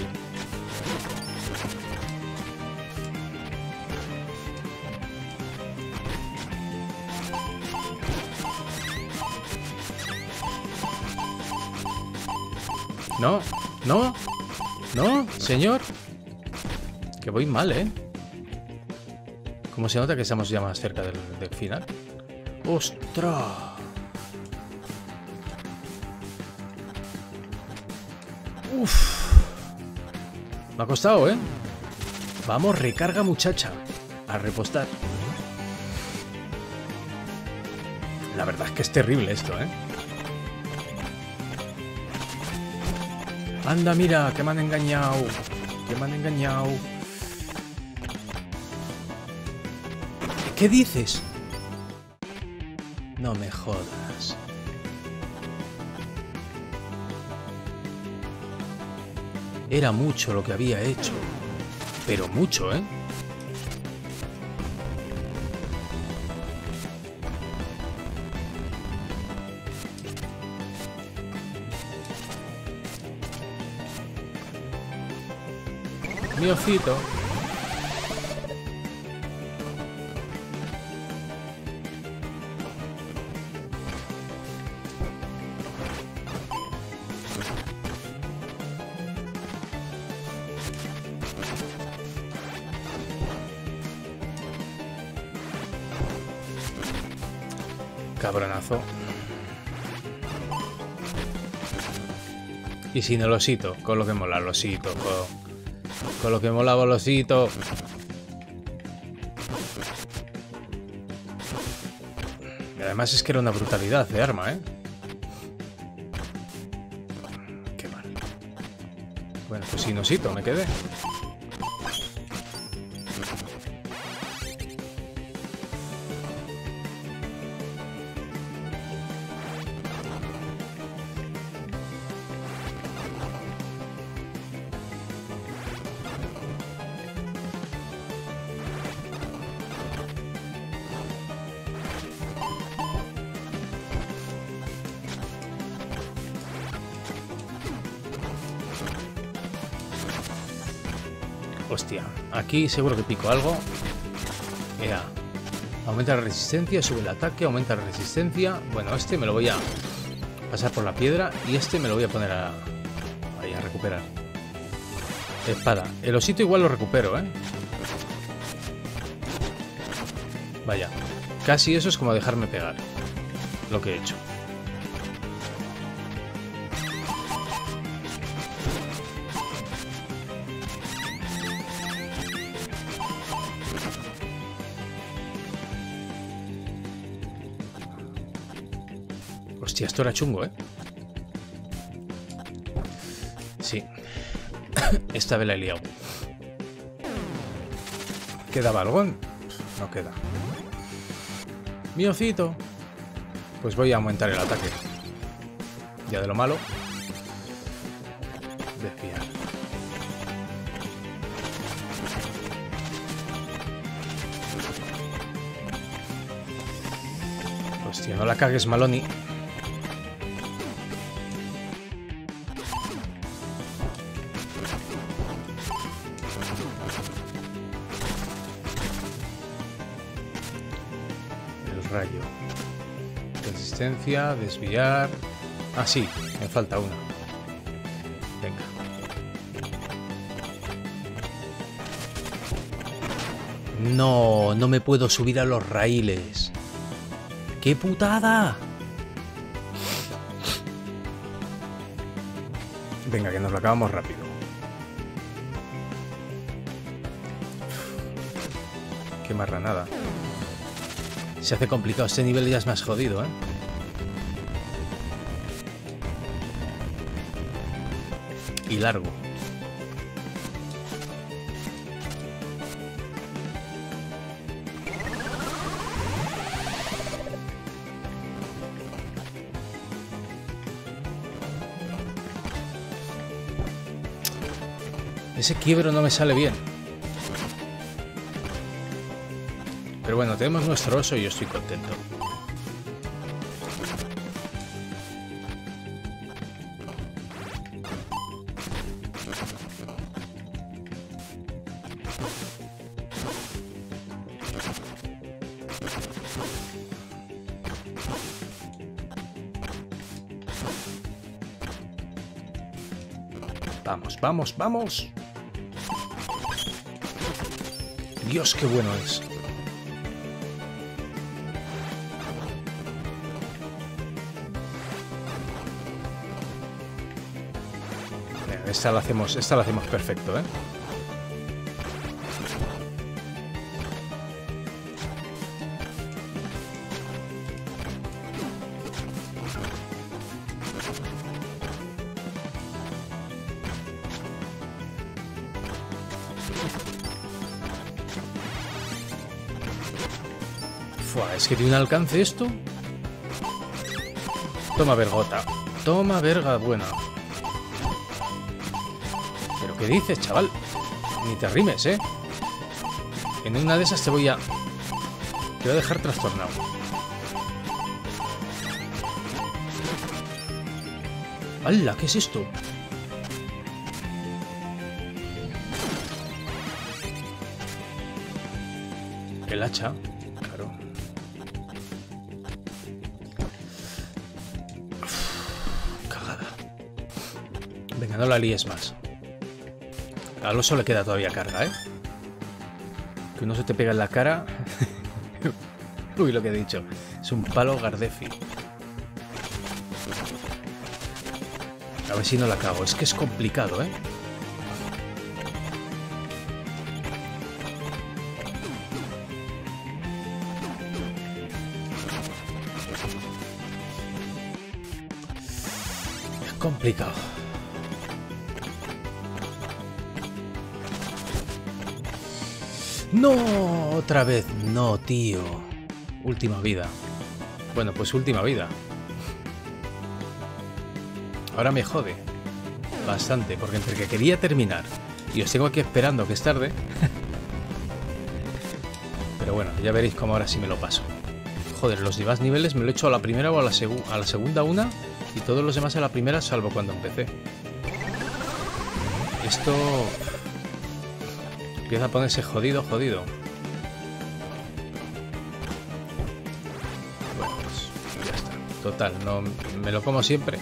No, no, no, señor. Que voy mal, ¿eh? ¿Cómo se nota que estamos ya más cerca del final? ¡Ostras! ¡Uf! Me ha costado, ¿eh? Vamos, recarga, muchacha. A repostar. La verdad es que es terrible esto, ¿eh? Anda, mira, que me han engañado. Que me han engañado. ¿Qué dices? No me jodas. Era mucho lo que había hecho. Pero mucho, ¿eh? Mi osito. Cabronazo. Y sin el osito, con lo que mola el osito, con lo que molaba el osito. Y además es que era una brutalidad de arma, ¿eh? Qué mal. Bueno, pues sin osito me quedé. Hostia, aquí seguro que pico algo. Mira, aumenta la resistencia, sube el ataque, aumenta la resistencia. Bueno, este me lo voy a pasar por la piedra y este me lo voy a poner ahí a recuperar. Espada. El osito igual lo recupero, ¿eh? Vaya, casi eso es como dejarme pegar lo que he hecho. Hostia, esto era chungo, ¿eh? Sí. Esta vez la he liado. ¿Quedaba algo? No queda. Mi osito. Pues voy a aumentar el ataque. Ya de lo malo. Desviar. Hostia, no la cagues, Maloney. Rayo. Resistencia, desviar. Ah, sí, me falta una. Venga. No, no me puedo subir a los raíles. ¡Qué putada! Venga, que nos lo acabamos rápido. Qué marranada. Se hace complicado. Este nivel ya es más jodido, ¿eh? Y largo. Ese quiebro no me sale bien. Pero bueno, tenemos nuestro oso y yo estoy contento. Vamos, vamos, vamos. Dios, qué bueno es. Esta la hacemos perfecto, ¿eh? Fua, es que tiene un alcance esto. Toma vergota. Toma verga buena. ¿Pero qué dices, chaval? Ni te arrimes, ¿eh? En una de esas te voy a dejar trastornado. ¡Hala! ¿Qué es esto? El hacha. Claro. Uf, cagada. Venga, no la líes más. Al oso le queda todavía carga, ¿eh? Que uno se te pega en la cara. Uy, lo que he dicho. Es un palo Gardefi. A ver si no la cago. Es que es complicado, ¿eh? Es complicado. ¡No! Otra vez. No, tío. Última vida. Bueno, pues última vida. Ahora me jode. Bastante, porque entre que quería terminar y os tengo aquí esperando que es tarde. Pero bueno, ya veréis cómo ahora sí me lo paso. Joder, los demás niveles me lo he hecho a la primera o a la segunda una y todos los demás a la primera salvo cuando empecé. Esto empieza a ponerse jodido, jodido. Bueno, pues ya está. Total, no me lo como siempre.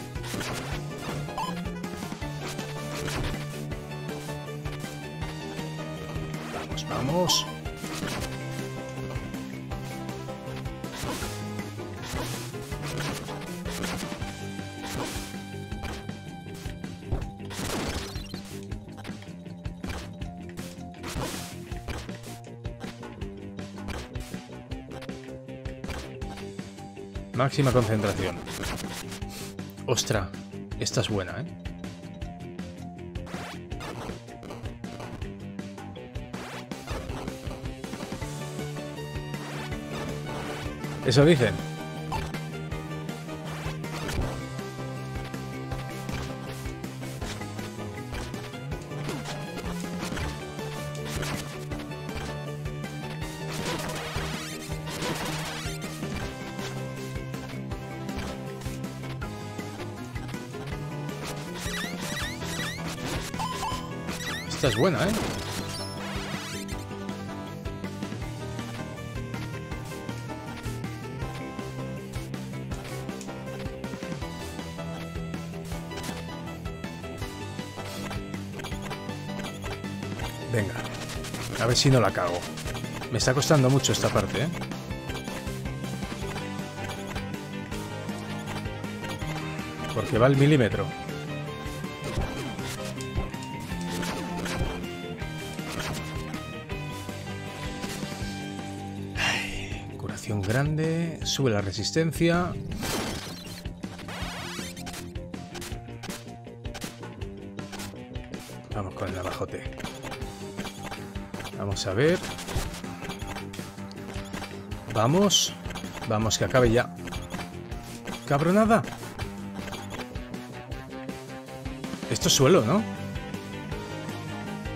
Vamos, vamos. Máxima concentración. Ostra, esta es buena, ¿eh? Eso dicen. Esta es buena, ¿eh? Venga, a ver si no la cago. Me está costando mucho esta parte, ¿eh? Porque va al milímetro. Ay, curación grande, sube la resistencia. Vamos con el navajote. Vamos a ver. Vamos. Vamos, que acabe ya. Cabronada. Esto es suelo, ¿no?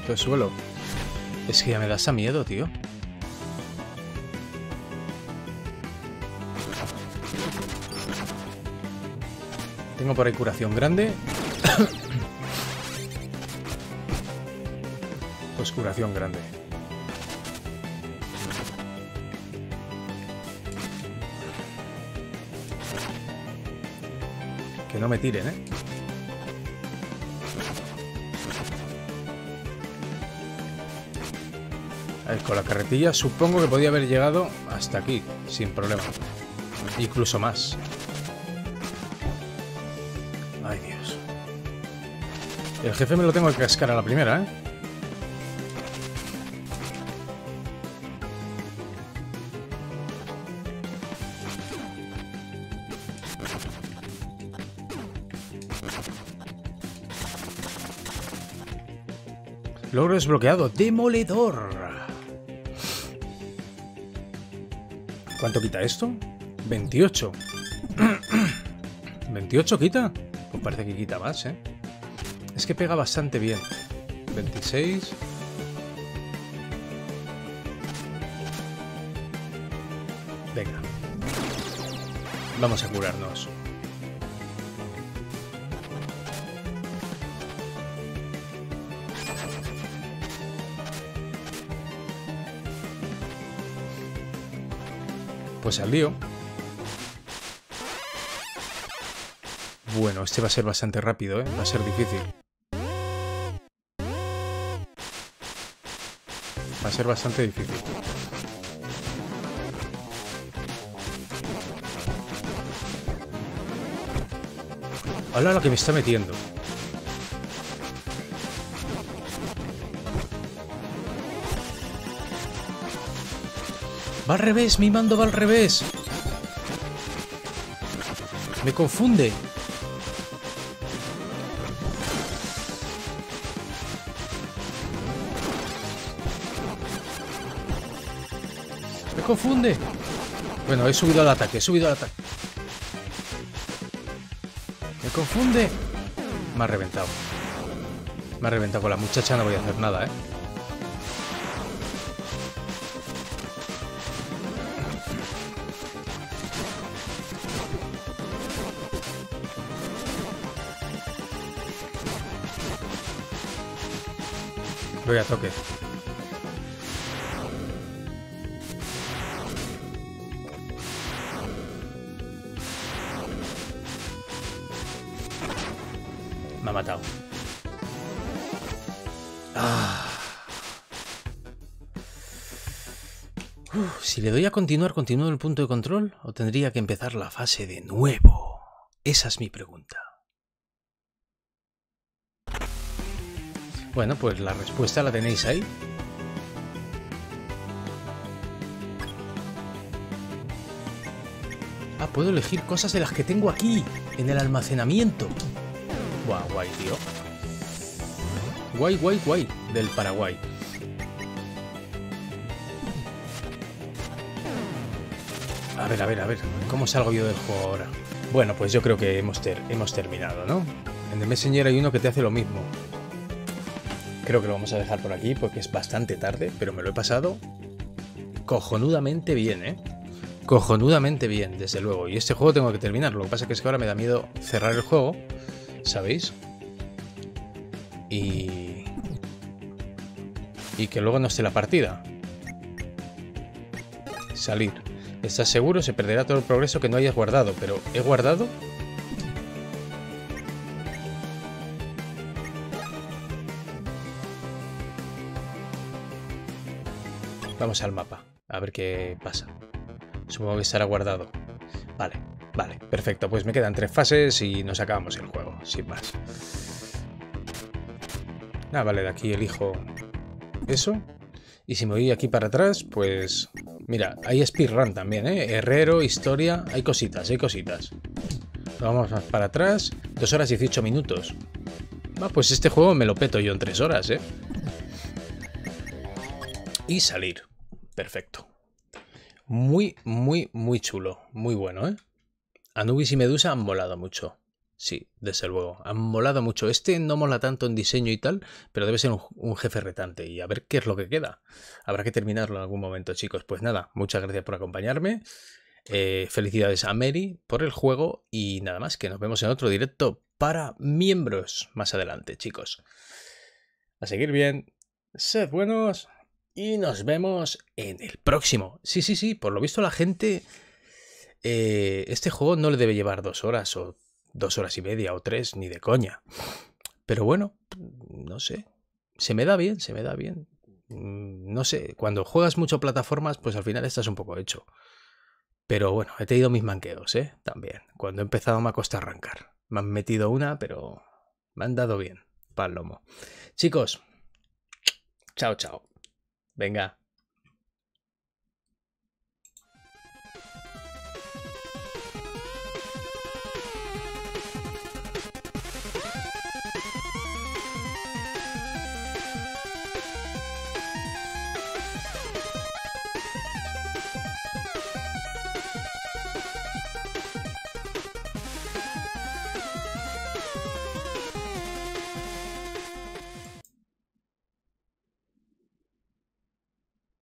Todo el suelo. Es que ya me das a miedo, tío. Tengo por ahí curación grande. Pues curación grande. Que no me tiren, ¿eh? A ver, con la carretilla supongo que podía haber llegado hasta aquí, sin problema. Incluso más. Ay, Dios. El jefe me lo tengo que cascar a la primera, ¿eh? Logro desbloqueado. Demoledor. ¿Cuánto quita esto? 28. ¿28 quita? Pues parece que quita más, ¿eh? Es que pega bastante bien. 26. Venga. Vamos a curarnos. Pues al lío. Bueno, este va a ser bastante rápido, ¿eh? Va a ser difícil. Va a ser bastante difícil. Hola lo que me está metiendo. Va al revés, mi mando va al revés. Me confunde. Me confunde. Bueno, he subido al ataque, he subido al ataque. Me confunde. Me ha reventado. Me ha reventado con la muchacha, no voy a hacer nada, ¿eh? Voy a toque. Me ha matado. Si le doy a continuar, ¿continúo el punto de control? ¿O tendría que empezar la fase de nuevo? Esa es mi pregunta. Bueno, pues la respuesta la tenéis ahí. Ah, puedo elegir cosas de las que tengo aquí, en el almacenamiento. Guau, guay, tío. Guay, guay, guay, del Paraguay. A ver, a ver, a ver. ¿Cómo salgo yo del juego ahora? Bueno, pues yo creo que hemos terminado, ¿no? En The Messenger hay uno que te hace lo mismo. Creo que lo vamos a dejar por aquí porque es bastante tarde, pero me lo he pasado cojonudamente bien, ¿eh? Cojonudamente bien, desde luego. Y este juego tengo que terminarlo. Lo que pasa es que ahora me da miedo cerrar el juego, ¿sabéis? Y que luego no esté la partida. Salir. ¿Estás seguro? Se perderá todo el progreso que no hayas guardado. Pero, ¿he guardado? Vamos al mapa, a ver qué pasa. Supongo que estará guardado. Vale, vale, perfecto. Pues me quedan 3 fases y nos acabamos el juego, sin más. Ah, vale, de aquí elijo eso. Y si me voy aquí para atrás, pues... Mira, hay speedrun también, ¿eh? Herrero, historia... Hay cositas, hay cositas. Vamos más para atrás. 2 horas 18 minutos. Ah, pues este juego me lo peto yo en 3 horas, ¿eh? Y salir. Perfecto. Muy, muy, muy chulo. Muy bueno, ¿eh? Anubis y Medusa han molado mucho. Sí, desde luego. Han molado mucho. Este no mola tanto en diseño y tal, pero debe ser un jefe retante. Y a ver qué es lo que queda. Habrá que terminarlo en algún momento, chicos. Pues nada, muchas gracias por acompañarme. Felicidades a Mary por el juego. Y nada más, que nos vemos en otro directo para miembros más adelante, chicos. A seguir bien. Sed buenos. Y nos vemos en el próximo. Sí, sí, sí. Por lo visto la gente... este juego no le debe llevar 2 horas o 2 horas y media o 3, ni de coña. Pero bueno, no sé. Se me da bien, se me da bien. No sé, cuando juegas mucho plataformas, pues al final estás un poco hecho. Pero bueno, he tenido mis manqueos, ¿eh? También. Cuando he empezado me ha costado arrancar. Me han metido una, pero me han dado bien. Pa'l lomo. Chicos, chao, chao. Venga.